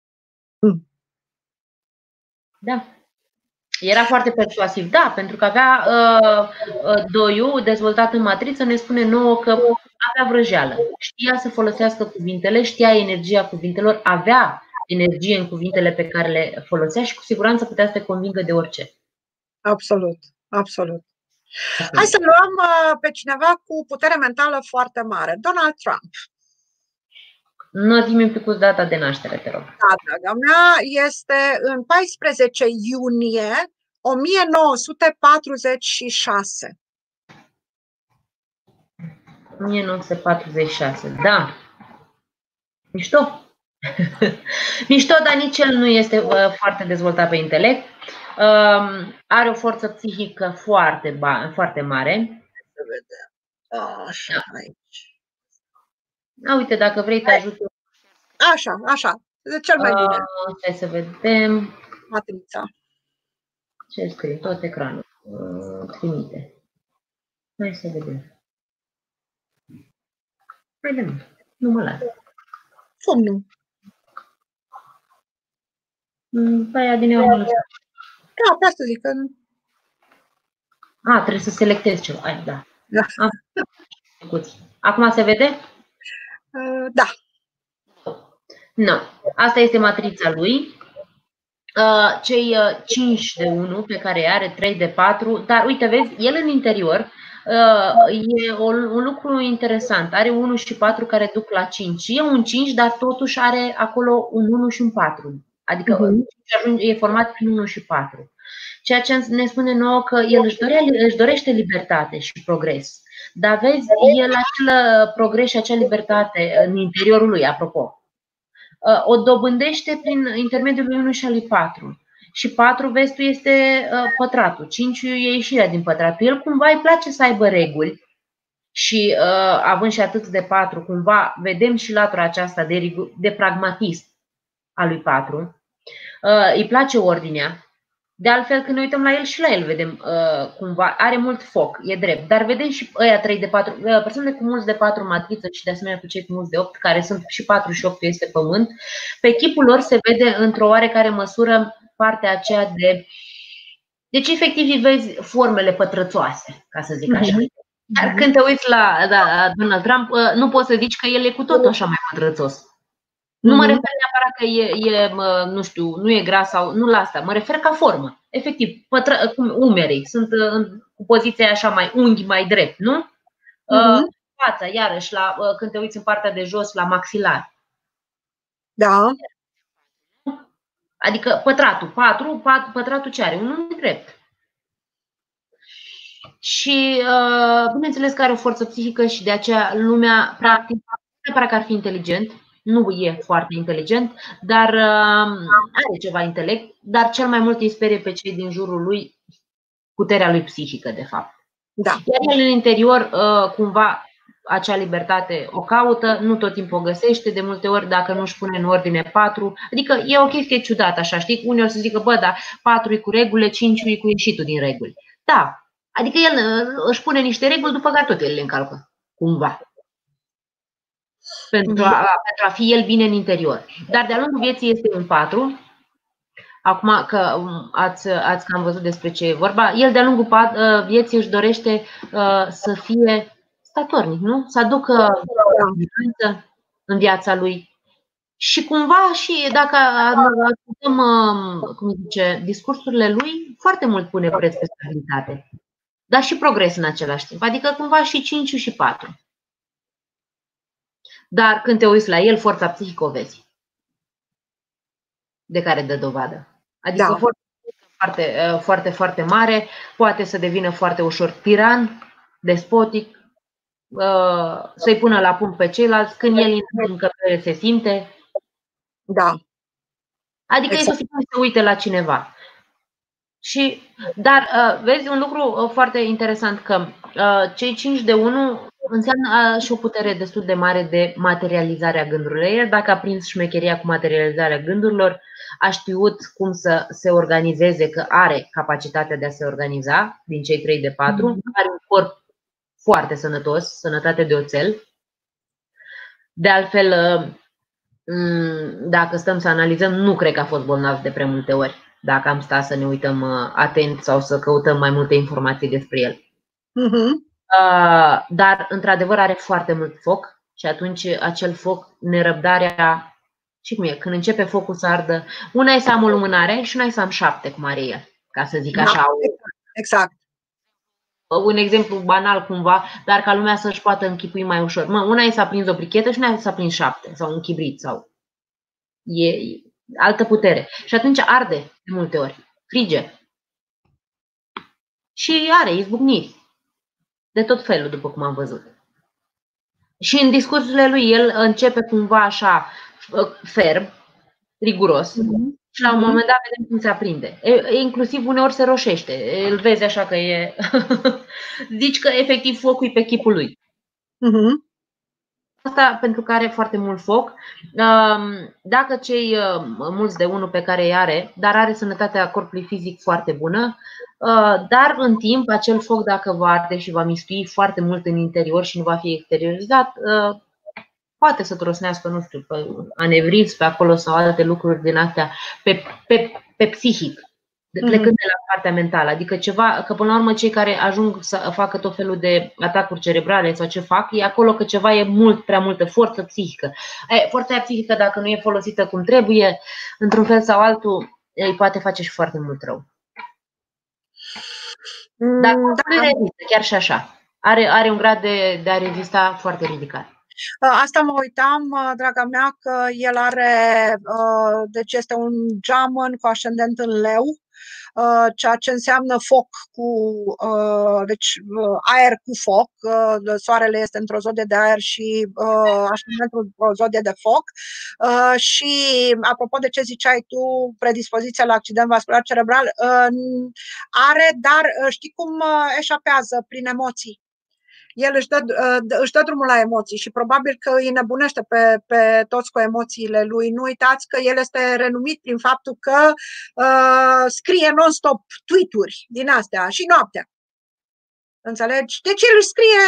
Da. Era foarte persuasiv, da, pentru că avea doiul dezvoltat în matriță, ne spune nouă că avea vrăjeală. Știa să folosească cuvintele, știa energia cuvintelor, avea energie în cuvintele pe care le folosea și cu siguranță putea să te convingă de orice. Absolut, absolut. Hai să luăm pe cineva cu putere mentală foarte mare. Donald Trump. Nu zi-mi un pic cu data de naștere, te rog. Da, draga mea, este în 14 iunie 1946. 1946, da. Mișto. Mișto, dar nici el nu este foarte dezvoltat pe intelect. Are o forță psihică foarte mare. Să vedem. Așa, aici. Uite, dacă vrei te ajut. Așa. De cel mai bine. Hai să vedem. Matrița. Ce scrie? Tot ecranul. Trimite. Hai să vedem. Haide, nu mă las. Cum nu? Aia din ea mă lăsa. Da, pe asta zic că... Trebuie să selectez ceva. Aia, da. Acum se vede? Da. Nu. Asta este matrița lui. Cei 5 de 1 pe care are 3 de 4, dar uite, vezi, el în interior e un lucru interesant. Are 1 și 4 care duc la 5. E un 5, dar totuși are acolo un 1 și un 4. Adică e format prin 1 și 4. Ceea ce ne spune nouă că el își dorește libertate și progres. Dar vezi, el acel progres și acea libertate în interiorul lui, apropo, o dobândește prin intermediul lui 1 și al lui 4. Și 4, vezi tu, este pătratul. 5 e ieșirea din pătratul. El cumva îi place să aibă reguli și având și atât de 4, cumva vedem și latura aceasta de pragmatism a lui 4. Îi place ordinea. De altfel, când ne uităm la el, și la el vedem cumva, are mult foc, e drept, dar vedem și ăia 3 de 4, persoanele cu mulți de 4 matriță și de asemenea cu cei cu mulți de 8, care sunt și 4 și 8 este pământ, pe chipul lor se vede într-o oarecare măsură partea aceea de... Deci, efectiv, vezi formele pătrățoase, ca să zic așa. Dar când te uiți la Donald Trump, nu poți să zici că el e cu totul așa mai pătrățos. Nu mă refer neapărat că nu știu, nu e gras sau nu la asta. Mă refer ca formă. Efectiv, umerii sunt cu poziția așa mai unghi, mai drept, nu? Fața, iarăși, când te uiți în partea de jos, la maxilar. Da. Adică pătratul, pătratul ce are? Unul drept. Și bineînțeles că are o forță psihică și de aceea lumea, practic, nu neapărat că ar fi inteligent, nu e foarte inteligent, dar are ceva intelect, dar cel mai mult îi sperie pe cei din jurul lui puterea lui psihică, de fapt. Da. Iar el în interior, cumva, acea libertate o caută, nu tot timpul o găsește, de multe ori dacă nu își pune în ordine 4, adică e o chestie ciudată, așa, știi? Unii o să zică, dar 4 e cu regulile, 5 e cu ieșitul din reguli. Da, adică el își pune niște reguli, după care tot el le încalcă, cumva. Pentru a fi el bine în interior. Dar de-a lungul vieții este un 4. Acum că ați cam văzut despre ce e vorba, el de-a lungul vieții își dorește să fie statornic, nu? Să aducă în viața lui. Și cumva și dacă ascultăm, discursurile lui, foarte mult pune preț pe stabilitate. Dar și progres în același timp. Adică cumva și 5 și 4. Dar când te uiți la el, forța psihică o vezi. De care dă dovadă. Adică forța foarte, foarte mare, poate să devină foarte ușor tiran, despotic, să-i pună la punct pe ceilalți, când el în încăpere se simte. Da. Adică e suficient să uite la cineva. Dar vezi un lucru foarte interesant, că cei 5 de 1 înseamnă și o putere destul de mare de materializare a gândurilor. El, dacă a prins șmecheria cu materializarea gândurilor, a știut cum să se organizeze, că are capacitatea de a se organiza din cei 3 de 4, are un corp foarte sănătos, sănătate de oțel. De altfel, dacă stăm să analizăm, nu cred că a fost bolnav de prea multe ori, dacă am stat să ne uităm atent sau să căutăm mai multe informații despre el. Dar, într-adevăr, are foarte mult foc și atunci acel foc, nerăbdarea, și cum e, când începe focul să ardă, una e să am o lumânare și una e să am 7, cum are el, ca să zic așa. Exact. Un exemplu banal cumva, dar ca lumea să-și poată închipui mai ușor. Una e să aprinzi o brichetă și una e să aprinzi 7 sau un chibrit sau... E altă putere. Și atunci arde de multe ori, frige. Și are izbucniri de tot felul, după cum am văzut. Și în discursurile lui, el începe cumva așa ferm, riguros, și la un moment dat vedem cum se aprinde. Inclusiv uneori se roșește. Îl vezi așa că e... Zici că efectiv focul e pe chipul lui. Asta pentru că are foarte mult foc. Dacă cei mulți de 1 pe care îi are, dar are sănătatea corpului fizic foarte bună, dar în timp acel foc, dacă va arde și va mistui foarte mult în interior și nu va fi exteriorizat, poate să trosnească, nu știu, pe anevrism pe acolo sau alte lucruri din astea, pe psihic, plecând de la partea mentală. Adică ceva, că până la urmă cei care ajung să facă tot felul de atacuri cerebrale sau ce fac, e acolo că ceva e mult prea multă forță psihică. Forța aia psihică, dacă nu e folosită cum trebuie, într-un fel sau altul, îi poate face și foarte mult rău. Dar rezistă, chiar și așa. Are un grad de a rezista foarte ridicat. Asta mă uitam, draga mea, că el are, deci este un geamăn cu ascendent în leu, ceea ce înseamnă foc deci aer cu foc, soarele este într-o zodie de aer și ascendentul într-o zodie de foc. Și apropo de ce ziceai tu, predispoziția la accident vascular cerebral, are, dar știi cum eșapează prin emoții. El își dă drumul la emoții și probabil că îi nebunește pe toți cu emoțiile lui. Nu uitați că el este renumit prin faptul că scrie non-stop tweet-uri din astea și noaptea. Înțelegi? Deci el își scrie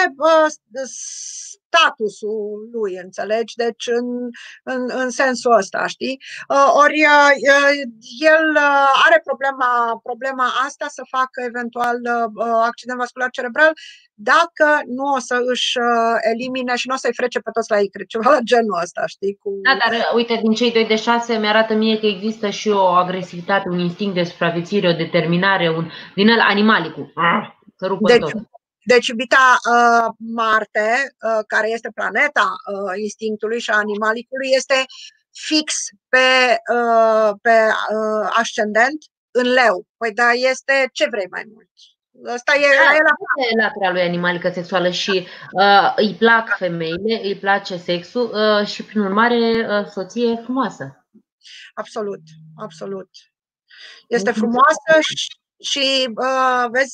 statusul lui, înțelegi? Deci în sensul ăsta, știi? Ori el are problema asta să facă eventual accident vascular cerebral dacă nu o să își elimine și nu o să-i frece pe toți la icre, ceva la genul ăsta, știi? Da, dar uite, din cei 2 de 6 mi-arată mie că există și o agresivitate, un instinct de supraviețuire, o determinare, din ăla animalicul. Deci, iubita Marte, care este planeta instinctului și a animalicului, este fix pe ascendent în leu. Păi da, este ce vrei mai mult. Asta e latura lui animalică sexuală și îi plac femeile, îi place sexul și prin urmare soție frumoasă. Absolut, absolut. Este frumoasă și vezi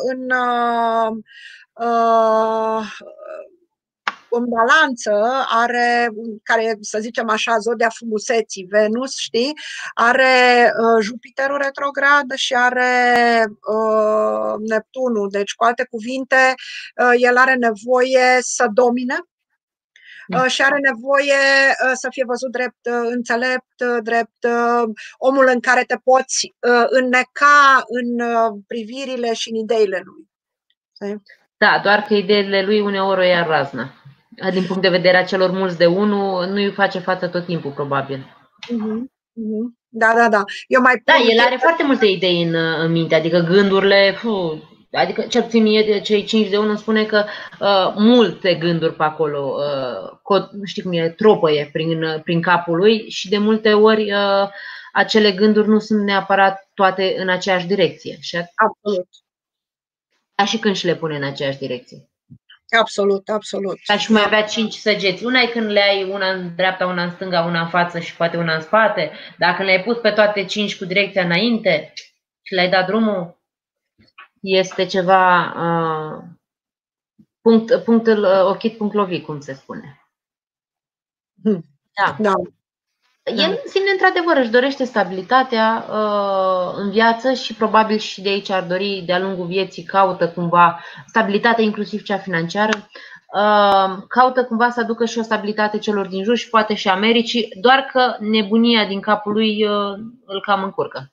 în balanță are, care să zicem așa, zodia frumuseții, Venus, știi, are Jupiterul retrograd și are Neptunul. Deci, cu alte cuvinte, el are nevoie să domine și are nevoie să fie văzut drept înțelept, drept omul în care te poți înneca în privirile și în ideile lui. Da, doar că ideile lui uneori o ia razna. Din punct de vedere a celor mulți de 1, nu îi face față tot timpul, probabil. Da. El are foarte multe idei în minte, adică gândurile, adică cel puțin mie, cei 5 de 1 spune că multe gânduri pe acolo, știi cum e, tropăie prin capul lui și de multe ori acele gânduri nu sunt neapărat toate în aceeași direcție. Absolut. Ca și când și le pune în aceeași direcție. Absolut. Ca și mai avea 5 săgeți. Una e când le ai una în dreapta, una în stânga, una în față și poate una în spate. Dacă le-ai pus pe toate 5 cu direcția înainte și le-ai dat drumul, este ceva Punctul ochit, punct lovit, cum se spune. Da. Da. El simte într-adevăr, își dorește stabilitatea în viață și probabil și de aici ar dori de-a lungul vieții, caută cumva stabilitatea, inclusiv cea financiară, caută cumva să aducă și o stabilitate celor din jur și poate și Americii, doar că nebunia din capul lui îl cam încurcă.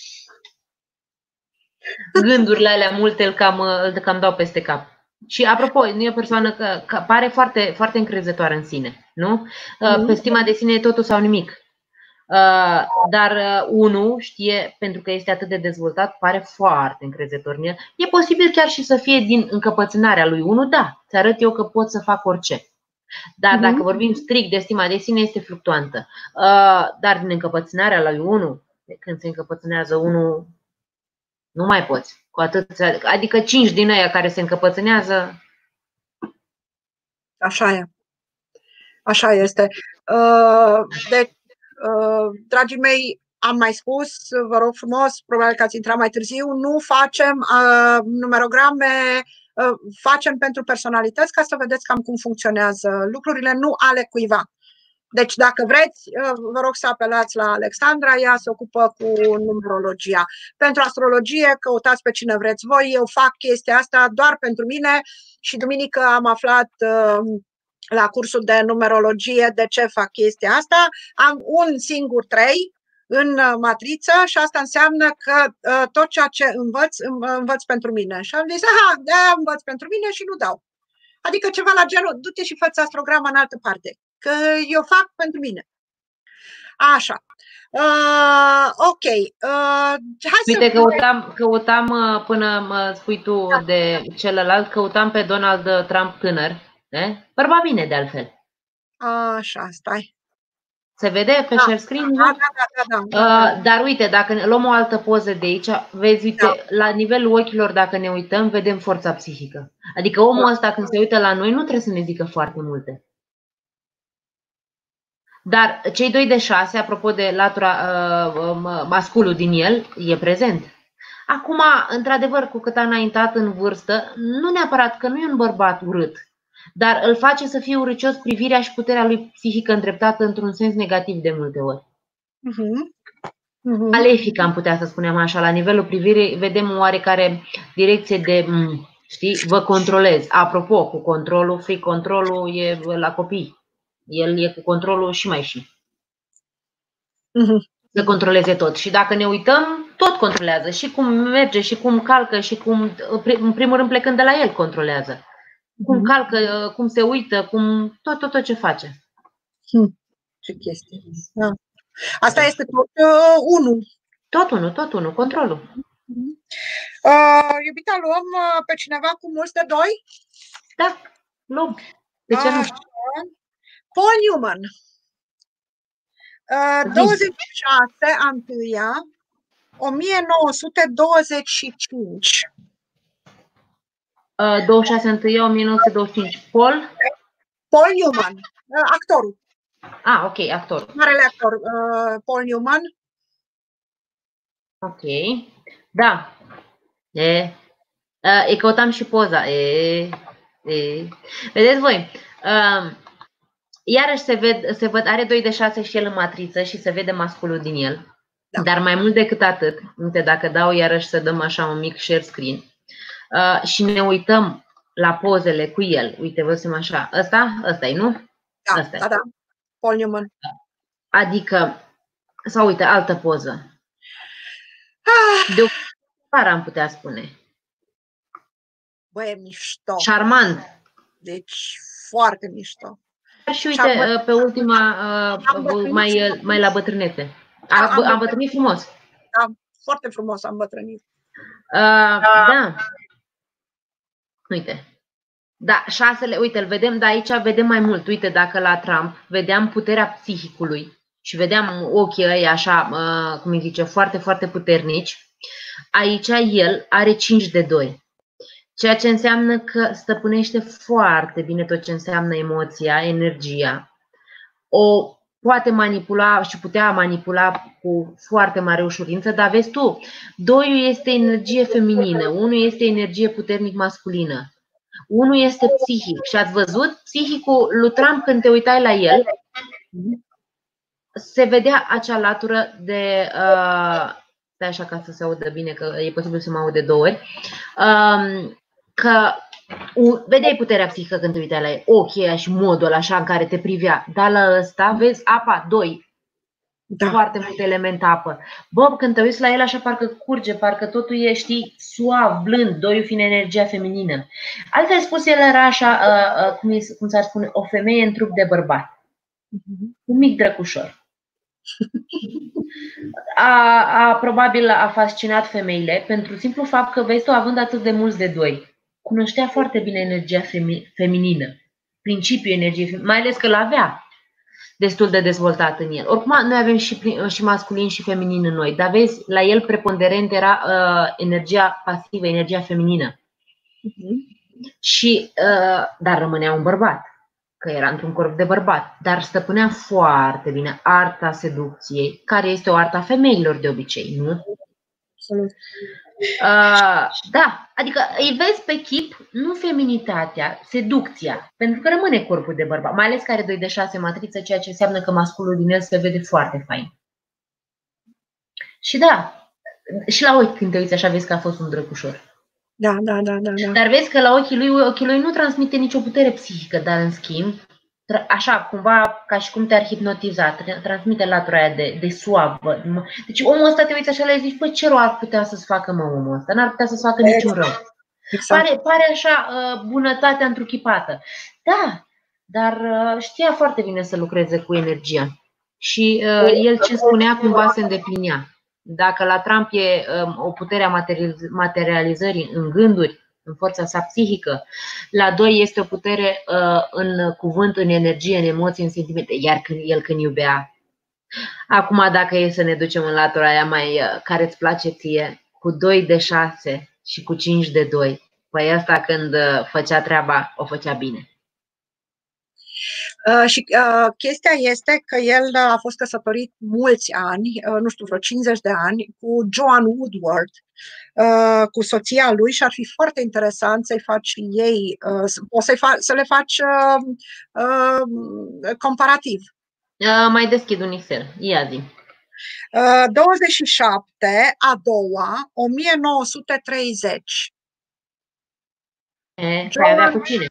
Gândurile alea multe îl cam dau peste cap. Și apropo, nu e o persoană că pare foarte, foarte încrezătoare în sine, nu? Pe stima de sine e totul sau nimic. Dar unul știe, pentru că este atât de dezvoltat, pare foarte încrezător în el. E posibil chiar și să fie din încăpățânarea lui unul, da, ți arăt eu că pot să fac orice. Dar dacă vorbim strict de stima de sine, este fluctuantă. Dar din încăpățânarea lui unul, când se încăpățânează unul, nu mai poți. Cu atât, adică 5 din aia care se încăpățânează. Așa e. Așa este. Deci, dragii mei, am mai spus, vă rog frumos, probabil că ați intrat mai târziu, nu facem numerograme, facem pentru personalități ca să vedeți cam cum funcționează lucrurile, nu ale cuiva. Deci, dacă vreți, vă rog să apelați la Alexandra, ea se ocupă cu numerologia. Pentru astrologie, căutați pe cine vreți voi, eu fac chestia asta doar pentru mine și duminică am aflat la cursul de numerologie de ce fac chestia asta. Am un singur 3 în matriță și asta înseamnă că tot ceea ce învăț pentru mine. Și am zis, da, învăț pentru mine și nu dau. Adică ceva la genul, du-te și fă-ți astrograma în altă parte, că eu fac pentru mine. Așa. Ok. Uite, căutam până mă spui tu de celălalt, căutam pe Donald Trump tânăr. Bărba bine, de altfel. Așa, stai. Se vede pe share screen? Da. Dar uite, dacă luăm o altă poză de aici, vezi, uite, la nivelul ochilor, dacă ne uităm, vedem forța psihică. Adică omul ăsta, când se uită la noi, nu trebuie să ne zică foarte multe. Dar cei 2 de 6, apropo de latura masculul din el, e prezent. Acum, într-adevăr, cu cât a înaintat în vârstă, nu neapărat că nu e un bărbat urât, dar îl face să fie urâcios privirea și puterea lui psihică îndreptată într-un sens negativ de multe ori. Alefic, am putea să spunem așa, la nivelul privirii vedem oarecare direcție de, știi, vă controlez. Apropo, cu controlul, free controlul e la copii. El e cu controlul și mai și. Să controleze tot. Și dacă ne uităm, tot controlează. Și cum merge, și cum calcă, și cum, în primul rând plecând de la el, controlează. Cum calcă, cum se uită, cum tot ce face. Ce chestie. Da. Asta este tot unul. Tot unul, controlul. Iubita, luăm pe cineva cu mulți de 2? Da, luăm. De ce nu? Paul Newman. 26 a 1-a 1925. 26 1-a 1925. Paul Newman, actorul. Ok, actorul. Marele actor, Paul Newman. Ok. Da. Căutam și poza. Vedeți voi. Iarăși se văd, are 2 de 6 și el în matriță și se vede masculul din el. Da. Dar mai mult decât atât, uite, dacă dau iarăși să dăm așa un mic share screen și ne uităm la pozele cu el. Uite, văzusem așa. Ăsta-i, nu? Da. Paul Newman. Adică, sau uite, altă poză. De o pară am putea spune. Băi, e mișto. Charmant. Deci, foarte mișto. Și uite, pe ultima, mai la bătrânete. Am bătrânit frumos. Da, foarte frumos am bătrânit. Da. Uite. Da, 6, uite, îl vedem, dar aici vedem mai mult. Uite, dacă la Trump vedeam puterea psihicului și vedeam ochii ăia așa, cum îi zice, foarte, foarte puternici, aici el are 5 de 2. Ceea ce înseamnă că stăpânește foarte bine tot ce înseamnă emoția, energia. O poate manipula și putea manipula cu foarte mare ușurință, dar vezi tu, 2 este energie feminină, 1 este energie puternic masculină. Unul este psihic și ați văzut, psihicul lui Trump, când te uitai la el, se vedea acea latură de, stai așa ca să se audă bine, că e posibil să mă aude 2 ori, că vedeai puterea psihică când te uitai la el, ochii ăia și modul așa în care te privea, dar la ăsta vezi apa, 2, foarte multe elemente apă. Bă, când te uiți la el așa parcă curge, parcă totul e, știi, suav, blând, 2 fiind energia feminină. Altfel spus, el era așa, cum s-ar spune, o femeie în trup de bărbat. Un mic drăcușor. Probabil a fascinat femeile pentru simplu fapt că, vezi tu, având atât de mulți de 2, cunoștea foarte bine energia feminină, principiul energiei, mai ales că l-avea destul de dezvoltat în el. Oricum, noi avem și masculin și feminin în noi, dar vezi, la el preponderent era energia pasivă, energia feminină. Și, dar rămânea un bărbat, că era într-un corp de bărbat, dar stăpânea foarte bine arta seducției, care este o artă a femeilor de obicei, nu? Absolut. Da, adică îi vezi pe chip, nu feminitatea, seducția, pentru că rămâne corpul de bărbat, mai ales că are 2 de 6 matriță, ceea ce înseamnă că masculul din el se vede foarte fain. Și da, și la ochi când te uiți așa vezi că a fost un drăgușor. Da. Dar vezi că la ochii lui nu transmite nicio putere psihică, dar în schimb, așa, cumva, ca și cum te-ar hipnotiza, transmite latura aia de suavă. Deci omul ăsta te uiți așa la el zici, păi ce rău ar putea să-ți facă omul ăsta? N-ar putea să-ți facă niciun rău. Exact. Pare așa bunătatea întruchipată. Da, dar știa foarte bine să lucreze cu energia. Și el ce spunea cumva se îndeplinea. Dacă la Trump e o putere a materializării în gânduri, în forța sa psihică, la 2 este o putere în cuvânt, în energie, în emoții, în sentimente, iar când iubea. Acum dacă e să ne ducem în latura aia mai care îți place ție, cu 2 de 6 și cu 5 de 2, păi asta când făcea treaba, o făcea bine. Și chestia este că el a fost căsătorit mulți ani, nu știu, vreo 50 de ani, cu Joan Woodward, cu soția lui, și ar fi foarte interesant să-i faci ei, să le faci comparativ. Mai deschid un Excel, ia zi. 27 a doua, 1930. Păi avea cu cine?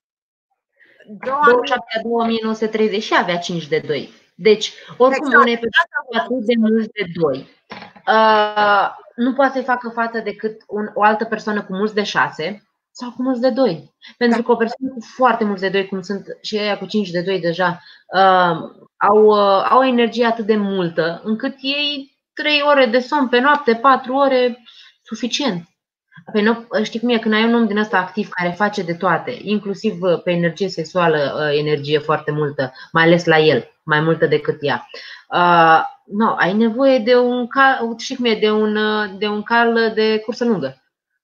27 1930 și avea 5 de 2. Deci, oricum, exact. Unei persoane atât de mulți de 2 nu poate să-i facă față decât o altă persoană cu mulți de 6 sau cu mulți de 2. Pentru că o persoană cu foarte mulți de 2, cum sunt și ăia cu 5 de 2 deja, au o energie atât de multă, încât ei 3 ore de somn pe noapte, 4 ore, suficient. Păi nu, știi cum e, când ai un om din ăsta activ care face de toate, inclusiv pe energie sexuală, energie foarte multă, mai ales la el, mai multă decât ea. Ai nevoie de un cal, știi cum e, de un cal de cursă lungă.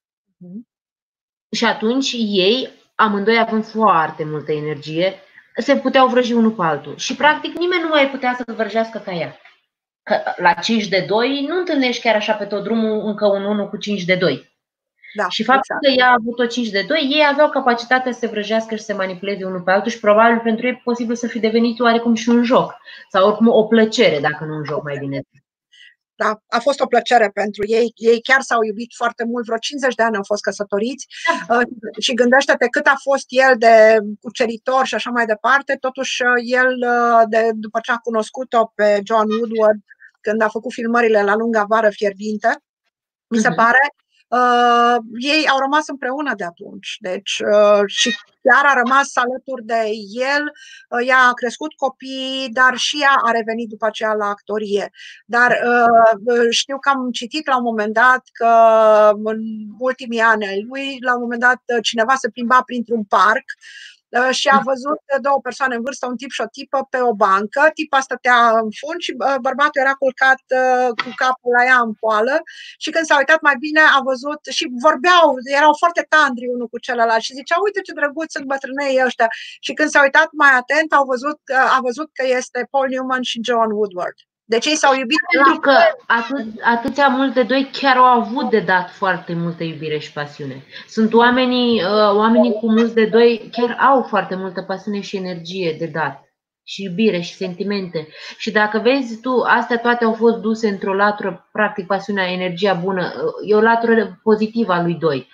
Și atunci ei, amândoi având foarte multă energie, se puteau vrăji unul pe altul. Și practic nimeni nu mai putea să vrăjească ca ea. Că la 5 de 2 nu întâlnești chiar așa pe tot drumul încă un 1 cu 5 de 2. Da, și faptul că ea a avut o 5 de 2, ei aveau capacitatea să se vrăjească și să se manipuleze unul pe altul și probabil pentru ei posibil să fi devenit oarecum și un joc. Sau oricum o plăcere, dacă nu un joc, mai bine. Da, a fost o plăcere pentru ei. Ei chiar s-au iubit foarte mult, vreo 50 de ani au fost căsătoriți. Și gândește-te cât a fost el de cuceritor și așa mai departe. Totuși el, după ce a cunoscut-o pe Joan Woodward, când a făcut filmările La Lunga Vară Fierbinte, mi se pare, ei au rămas împreună de atunci. Deci, și chiar a rămas alături de el, ea a crescut copii, dar și ea a revenit după aceea la actorie. Dar știu că am citit la un moment dat că în ultimii ani ai lui, la un moment dat cineva se plimba printr-un parc și a văzut 2 persoane în vârstă, un tip și o tipă, pe o bancă. Tipa stătea în fund și bărbatul era culcat cu capul la ea în poală și când s-a uitat mai bine a văzut și vorbeau, erau foarte tandri unul cu celălalt și zicea, uite ce drăguți sunt bătrânei ăștia. Și când s-a uitat mai atent a văzut că este Paul Newman și Joan Woodward. Deci ei s-au iubit pentru că atâția mulți de doi chiar au avut de dat foarte multă iubire și pasiune. Sunt oamenii cu mulți de doi chiar au foarte multă pasiune și energie de dat. Și iubire și sentimente. Și dacă vezi tu, astea toate au fost duse într-o latură, practic pasiunea, energia bună, e o latură pozitivă a lui doi.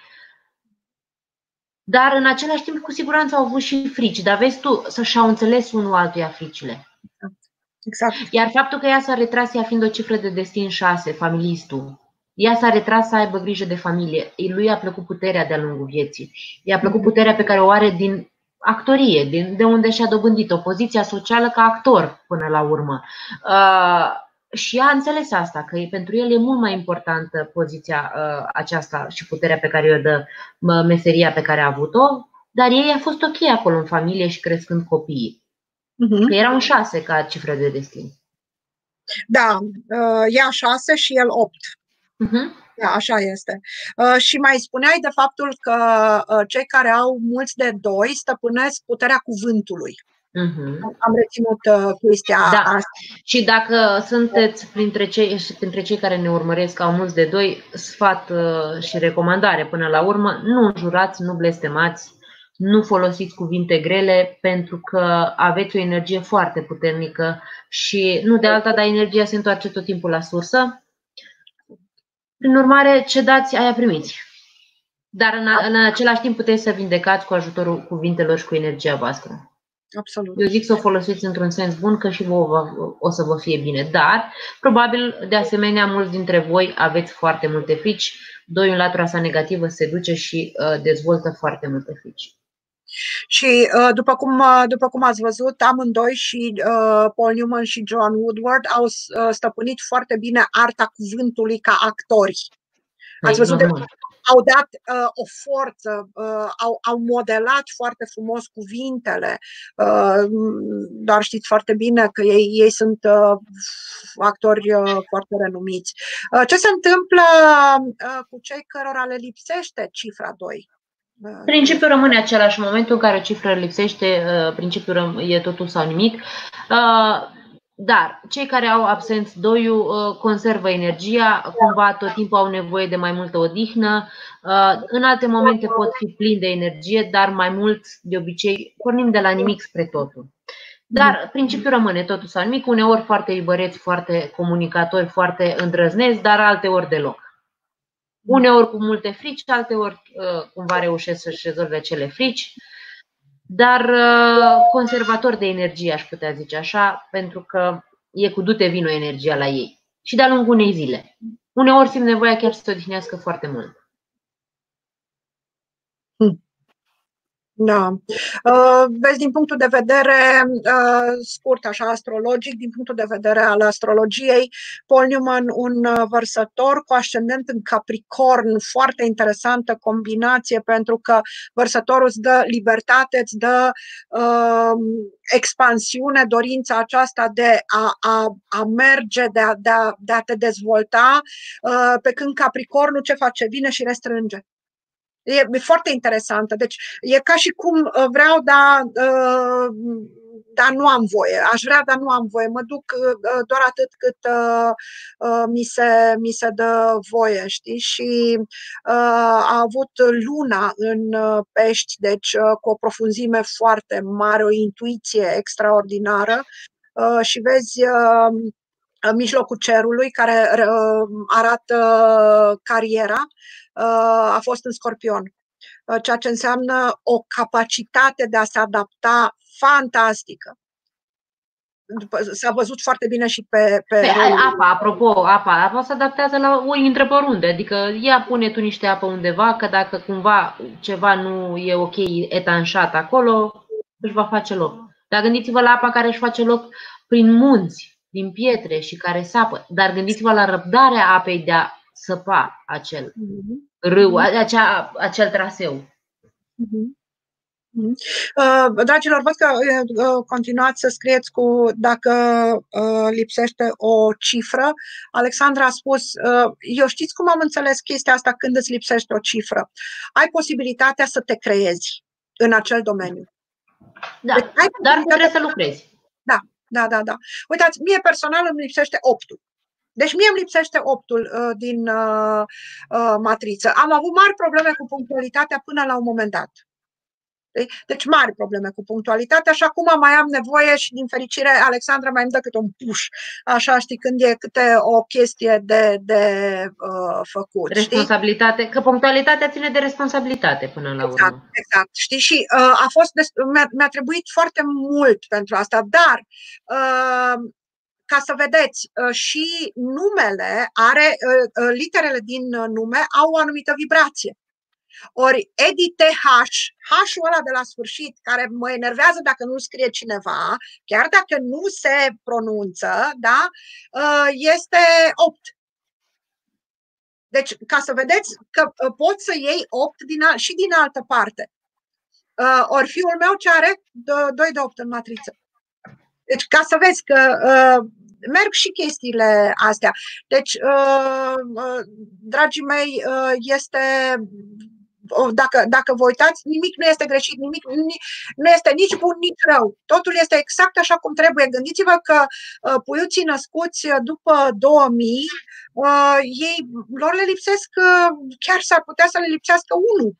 Dar în același timp, cu siguranță au avut și frici. Dar vezi tu, și-au înțeles unul altuia fricile. Exact. Iar faptul că ea s-a retras, ea fiind o cifră de destin 6, familistul, ea s-a retras să aibă grijă de familie. Lui i-a plăcut puterea de-a lungul vieții. I-a plăcut puterea pe care o are din actorie, de unde și-a dobândit-o, poziția socială ca actor până la urmă. Și a înțeles asta, că pentru el e mult mai importantă poziția aceasta și puterea pe care o dă meseria pe care a avut-o, dar ei a fost ok acolo în familie și crescând copiii. Că era un 6 ca cifră de destin. Da, ea 6 și el 8. Da, așa este. Și mai spuneai de faptul că cei care au mulți de 2 stăpânesc puterea cuvântului. Am reținut chestia asta. Și dacă sunteți printre cei care ne urmăresc, au mulți de 2, sfat și recomandare până la urmă, nu înjurați, nu blestemați, nu folosiți cuvinte grele, pentru că aveți o energie foarte puternică și nu de alta, dar energia se întoarce tot timpul la sursă. Prin urmare, ce dați, aia primiți. Dar în același timp puteți să vindecați cu ajutorul cuvintelor și cu energia voastră. Absolut. Eu zic să o folosiți într-un sens bun, că și vouă o să vă fie bine. Dar, probabil, de asemenea, mulți dintre voi aveți foarte multe frici. 2 în latura sa negativă se duce și dezvoltă foarte multe frici. Și după cum ați văzut, amândoi, și Paul Newman și Joan Woodward, au stăpânit foarte bine arta cuvântului ca actori. Ați văzut, au dat o forță, au modelat foarte frumos cuvintele, dar știți foarte bine că ei sunt actori foarte renumiți. Ce se întâmplă cu cei cărora le lipsește cifra 2? Principiul rămâne același. În momentul în care o cifră lipsește, principiul e totul sau nimic. Dar cei care au absent 2 conservă energia, cumva tot timpul au nevoie de mai multă odihnă. În alte momente pot fi plini de energie, dar mai mult, de obicei, pornim de la nimic spre totul. Dar principiul rămâne totul sau nimic, uneori foarte iubăreți, foarte comunicatori, foarte îndrăzneți, dar alteori deloc. Uneori cu multe frici, alteori cumva reușesc să-și rezolve acele frici, dar conservator de energie, aș putea zice așa, pentru că e cu dute vino energia la ei. Și de-a lungul unei zile. Uneori simt nevoia chiar să se odihnească foarte mult. Da. Vezi, din punctul de vedere scurt, așa, astrologic, din punctul de vedere al astrologiei, Paul Newman, un vărsător cu ascendent în Capricorn, foarte interesantă combinație, pentru că vărsătorul îți dă libertate, îți dă expansiune, dorința aceasta de a merge, de a te dezvolta, pe când Capricornul ce face? Vine și restrânge. E foarte interesantă. Deci e ca și cum vreau, dar nu am voie. Aș vrea, dar nu am voie. Mă duc doar atât cât mi se dă voie, știi? Și a avut luna în Pești, deci cu o profunzime foarte mare, o intuiție extraordinară. Și vezi mijlocul cerului care arată cariera, a fost în Scorpion, ceea ce înseamnă o capacitate de a se adapta fantastică. S-a văzut foarte bine și pe apa, apropo, apa se adaptează la o intră pe oriunde, adică ea pune tu niște apă undeva, că dacă cumva ceva nu e ok etanșat acolo, își va face loc. Dar gândiți-vă la apa care își face loc prin munți, din pietre și care sapă, dar gândiți-vă la răbdarea apei de a săpa acel râu, acel traseu. Dragilor, văd că continuați să scrieți dacă lipsește o cifră. Alexandra a spus, eu știți cum am înțeles chestia asta când îți lipsește o cifră? Ai posibilitatea să te creezi în acel domeniu. Da, deci, dar trebuie să lucrezi. Da, Da. Uitați, mie personal îmi lipsește 8-ul. Deci mie îmi lipsește 8-ul din matriță. Am avut mari probleme cu punctualitatea până la un moment dat. Deci mari probleme cu punctualitatea și acum mai am nevoie și din fericire Alexandra mai îmi dă câte un push, așa, știi, când e câte o chestie de făcut. Responsabilitate, știi? Că punctualitatea ține de responsabilitate până la urmă. Exact, știi, și mi-a trebuit foarte mult pentru asta, dar ca să vedeți, și numele are, literele din nume au o anumită vibrație. Ori EDTH, H-ul ăla de la sfârșit, care mă enervează dacă nu scrie cineva, chiar dacă nu se pronunță, da, este 8. Deci, ca să vedeți că poți să iei 8 și din altă parte. Ori fiul meu ce are? 2 de 8 în matriță. Deci, ca să vezi că merg și chestiile astea. Deci, dragii mei, este... Dacă vă uitați, nimic nu este greșit, nimic nu este nici bun, nici rău. Totul este exact așa cum trebuie. Gândiți-vă că puiuții născuți după 2000, lor le lipsesc, chiar s-ar putea să le lipsească 1.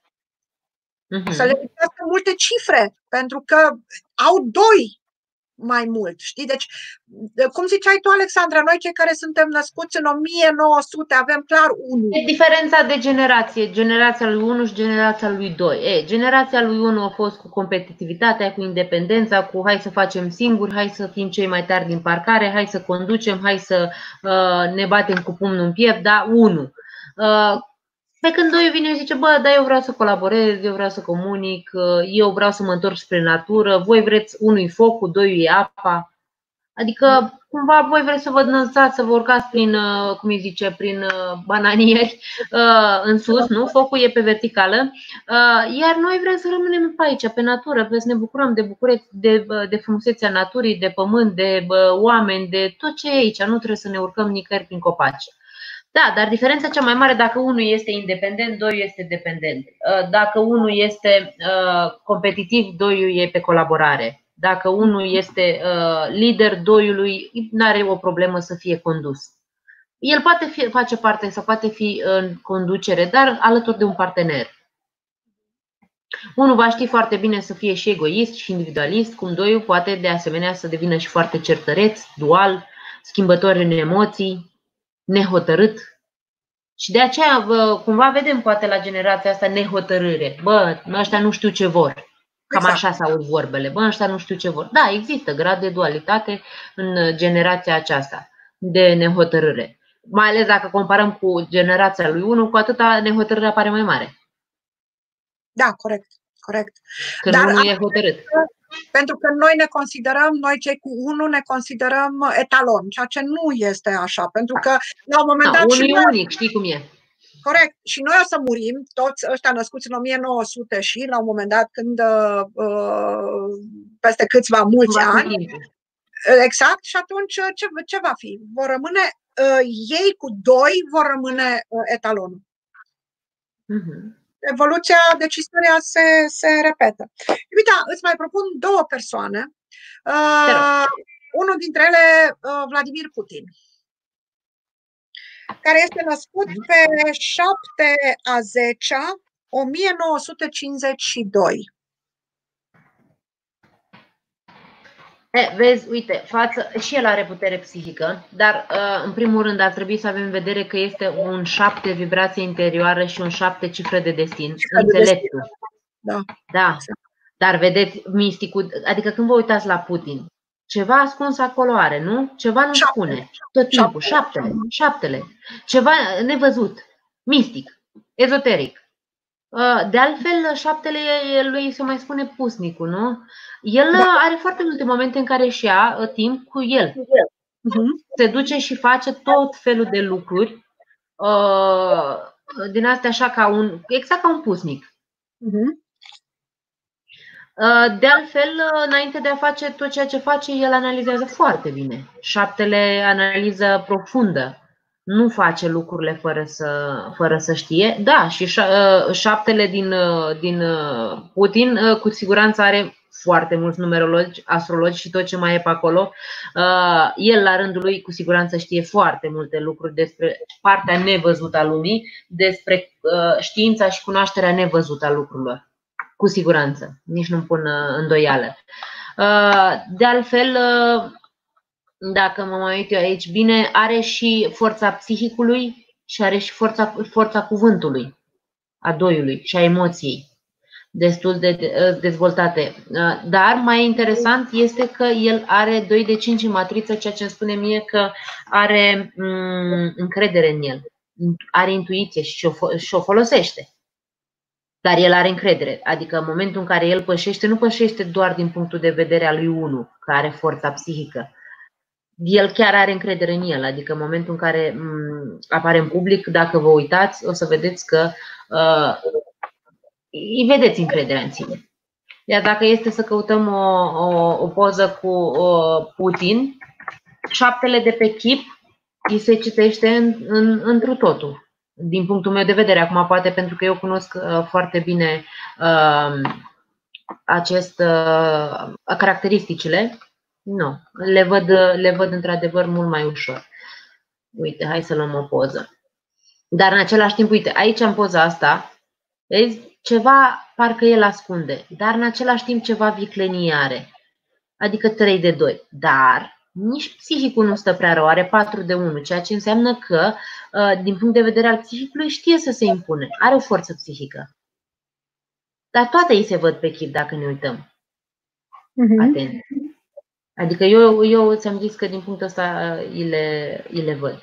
Să le lipsească multe cifre, pentru că au 2 mai mult, știi? Deci, cum ziceai tu, Alexandra, noi cei care suntem născuți în 1900 avem clar 1. E diferența de generație, generația lui 1 și generația lui 2. Generația lui 1 a fost cu competitivitatea, cu independența, cu hai să facem singuri, hai să fim cei mai tari din parcare, hai să conducem, hai să ne batem cu pumnul în piept, da, 1. Pe când 2 vine și zice, bă, dar eu vreau să colaborez, eu vreau să comunic, eu vreau să mă întorc spre natură, voi vreți, 1-i focul, 2-i apa. Adică, cumva, voi vreți să vă înălțați, să vă urcați prin, cum îi zice, prin bananieri în sus, nu? Focul e pe verticală, iar noi vrem să rămânem pe aici, pe natură, vrem să ne bucurăm de frumusețea naturii, de pământ, de oameni, de tot ce e aici. Nu trebuie să ne urcăm nicăieri prin copaci. Da, dar diferența cea mai mare, dacă unul este independent, 2 este dependent. Dacă unul este competitiv, 2 e pe colaborare. Dacă unul este lider, 2-ului nu are o problemă să fie condus. El poate face parte sau poate fi în conducere, dar alături de un partener. Unul va ști foarte bine să fie și egoist și individualist, cum 2 poate de asemenea să devină și foarte certăreț, dual, schimbător în emoții, nehotărât. Și de aceea cumva vedem poate la generația asta nehotărâre. Bă, ăștia nu știu ce vor. Cam așa s-aud vorbele. Bă, ăștia nu știu ce vor. Da, există grad de dualitate în generația aceasta de nehotărâre. Mai ales dacă comparăm cu generația lui 1, cu atâta nehotărârea pare mai mare. Da, corect. Când unul e hotărât. Pentru că noi cei cu 1 ne considerăm etalon, ceea ce nu este așa, pentru că la un moment dat unul e unic, știi cum e. Corect. Și noi o să murim, toți ăștia născuți în 1900 și la un moment dat când peste câțiva mulți ani. Exact, și atunci ce va fi? Vor rămâne ei cu 2 vor rămâne etalonul. Evoluția, deci istoria se repetă. Uite, îți mai propun 2 persoane. Unul dintre ele, Vladimir Putin, care este născut pe 7/10/1952. Vezi, uite, și el are putere psihică, dar în primul rând ar trebui să avem în vedere că este un 7 vibrație interioară și un 7 cifră de destin, înțeleptul. Da. Dar vedeți, misticul, adică când vă uitați la Putin, ceva ascuns acolo are, nu? Ceva nu spune. Tot timpul, 7-le. Ceva nevăzut, mistic, ezoteric. De altfel, 7-le lui se mai spune pusnicul, nu? El are foarte multe momente în care își ia timp cu el. Se duce și face tot felul de lucruri din astea așa exact ca un pusnic. De altfel, înainte de a face tot ceea ce face, el analizează foarte bine. 7-le analiză profundă. Nu face lucrurile fără să știe. Da, și 7-le din Putin cu siguranță are foarte mulți numerologi, astrologi și tot ce mai e pe acolo. El, la rândul lui, cu siguranță știe foarte multe lucruri despre partea nevăzută a lumii, despre știința și cunoașterea nevăzută a lucrurilor. Cu siguranță, nici nu-mi pun îndoială. De altfel, dacă mă mai uit eu aici bine, are și forța psihicului și are și forța cuvântului, a doiului și a emoției, destul de dezvoltate. Dar mai interesant este că el are 2 de 5 în matriță, ceea ce îmi spune mie că are încredere în el, are intuiție și o folosește. Dar el are încredere, adică în momentul în care el pășește, nu pășește doar din punctul de vedere al lui 1, care are forța psihică. El chiar are încredere în el, adică în momentul în care apare în public, dacă vă uitați, o să vedeți că îi vedeți încrederea în sine. Iar dacă este să căutăm o poză cu Putin, 7 de pe chip îi se citește întru totul. Din punctul meu de vedere, acum poate pentru că eu cunosc foarte bine caracteristicile, nu, le văd într-adevăr mult mai ușor. Uite, hai să luăm o poză. Dar în același timp, uite, aici în poza asta, vezi, ceva parcă el ascunde, dar în același timp ceva viclenie are. Adică 3 de 2. Dar nici psihicul nu stă prea rău, are 4 de 1, ceea ce înseamnă că, din punct de vedere al psihicului, știe să se impune, are o forță psihică. Dar toate îi se văd pe chip dacă ne uităm. Atent. Adică eu ți-am zis că din punctul ăsta îi le văd.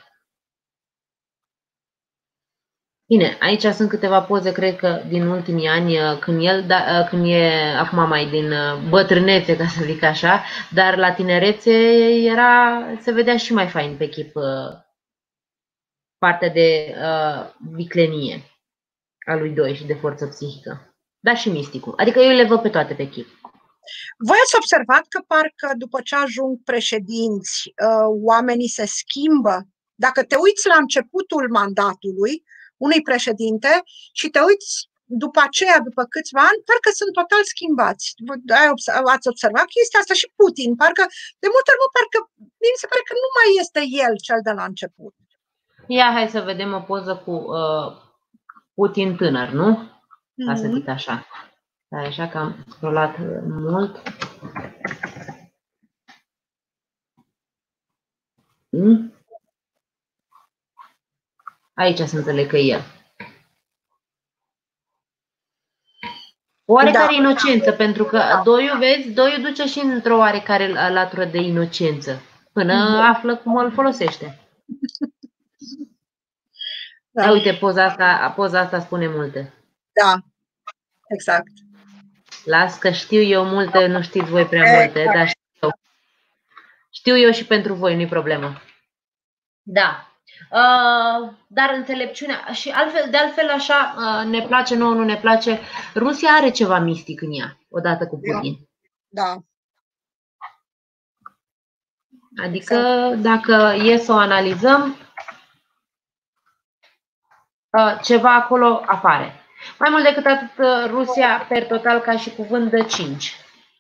Bine, aici sunt câteva poze, cred că din ultimii ani, când e acum mai din bătrânețe, ca să zic așa, dar la tinerețe se vedea și mai fain pe chip partea de viclenie a lui 2 și de forță psihică, dar și misticul. Adică eu le văd pe toate pe chip. Voi ați observat că parcă după ce ajung președinți, oamenii se schimbă? Dacă te uiți la începutul mandatului unui președinte și te uiți după aceea, după câțiva ani, parcă sunt total schimbați. Ați observat chestia asta și Putin, parcă de multe ori parcă mi se pare că nu mai este el cel de la început. Ia, hai să vedem o poză cu Putin tânăr, nu? Ca să zic așa. Așa că am scrollat mult. Aici se înțeleg că e el. Oarecare inocență, pentru că doiul duce și într-o oarecare latură de inocență, până află cum îl folosește. Da. Uite, poza asta spune multe. Da, exact. Las că știu eu multe, nu știți voi prea multe, dar știu eu și pentru voi, nu-i problemă. Da. Dar înțelepciunea, și de altfel așa, ne place nouă, nu ne place, Rusia are ceva mistic în ea, odată cu Putin. Da. Adică, dacă e să o analizăm, ceva acolo apare. Mai mult decât atât, Rusia, per total, ca și cuvânt, dă 5.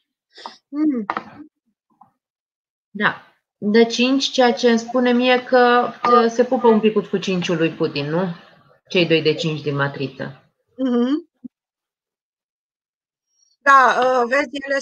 Da. Dă 5, ceea ce îmi spune mie că se pupă un pic cu 5-ul lui Putin, nu? Cei 2 de 5 din matriță. Da, vezi, el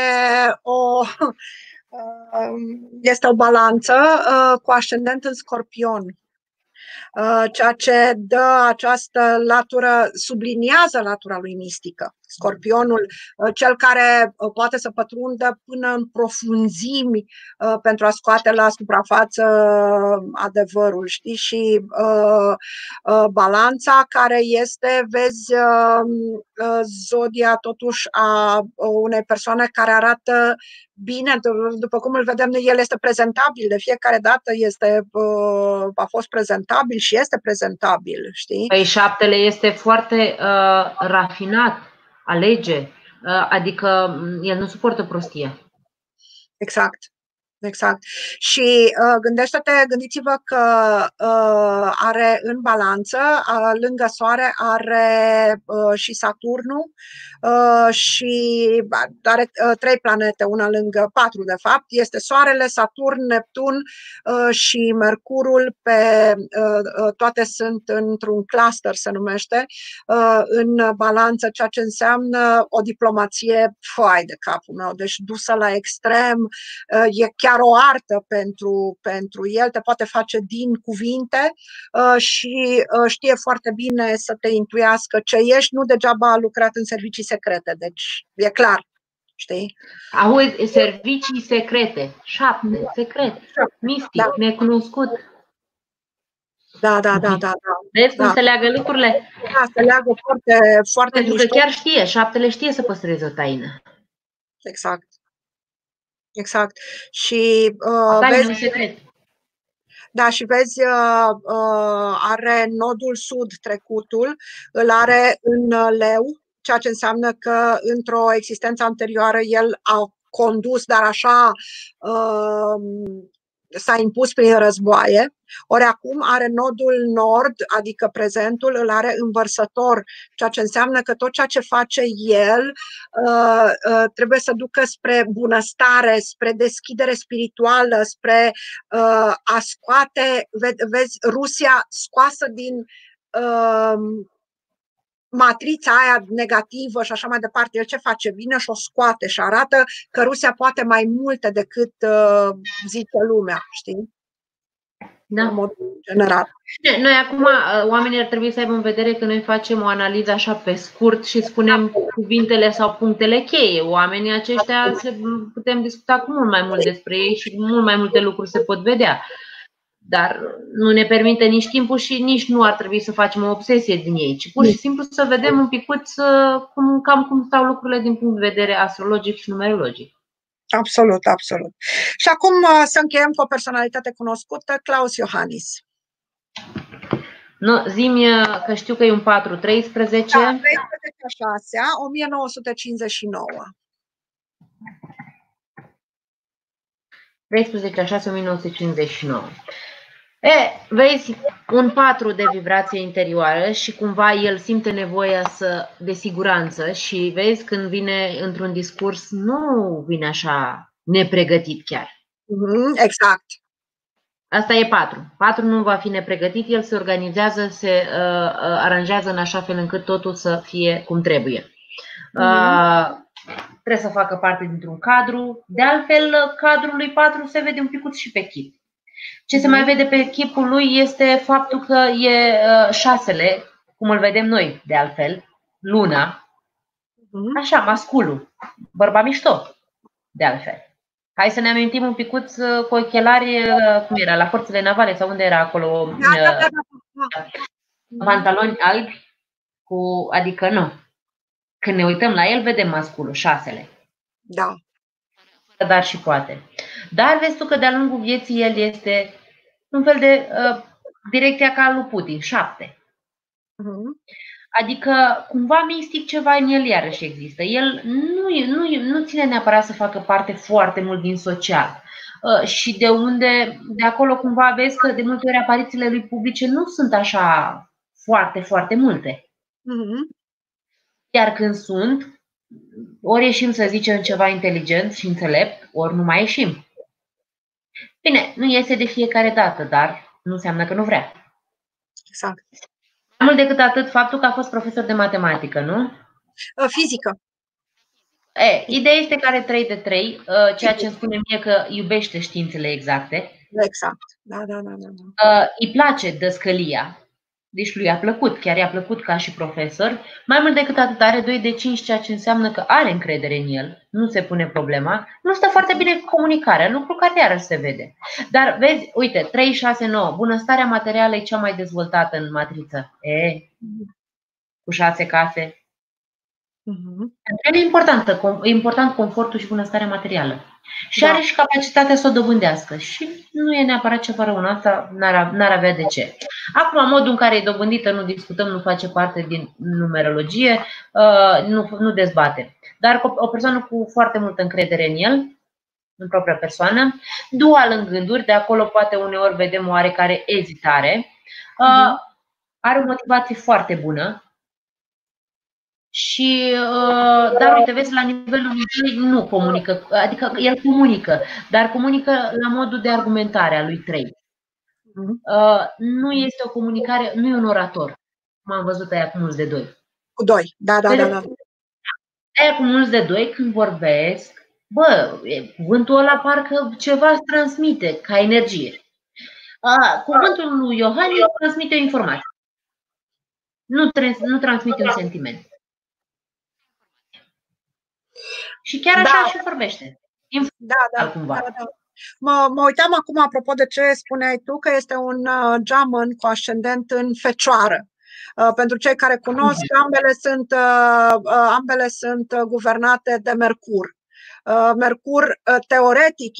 este o balanță cu ascendent în Scorpion. Ceea ce dă această latură, subliniază latura lui mistică. Scorpionul, cel care poate să pătrundă până în profunzimi pentru a scoate la suprafață adevărul, știi? Și balanța care este, vezi, zodia totuși a unei persoane care arată bine, după cum îl vedem, el este prezentabil, de fiecare dată a fost prezentabil și este prezentabil, știi? Păi 7 este foarte rafinat, alege, adică el nu suportă prostia. Exact. Exact. Și gândiți-vă că are în balanță, lângă Soare, are și Saturnul și are 3 planete, una lângă 4, de fapt. Este Soarele, Saturn, Neptun și Mercurul, toate sunt într-un cluster, se numește, în balanță, ceea ce înseamnă o diplomație foai de capul meu, deci dusă la extrem. E chiar o artă pentru el, te poate face din cuvinte și știe foarte bine să te intuiască ce ești, nu degeaba a lucrat în servicii secrete, deci e clar, știi? Auzi, servicii secrete, 7, secret, mistic, necunoscut. Da. Vezi cum se leagă lucrurile? Da, se leagă foarte Pentru că chiar știe, 7 știe să păstreze o taină. Exact. Și vezi un secret. Da, și vezi, are nodul sud, trecutul, îl are în Leu, ceea ce înseamnă că într-o existență anterioară el a condus, dar așa s-a impus prin războaie. Ori acum are nodul nord, adică prezentul, îl are în Vărsător, ceea ce înseamnă că tot ceea ce face el trebuie să ducă spre bunăstare, spre deschidere spirituală, spre a scoate, vezi, Rusia scoasă din matrița aia negativă și așa mai departe. El ce face? Vine și o scoate și arată că Rusia poate mai multe decât zice lumea, știi? Da. În mod general. Noi acum, oamenii ar trebui să aibă în vedere că noi facem o analiză așa pe scurt și spunem cuvintele sau punctele cheie. Oamenii aceștia putem discuta cu mult mai mult despre ei și mult mai multe lucruri se pot vedea. Dar nu ne permite nici timpul și nici nu ar trebui să facem o obsesie din ei, ci pur și simplu să vedem un picuț cam cum stau lucrurile din punct de vedere astrologic și numerologic. Absolut. Și acum să încheiem cu o personalitate cunoscută, Klaus Iohannis. Nu, zi-mi că știu că e un 4-13. Da, 13-6, 1959. 13-6-1959. Vezi, un 4 de vibrație interioară și cumva el simte nevoia de siguranță și vezi când vine într-un discurs nu vine așa nepregătit chiar. Exact. Asta e 4. 4 nu va fi nepregătit, el se organizează, se aranjează în așa fel încât totul să fie cum trebuie. Trebuie să facă parte dintr-un cadru. De altfel, cadrul lui 4 se vede un picuț și pe chip. Ce se mai vede pe chipul lui este faptul că e 6-le, cum îl vedem noi, de altfel, luna, așa, masculul, bărba mișto, de altfel. Hai să ne amintim un picuț cu ochelari, cum era, la forțele navale sau unde era acolo, pantaloni albi, adică nu. Când ne uităm la el, vedem masculul, 6-le. Da. Dar și poate. Dar vezi tu că de-a lungul vieții el este un fel de direcția ca lui Putin, 7. Adică cumva mistic ceva în el iarăși există. El nu ține neapărat să facă parte foarte mult din social. Și de acolo cumva vezi că de multe ori aparițiile lui publice nu sunt așa foarte, foarte multe. Iar când sunt, ori ieșim să zicem ceva inteligent și înțelept, ori nu mai ieșim. Bine, nu iese de fiecare dată, dar nu înseamnă că nu vrea. Exact. Mai mult decât atât, faptul că a fost profesor de matematică, nu? Fizică. Ideea este că are 3 de 3, ceea ce îmi spune mie că iubește științele exacte. Exact. Da. Îi place dăscălia. Deci lui a plăcut, chiar i-a plăcut ca și profesor. Mai mult decât atât, are 2 de 5, ceea ce înseamnă că are încredere în el, nu se pune problema. Nu stă foarte bine cu comunicarea, lucru care iarăși se vede. Dar vezi, uite, 3, 6, 9, bunăstarea materială e cea mai dezvoltată în matriță. Cu 6 case. E important confortul și bunăstarea materială. Și are și capacitatea să o dobândească. Și nu e neapărat ceva rău în asta, n-ar avea de ce. Acum, modul în care e dobândită, nu discutăm, nu face parte din numerologie, nu dezbatem. Dar o persoană cu foarte multă încredere în el, în propria persoană, dual în gânduri, de acolo poate uneori vedem oarecare ezitare, are o motivație foarte bună și, dar uite, vezi, la nivelul lui nu comunică, adică el comunică, dar comunică la modul de argumentare a lui 3. Nu este o comunicare, nu e un orator, cum am văzut aia cu mulți de 2. Cu 2, da. Aia cu mulți de 2, când vorbesc, cuvântul ăla parcă ceva îți transmite ca energie. Cuvântul lui Iohannis transmite o informație. Nu transmite un sentiment. Și chiar așa și vorbește. Da. Mă uitam acum, apropo de ce spuneai tu, că este un geamăn cu ascendent în Fecioară. Pentru cei care cunosc, ambele sunt guvernate de Mercur. Mercur, teoretic,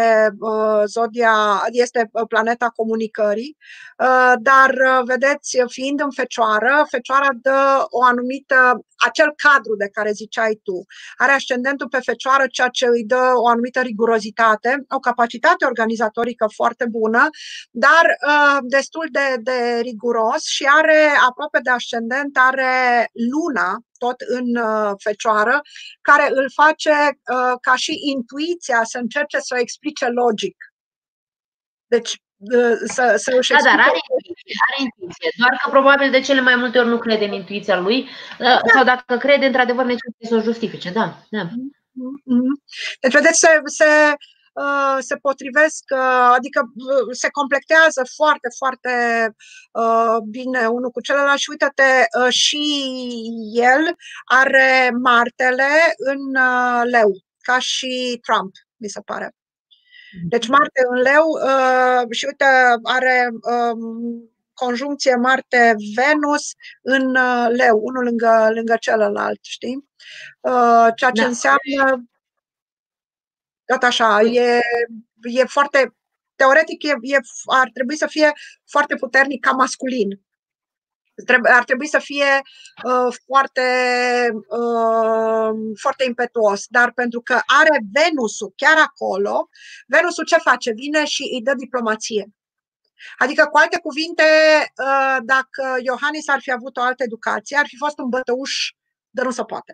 este planeta comunicării, dar, vedeți, fiind în Fecioară, Fecioara dă acel cadru de care ziceai tu. Are ascendentul pe Fecioară, ceea ce îi dă o anumită rigurozitate, o capacitate organizatorică foarte bună, dar destul de riguros și are, aproape de ascendent, are Luna, tot în Fecioară, care îl face ca și intuiția să încerce să o explice logic. Deci, să își explice... Dar are intuiție, doar că probabil de cele mai multe ori nu crede în intuiția lui, sau dacă crede, într-adevăr, necesită să o justifice. Da. Deci, vedeți, se potrivesc, adică se completează foarte, foarte bine unul cu celălalt și uite-te, și el are Martele în Leu, ca și Trump, mi se pare. Deci Marte în Leu și uite, are conjuncție Marte-Venus în Leu, unul lângă celălalt, știi? Ceea ce înseamnă tot așa, e foarte, teoretic ar trebui să fie foarte puternic ca masculin. Ar trebui să fie foarte, foarte impetuos, dar pentru că are Venusul chiar acolo, Venusul ce face? Vine și îi dă diplomație. Adică, cu alte cuvinte, dacă Iohannis ar fi avut o altă educație, ar fi fost un bătăuș de nu se poate.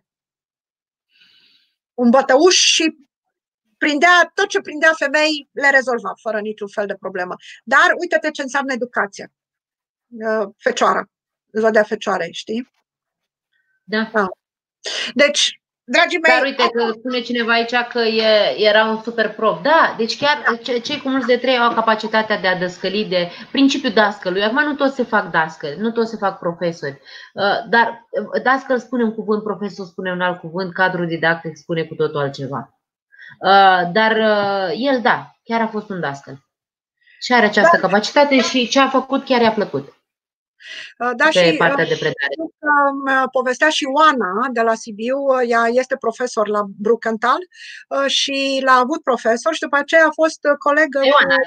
Un bătăuș și tot ce prindea femei le rezolva fără niciun fel de problemă. Dar uite-te ce înseamnă educația. Fecioara. Zodia Fecioarei, știi? Da. Deci, dragii mei... Dar uite că spune cineva aici că era un super prof. Da, deci chiar cei cu mulți de 3 au capacitatea de a dăscăli, de principiul dascălui. Acum nu toți se fac dascăli, nu toți se fac profesori. Dar dascăl spune un cuvânt, profesor spune un alt cuvânt, cadrul didactic spune cu totul altceva. Dar el, da, chiar a fost un dascăl. Și are această capacitate și ce a făcut chiar i-a plăcut. Da, și povestea și Oana de la Sibiu, ea este profesor la Brukenthal și l-a avut profesor și după aceea a fost colegă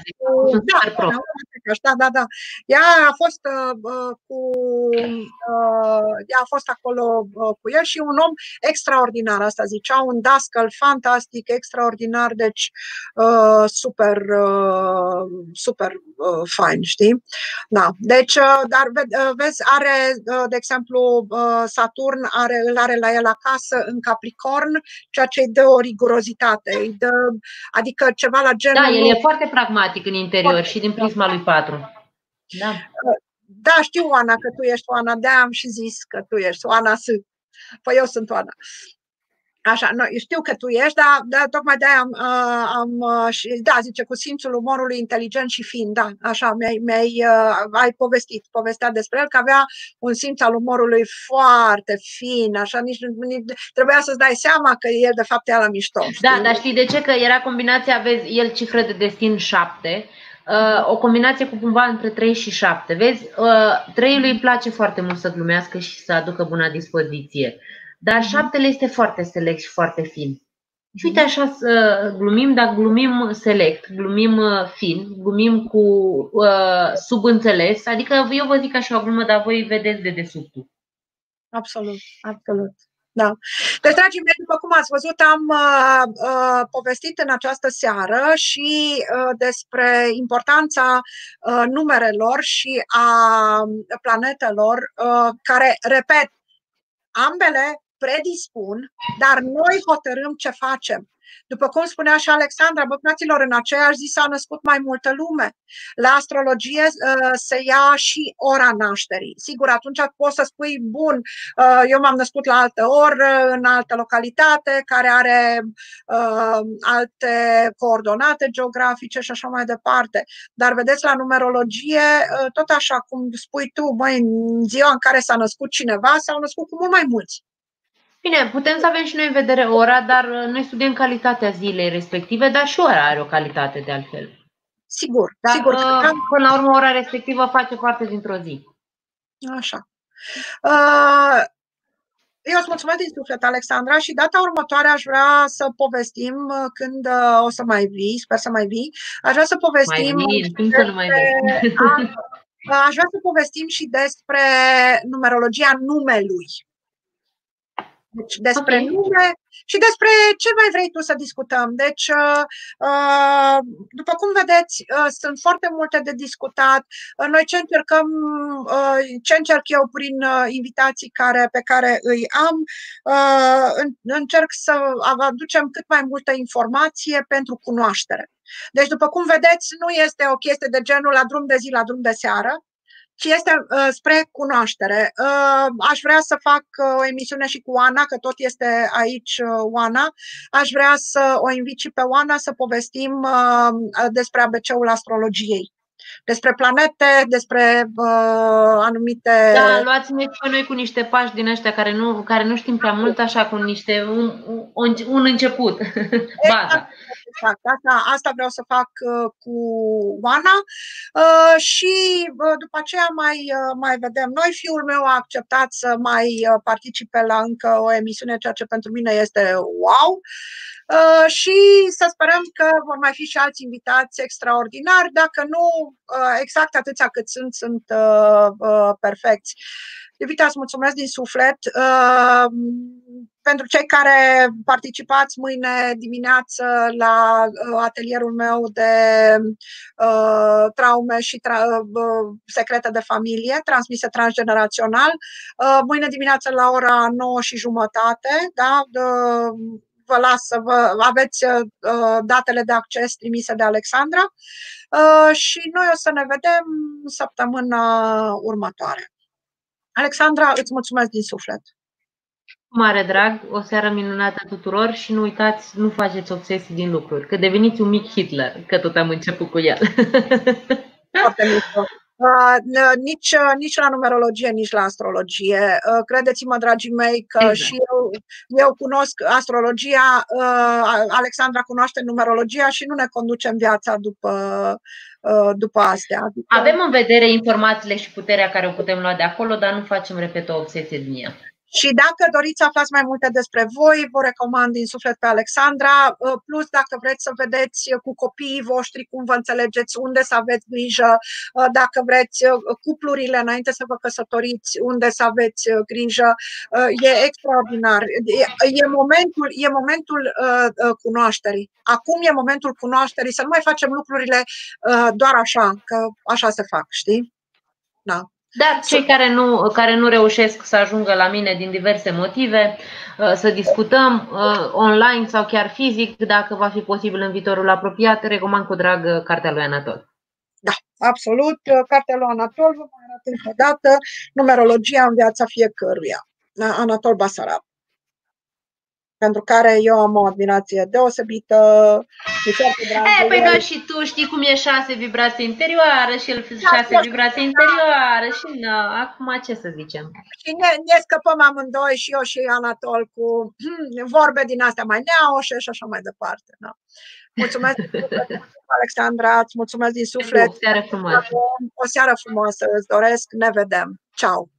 Da. Ea a fost acolo cu el și un om extraordinar, asta zicea, un dascăl fantastic, extraordinar, deci super fain, știi? Da, deci, dar vezi, are, de exemplu, Saturn îl are la el acasă în Capricorn, ceea ce îi dă o rigurozitate, adică ceva la genul... Da, el e foarte pragmatic în interior și din prisma lui 4. Da, știu, Oana, că tu ești Oana, de-aia am și zis că tu ești Oana S. Păi eu sunt Oana. Așa, știu că tu ești, dar tocmai de-aia zice, cu simțul umorului inteligent și fin, da, așa, ai povestea despre el, că avea un simț al umorului foarte fin, așa, nici trebuia să-ți dai seama că el de fapt era la mișto. Știi? Da, dar știi de ce? Că era combinația, vezi, el cifră de destin 7, o combinație cu cumva între 3 și 7, vezi, 3-ului îi place foarte mult să glumească și să aducă bună dispoziție. Dar 7-le este foarte select și foarte fin. Și uite așa glumim, dar glumim select, glumim fin, glumim cu subînțeles. Adică eu vă zic așa o glumă, dar voi vedeți de dedesubtul. Absolut, absolut. Da. Deci, dragii mei, după cum ați văzut, am povestit în această seară și despre importanța numerelor și a planetelor care, repet, ambele predispun, dar noi hotărâm ce facem. După cum spunea și Alexandra, bă, fraților, în aceeași zi s-a născut mai multă lume. La astrologie se ia și ora nașterii. Sigur, atunci poți să spui, bun, eu m-am născut la altă oră, în altă localitate, care are alte coordonate geografice și așa mai departe. Dar vedeți, la numerologie, tot așa cum spui tu, băi, în ziua în care s-a născut cineva, s-au născut cu mult mai mulți. Bine, putem să avem și noi în vedere ora, dar noi studiem calitatea zilei respective, dar și ora are o calitate de altfel. Sigur, dar, sigur. Până la urmă, ora respectivă face parte dintr-o zi. Așa. Eu îți mulțumesc din suflet, Alexandra, și data următoare aș vrea să povestim, când o să mai vii, sper să mai vii, aș vrea să povestim... Aș vrea să povestim și despre numerologia numelui. Deci despre nume și despre ce mai vrei tu să discutăm. Deci, după cum vedeți, sunt foarte multe de discutat. Noi ce încerc eu prin invitații pe care îi am, încerc să aducem cât mai multă informație pentru cunoaștere. Deci, după cum vedeți, nu este o chestie de genul la drum de zi, la drum de seară, ci este spre cunoaștere. Aș vrea să fac o emisiune și cu Oana, că tot este aici Oana. Aș vrea să o invit și pe Oana să povestim despre ABC-ul astrologiei. Despre planete, despre anumite... Da, luați-ne pe noi cu niște pași din ăștia care nu știm prea mult, așa cu niște un început. Baza. Exact, asta vreau să fac cu Oana și după aceea mai vedem. Noi, fiul meu a acceptat să mai participe la încă o emisiune, ceea ce pentru mine este wow. Și să sperăm că vor mai fi și alți invitați extraordinari, dacă nu exact atâția cât sunt perfecți. Iubita, îți mulțumesc din suflet. Pentru cei care participați mâine dimineață la atelierul meu de traume și secrete de familie, transmise transgenerațional, mâine dimineață la ora 9:30, da? Vă las să aveți datele de acces trimise de Alexandra și noi o să ne vedem săptămâna următoare. Alexandra, îți mulțumesc din suflet. Mare drag, o seară minunată tuturor și nu uitați, nu faceți obsesii din lucruri, că deveniți un mic Hitler, că tot am început cu el. Foarte mișto. Nici la numerologie, nici la astrologie. Credeți-mă, dragii mei, că exact. Și eu cunosc astrologia, Alexandra cunoaște numerologia și nu ne conducem viața după astea. Avem în vedere informațiile și puterea care o putem lua de acolo, dar nu facem, repet, o obsesie din ea. Și dacă doriți să aflați mai multe despre voi, vă recomand din suflet pe Alexandra, plus dacă vreți să vedeți cu copiii voștri cum vă înțelegeți, unde să aveți grijă, dacă vreți cuplurile înainte să vă căsătoriți, unde să aveți grijă, e extraordinar. E momentul cunoașterii. Acum e momentul cunoașterii, să nu mai facem lucrurile doar așa, că așa se fac, știi? Da. Dar cei care nu reușesc să ajungă la mine din diverse motive, să discutăm online sau chiar fizic, dacă va fi posibil în viitorul apropiat, recomand cu drag cartea lui Anatol. Da, absolut. Cartea lui Anatol, vă mai arăt încă o dată, numerologia în viața fiecăruia. Anatol Basarab. Pentru care eu am o admirație deosebită. Păi da, și tu știi cum e 6 vibrații interioare și el 6 vibrații interioare și acum ce să zicem? Și ne scăpăm amândoi, și eu și Anatol, cu vorbe din astea mai neaușe și așa mai departe. Da. Mulțumesc din suflet, Alexandra, îți mulțumesc din suflet. O seară frumoasă. O seară frumoasă îți doresc, ne vedem. Ciao.